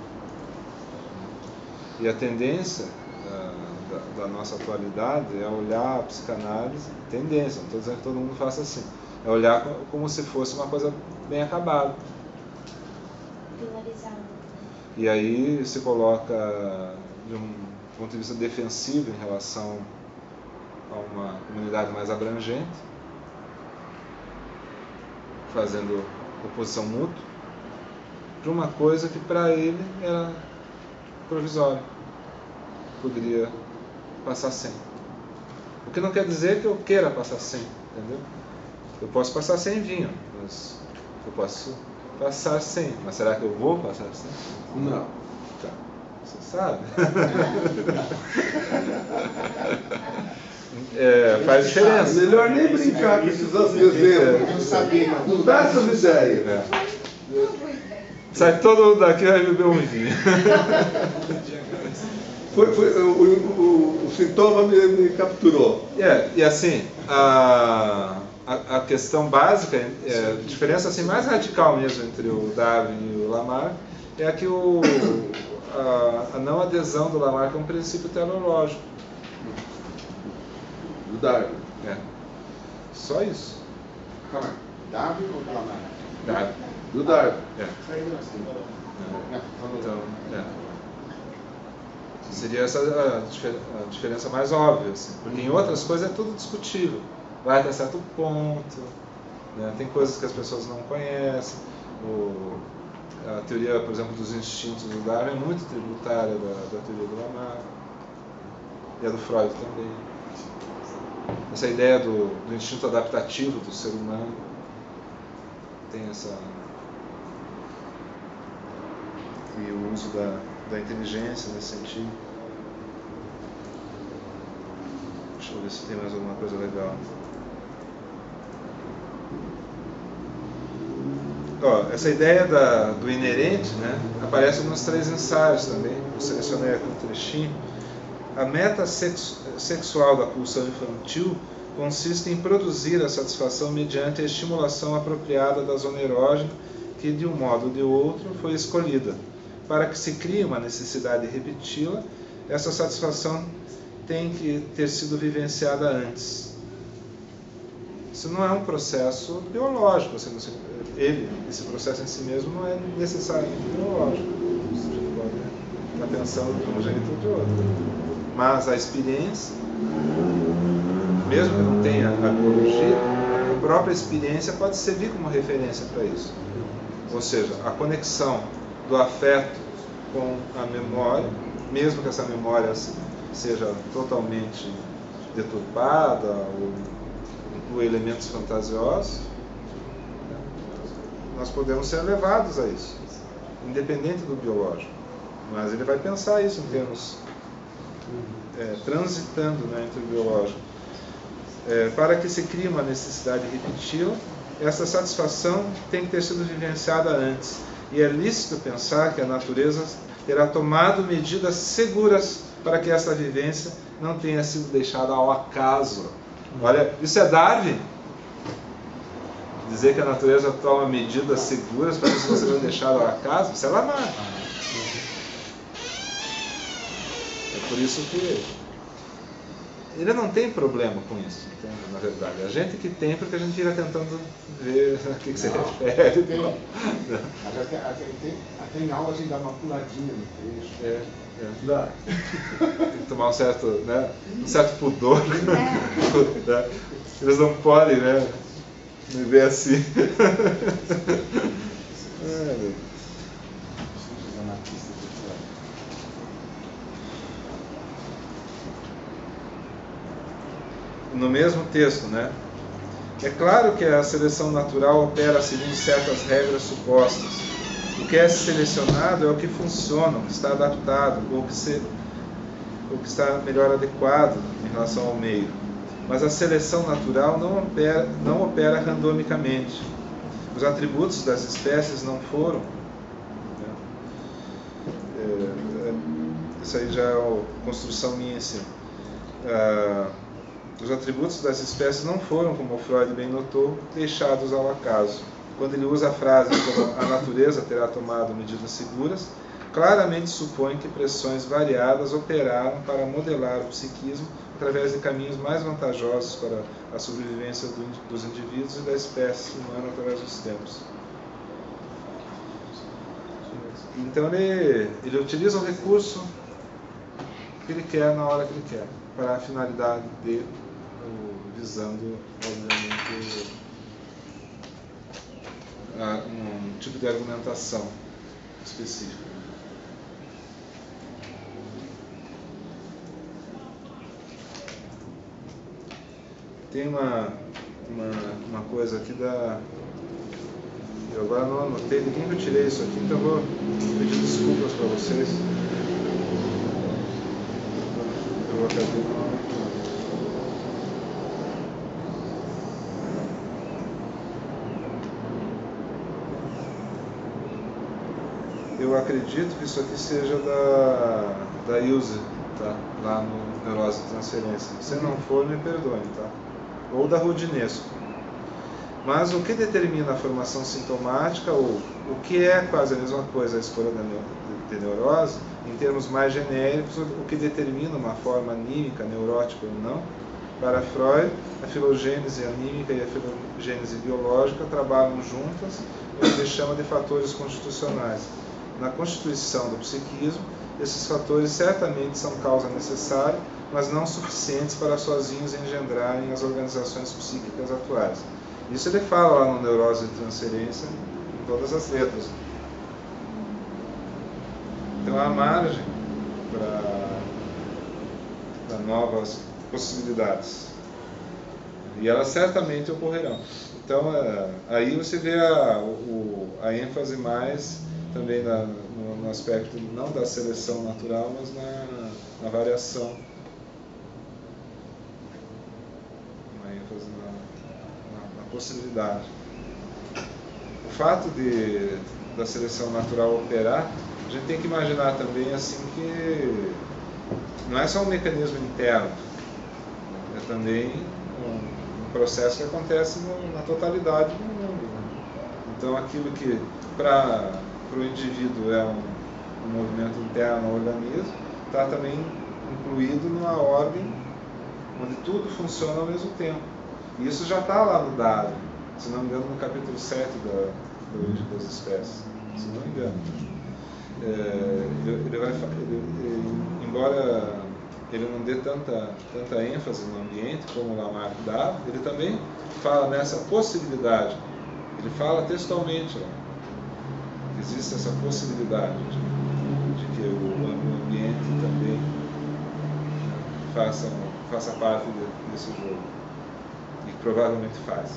E a tendência da nossa atualidade é olhar a psicanálise, tendência, não estou dizendo que todo mundo faça assim, é olhar como se fosse uma coisa bem acabada. E aí se coloca de um ponto de vista defensivo em relação a uma comunidade mais abrangente, fazendo oposição mútua, para uma coisa que para ele era provisória, poderia passar sem. O que não quer dizer que eu queira passar sem, entendeu? Eu posso passar sem vinho, mas eu posso passar sem. Mas será que eu vou passar sem? Não. Tá. Você sabe. Faz diferença. Melhor nem brincar com esses exemplos. Não dá essas ideias. Sai todo mundo daqui e vai beber um vinho. O sintoma me capturou. E assim, a questão básica, a diferença assim, mais radical mesmo entre o Darwin e o Lamarck é que a não adesão do Lamarck é um princípio teleológico. Do Darwin. Só isso. Calma, Darwin ou Lamarck? Darwin. Do Darwin. Então, seria essa a diferença mais óbvia, assim. Porque em outras coisas é tudo discutível. Vai até certo ponto, né? Tem coisas que as pessoas não conhecem. A teoria, por exemplo, dos instintos do Darwin é muito tributária da teoria do Lamarck. E a do Freud também. Essa ideia do instinto adaptativo do ser humano tem essa... E o uso da inteligência nesse sentido. Deixa eu ver se tem mais alguma coisa legal. Essa ideia do inerente, né, aparece nos 3 ensaios também. Eu selecionei aqui um trechinho. A meta sexual da pulsão infantil consiste em produzir a satisfação mediante a estimulação apropriada da zona erógena que, de um modo ou de outro, foi escolhida. Para que se crie uma necessidade de repeti-la, essa satisfação tem que ter sido vivenciada antes. Isso não é um processo biológico. Esse processo em si mesmo não é necessariamente biológico. A gente pode estar pensando de um jeito ou de outro. Mas a experiência, mesmo que não tenha a biologia, a própria experiência pode servir como referência para isso. Ou seja, a conexão do afeto com a memória, mesmo que essa memória seja totalmente deturpada ou inclua elementos fantasiosos, nós podemos ser levados a isso, independente do biológico. Mas ele vai pensar isso em termos transitando, né, entre o biológico. Para que se crie uma necessidade de repeti-la, essa satisfação tem que ter sido vivenciada antes. E é lícito pensar que a natureza terá tomado medidas seguras para que essa vivência não tenha sido deixada ao acaso. Olha, isso é Darwin. Dizer que a natureza toma medidas seguras para que isso não seja deixado ao acaso, isso é Lamarck. É por isso que ele não tem problema com isso, entende? Na verdade. A gente que tem, porque a gente fica tentando ver a que se refere. Até em aula a gente dá uma puladinha no trecho. Dá. Tem que tomar um certo pudor. Eles não podem, né, me ver assim. No mesmo texto, né? É claro que a seleção natural opera segundo certas regras supostas. O que é selecionado é o que funciona, o que está adaptado, ou o que está melhor adequado em relação ao meio. Mas a seleção natural não opera randomicamente. Os atributos das espécies não foram... Isso aí já é uma construção minha assim. Os atributos das espécies não foram, como Freud bem notou, deixados ao acaso. Quando ele usa a frase como a natureza terá tomado medidas seguras, claramente supõe que pressões variadas operaram para modelar o psiquismo através de caminhos mais vantajosos para a sobrevivência dos indivíduos e da espécie humana através dos tempos. Então ele utiliza o recurso que ele quer na hora que ele quer, para a finalidade dele, visando, obviamente, um tipo de argumentação específica. Tem uma coisa aqui eu agora não anotei de quem que eu tirei isso aqui, então eu vou pedir desculpas para vocês. Eu acabei não. Eu acredito que isso aqui seja da Ilse, tá? Lá no Neurose de Transferência. Se não for, me perdoe, tá? Ou da Rudinesco. Mas o que determina a formação sintomática, ou o que é quase a mesma coisa a escolha de neurose, em termos mais genéricos, o que determina uma forma anímica, neurótica ou não, para Freud, a filogênese anímica e a filogênese biológica trabalham juntas no que ele chama de fatores constitucionais. Na constituição do psiquismo, esses fatores certamente são causa necessária, mas não suficientes para sozinhos engendrarem as organizações psíquicas atuais. Isso ele fala lá no Neurose de Transferência, em todas as letras. Então há margem para novas possibilidades. E elas certamente ocorrerão. Então aí você vê a ênfase mais também no aspecto não da seleção natural, mas na variação. Uma ênfase na possibilidade. O fato da seleção natural operar, a gente tem que imaginar também assim que não é só um mecanismo interno, é também um processo que acontece na totalidade do mundo. Então aquilo que para o indivíduo é um movimento interno ao organismo, está também incluído numa ordem onde tudo funciona ao mesmo tempo. E isso já está lá no Darwin, se não me engano, no capítulo 7 da Origem das Espécies, se não me engano. Embora ele não dê tanta ênfase no ambiente como o Lamarck dava, ele também fala nessa possibilidade. Ele fala textualmente, existe essa possibilidade de que o ambiente também faça parte desse jogo. E que provavelmente faz.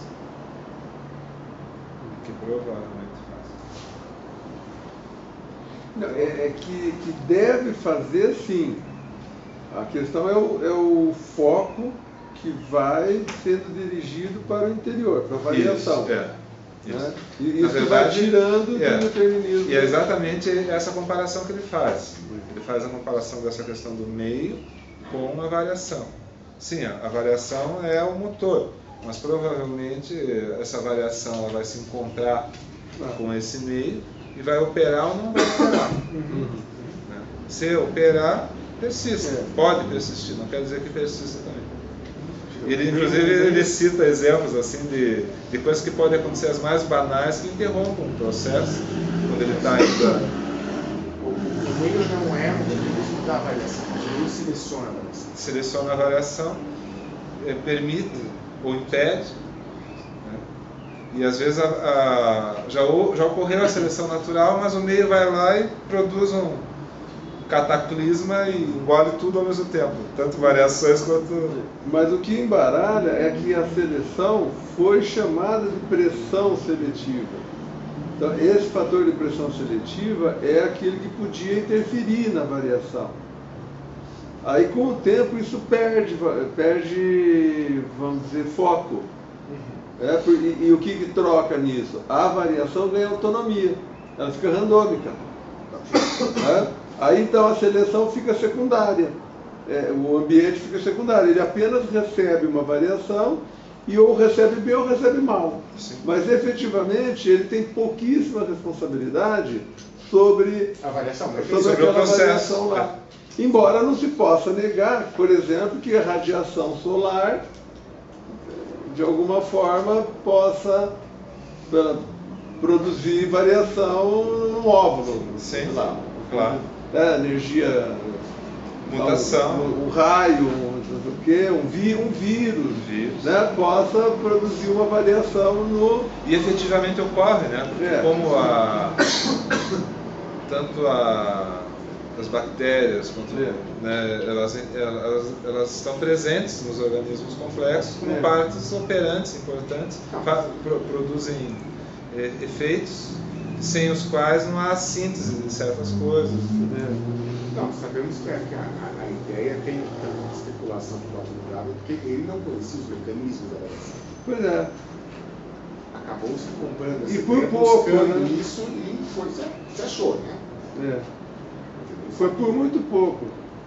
Não, que deve fazer, sim. A questão é o foco que vai sendo dirigido para o interior, para a variação. Isso. Né? E isso verdade, vai tirando do determinismo. E é exatamente essa comparação que ele faz. Ele faz a comparação dessa questão do meio com a variação. Sim, a variação é o motor, mas provavelmente essa variação ela vai se encontrar com esse meio e vai operar ou não vai operar. Né? Se operar, persiste. Pode persistir, não quer dizer que persista também. Ele cita exemplos assim de coisas que podem acontecer as mais banais que interrompam o processo quando ele está ainda. O meio não é o mecanismo da avaliação, ele seleciona a avaliação. Seleciona a variação, permite ou impede, né? E às vezes já ocorreu a seleção natural, mas o meio vai lá e produz um cataclisma e engole tudo ao mesmo tempo, tanto variações quanto... Mas o que embaralha é que a seleção foi chamada de pressão seletiva. Então, esse fator de pressão seletiva é aquele que podia interferir na variação. Aí, com o tempo, isso perde vamos dizer, foco. E o que troca nisso? A variação ganha autonomia, ela fica randômica. Aí então a seleção fica secundária, o ambiente fica secundário, ele apenas recebe uma variação e ou recebe bem ou recebe mal. Sim. Mas efetivamente ele tem pouquíssima responsabilidade sobre a variação, sobre aquela variação lá. Embora não se possa negar, por exemplo, que a radiação solar de alguma forma possa produzir variação no óvulo. Sim, lá. claro. Energia, mutação, um raio, o quê? Um vírus, né? Possa produzir uma variação no... E efetivamente ocorre, né? Porque como tanto as bactérias quanto, né, elas estão presentes nos organismos complexos como partes operantes importantes, produzem efeitos sem os quais não há síntese de certas coisas. Não, sabemos que a ideia tem uma especulação do próprio Darwin, porque ele não conhecia os mecanismos da variação. Pois é. Acabou se comprando e por pouco, né? Isso e se achou, né? Foi por muito pouco.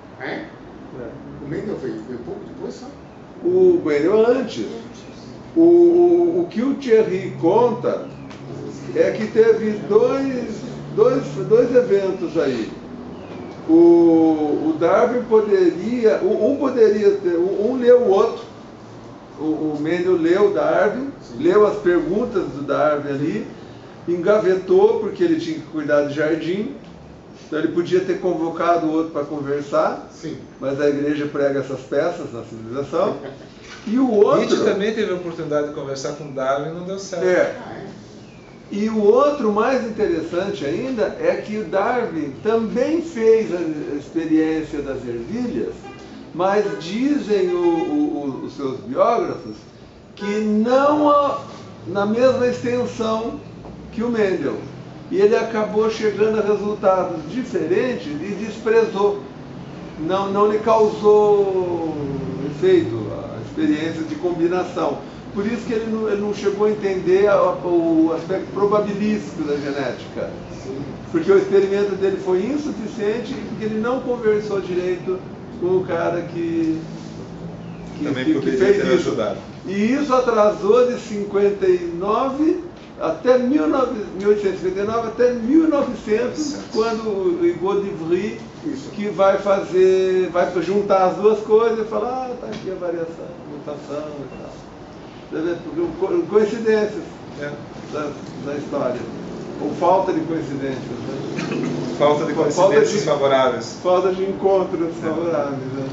O Mendel veio pouco depois, sabe? O Mendel antes. O que o Thierry conta é que teve dois eventos aí. O Darwin poderia, um leu o outro. O Mendel leu o Darwin, leu as perguntas do Darwin ali, engavetou porque ele tinha que cuidar de jardim. Então ele podia ter convocado o outro para conversar, mas a igreja prega essas peças na civilização. E o outro... Nietzsche também teve a oportunidade de conversar com Darwin e não deu certo. E o outro mais interessante ainda é que o Darwin também fez a experiência das ervilhas, mas dizem os seus biógrafos que não na mesma extensão que o Mendel. E ele acabou chegando a resultados diferentes e desprezou. Não lhe causou efeito a experiência de combinação. Por isso que ele não chegou a entender o aspecto probabilístico da genética. Porque o experimento dele foi insuficiente e porque ele não conversou direito com o cara que fez isso. Ajudado. E isso atrasou de 59 até 1859 até 1900, quando o Hugo de Vries que vai juntar as duas coisas e falar, tá aqui a variação, a mutação e tal. Coincidências da história. Ou falta de coincidências. Né? Falta de coincidências favoráveis. Falta de encontros favoráveis. Né?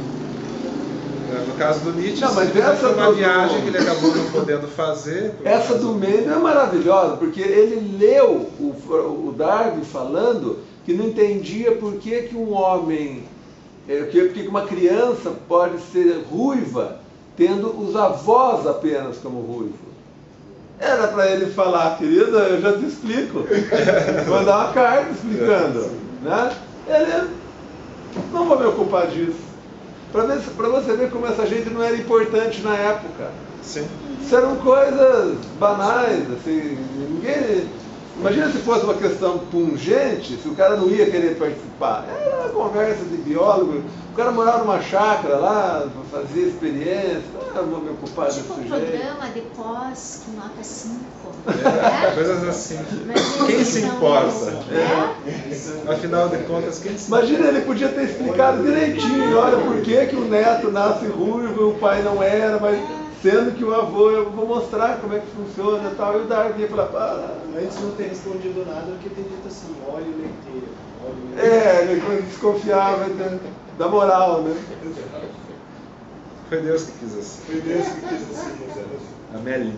No caso do Nietzsche, mas essa foi uma viagem que ele acabou não podendo fazer. Essa do Mendel é maravilhosa, porque ele leu o Darwin falando que não entendia por que um homem, porque uma criança pode ser ruiva tendo os avós apenas como ruivo. Era para ele falar, querida, eu já te explico. Mandar uma carta explicando. Né? Ele, não vou me ocupar disso. Para você ver como essa gente não era importante na época. Sim. Isso eram coisas banais, assim, ninguém... Imagina se fosse uma questão pungente, se o cara não ia querer participar. Era uma conversa de biólogo, o cara morava numa chácara lá, fazia experiência, não vou me ocupar desse sujeito. Tipo um programa de pós com nota 5. Coisas assim. Quem se importa? Afinal de contas, quem se importa? Imagina, ele podia ter explicado direitinho, olha por que o neto nasce ruivo e o pai não era, mas sendo que o avô, eu vou mostrar como é que funciona e tal, e o Darwin ia falar, antes não ter respondido nada, porque tem dito assim, óleo leiteiro. Ele desconfiava da moral, né? Foi Deus que quis assim. Foi Deus que quis assim, a Melinha.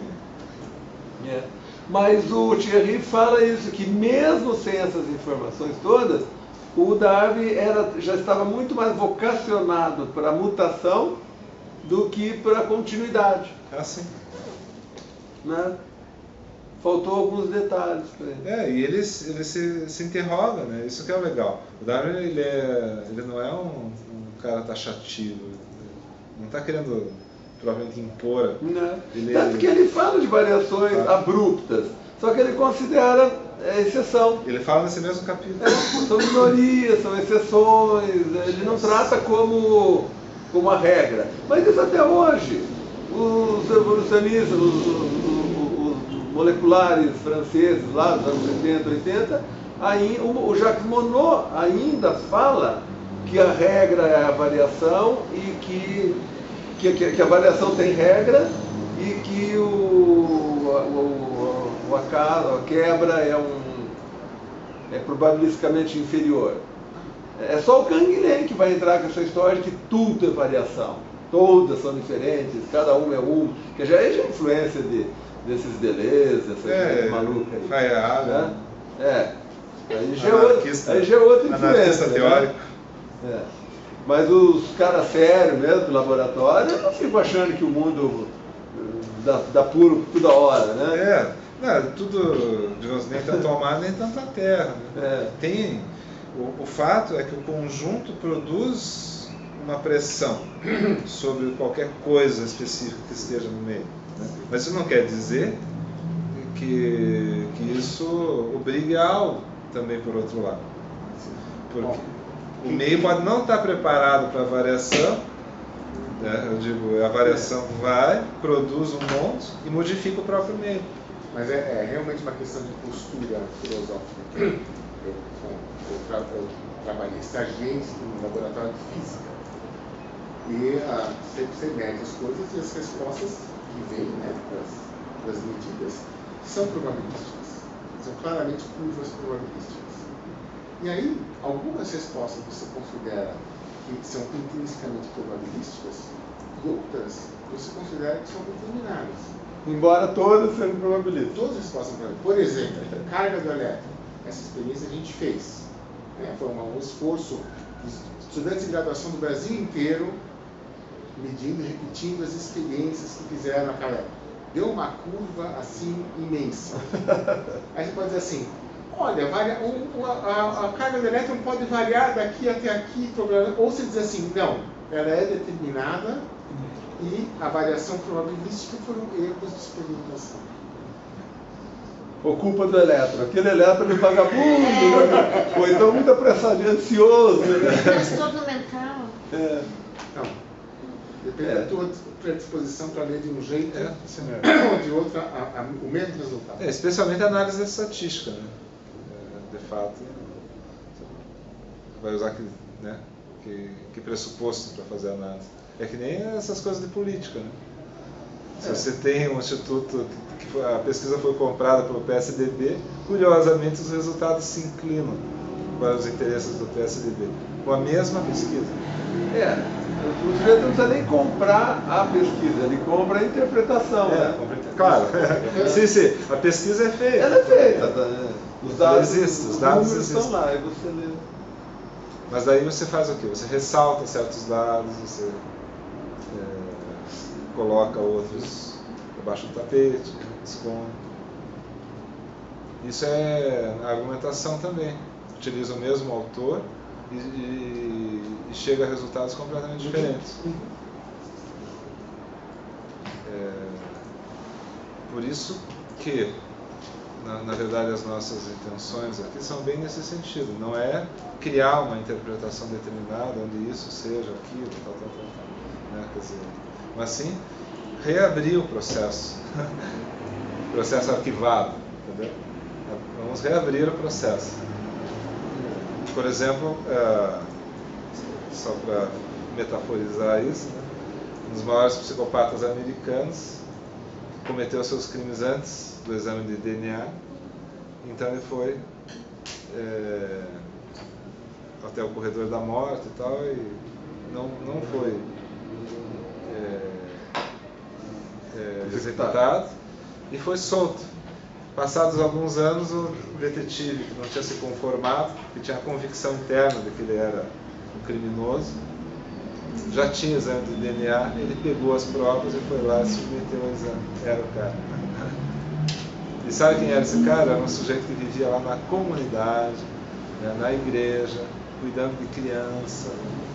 Mas o Thierry fala isso, que mesmo sem essas informações todas, o Darwin já estava muito mais vocacionado para a mutação do que para a continuidade. Sim. Né? Faltou alguns detalhes para ele. E ele se interroga, né? Isso que é o legal. O Darwin ele não é um cara taxativo, não está querendo provavelmente impor. Tanto que ele fala de variações abruptas, só que ele considera exceção. Ele fala nesse mesmo capítulo. São minorias, são exceções, ele não trata como a regra. Mas isso até hoje. Os evolucionistas, os moleculares franceses lá dos anos 70, 80, o Jacques Monod ainda fala que a regra é a variação e que a variação tem regra e que o a quebra é probabilisticamente inferior. É só o Canguilhem que vai entrar com essa história de que tudo é variação. Todas são diferentes, cada uma é uma. Que já é influência desses Deleuze, dessas coisas malucas aí. Fayard, né? Aí já é outra influência. Anarquista teórico. Né? Mas os caras sérios mesmo do laboratório, eu não fico achando que o mundo dá puro toda hora, né? Tudo, digamos, nem tanto ao mar, nem tanto à terra. Né? Tem, o fato é que o conjunto produz uma pressão sobre qualquer coisa específica que esteja no meio. Né? Mas isso não quer dizer que isso obrigue a algo também por outro lado. Porque o meio pode não estar preparado para a variação, né? Eu digo, a variação vai, produz um monte e modifica o próprio meio. Mas é realmente uma questão de postura filosófica. Eu trabalhei, estagiei no laboratório de física. E você mede as coisas e as respostas que vêm, né, das medidas são probabilísticas. São claramente curvas probabilísticas. E aí, algumas respostas você considera que são intrinsecamente probabilísticas e outras você considera que são determinadas. Embora todas sejam probabilísticas. Todas as respostas são probabilísticas. Por exemplo, carga do elétron. Essa experiência a gente fez. Né? Foi um esforço dos estudantes de graduação do Brasil inteiro medindo e repetindo as experiências que fizeram naquela época. Deu uma curva assim imensa. Aí você pode dizer assim, olha, a carga do elétron pode variar daqui até aqui, ou você diz assim, não, ela é determinada e a variação probabilística foram erros de experimentação. Por culpa do elétron. Aquele elétron é vagabundo, né? Ou então muito apressado, ansioso. Né? Transtorno mental. Não. Depende da tua predisposição para ler de um jeito ou de outro o mesmo resultado. Especialmente a análise estatística, né? De fato, vai usar que pressuposto para fazer a análise. É que nem essas coisas de política, né? Se você tem um instituto que a pesquisa foi comprada pelo PSDB, curiosamente os resultados se inclinam para os interesses do PSDB, com a mesma pesquisa. O sujeito não precisa nem comprar a pesquisa, ele compra a interpretação. Né? Claro. Sim, a pesquisa é feita. Ela é feita. Os dados, os dados existem. Estão lá, e você lê. Mas daí você faz o quê? Você ressalta certos dados, você coloca outros debaixo do tapete, esconde. Isso é a argumentação também. Utiliza o mesmo autor e chega a resultados completamente diferentes. Por isso que, na verdade, as nossas intenções aqui são bem nesse sentido. Não é criar uma interpretação determinada onde isso seja aquilo, tal. Né? Quer dizer, mas sim reabrir o processo, o processo arquivado, entendeu? Vamos reabrir o processo. Por exemplo, só para metaforizar isso, né? Um dos maiores psicopatas americanos cometeu seus crimes antes do exame de DNA, então ele foi até o corredor da morte e tal, e não foi executado e foi solto. Passados alguns anos, o detetive, que não tinha se conformado, que tinha a convicção interna de que ele era um criminoso, já tinha exame de DNA, ele pegou as provas e foi lá e submeteu ao exame. Era o cara. E sabe quem era esse cara? Era um sujeito que vivia lá na comunidade, né, na igreja, cuidando de criança.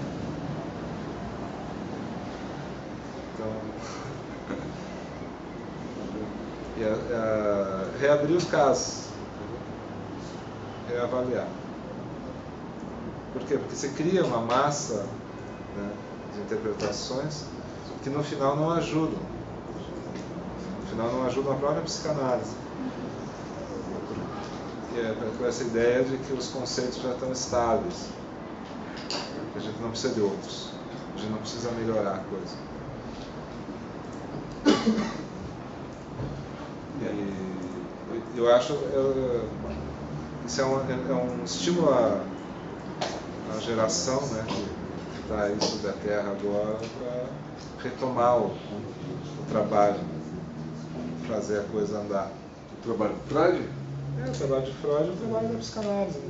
Então, reabrir os casos, reavaliar. Por quê? Porque você cria uma massa, né, de interpretações que no final não ajudam. No final não ajudam a própria psicanálise. Com essa ideia de que os conceitos já estão estáveis, que a gente não precisa de outros, a gente não precisa melhorar a coisa. Eu acho isso é um estímulo à geração, né, que está aí sobre a Terra agora, para retomar o trabalho, fazer a coisa andar. O trabalho de Freud? O trabalho de Freud é o trabalho da psicanálise.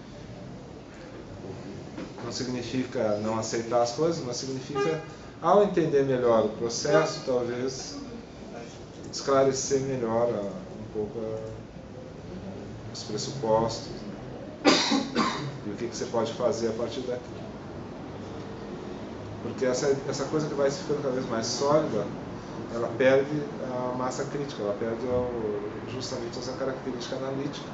Não significa não aceitar as coisas, mas significa, ao entender melhor o processo, talvez esclarecer melhor um pouco os pressupostos, né? E o que você pode fazer a partir daqui. Porque essa coisa que vai se ficando cada vez mais sólida, ela perde a massa crítica, ela perde justamente essa característica analítica.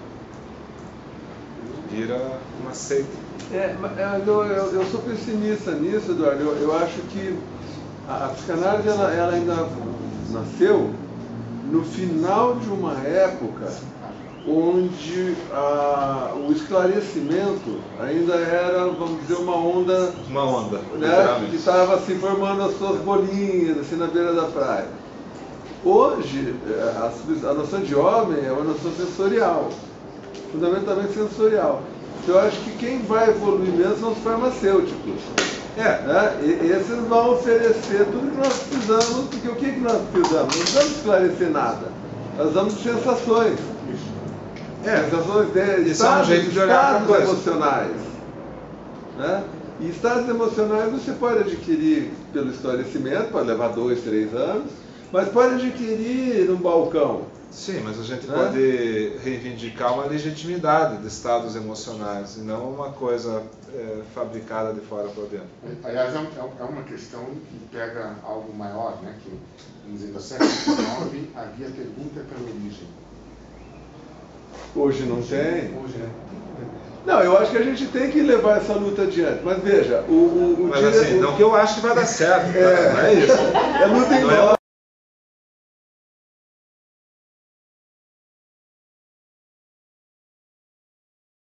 Vira uma seita. Eu sou pessimista nisso, Eduardo. Eu acho que a psicanálise ela ainda nasceu no final de uma época onde o esclarecimento ainda era, vamos dizer, uma onda, né, que estava se formando as suas bolinhas assim na beira da praia. Hoje, a noção de homem é uma noção sensorial, fundamentalmente sensorial. Então, eu acho que quem vai evoluir mesmo são os farmacêuticos. Esses vão oferecer tudo que nós precisamos, porque o que nós precisamos? Não precisamos esclarecer nada. Nós precisamos de sensações. Sensações de estados emocionais. Né? E estados emocionais você pode adquirir pelo esclarecimento, pode levar 2, 3 anos, mas pode adquirir num balcão. Sim, mas a gente pode reivindicar uma legitimidade de estados emocionais e não uma coisa fabricada de fora para dentro. Aliás, é uma questão que pega algo maior, né? Que, vamos dizer, no século XIX havia pergunta pela origem. Hoje não tem. Hoje, né? Não, eu acho que a gente tem que levar essa luta adiante. Mas veja, mas assim, não que eu acho que vai dar certo, não é isso. É luta igual.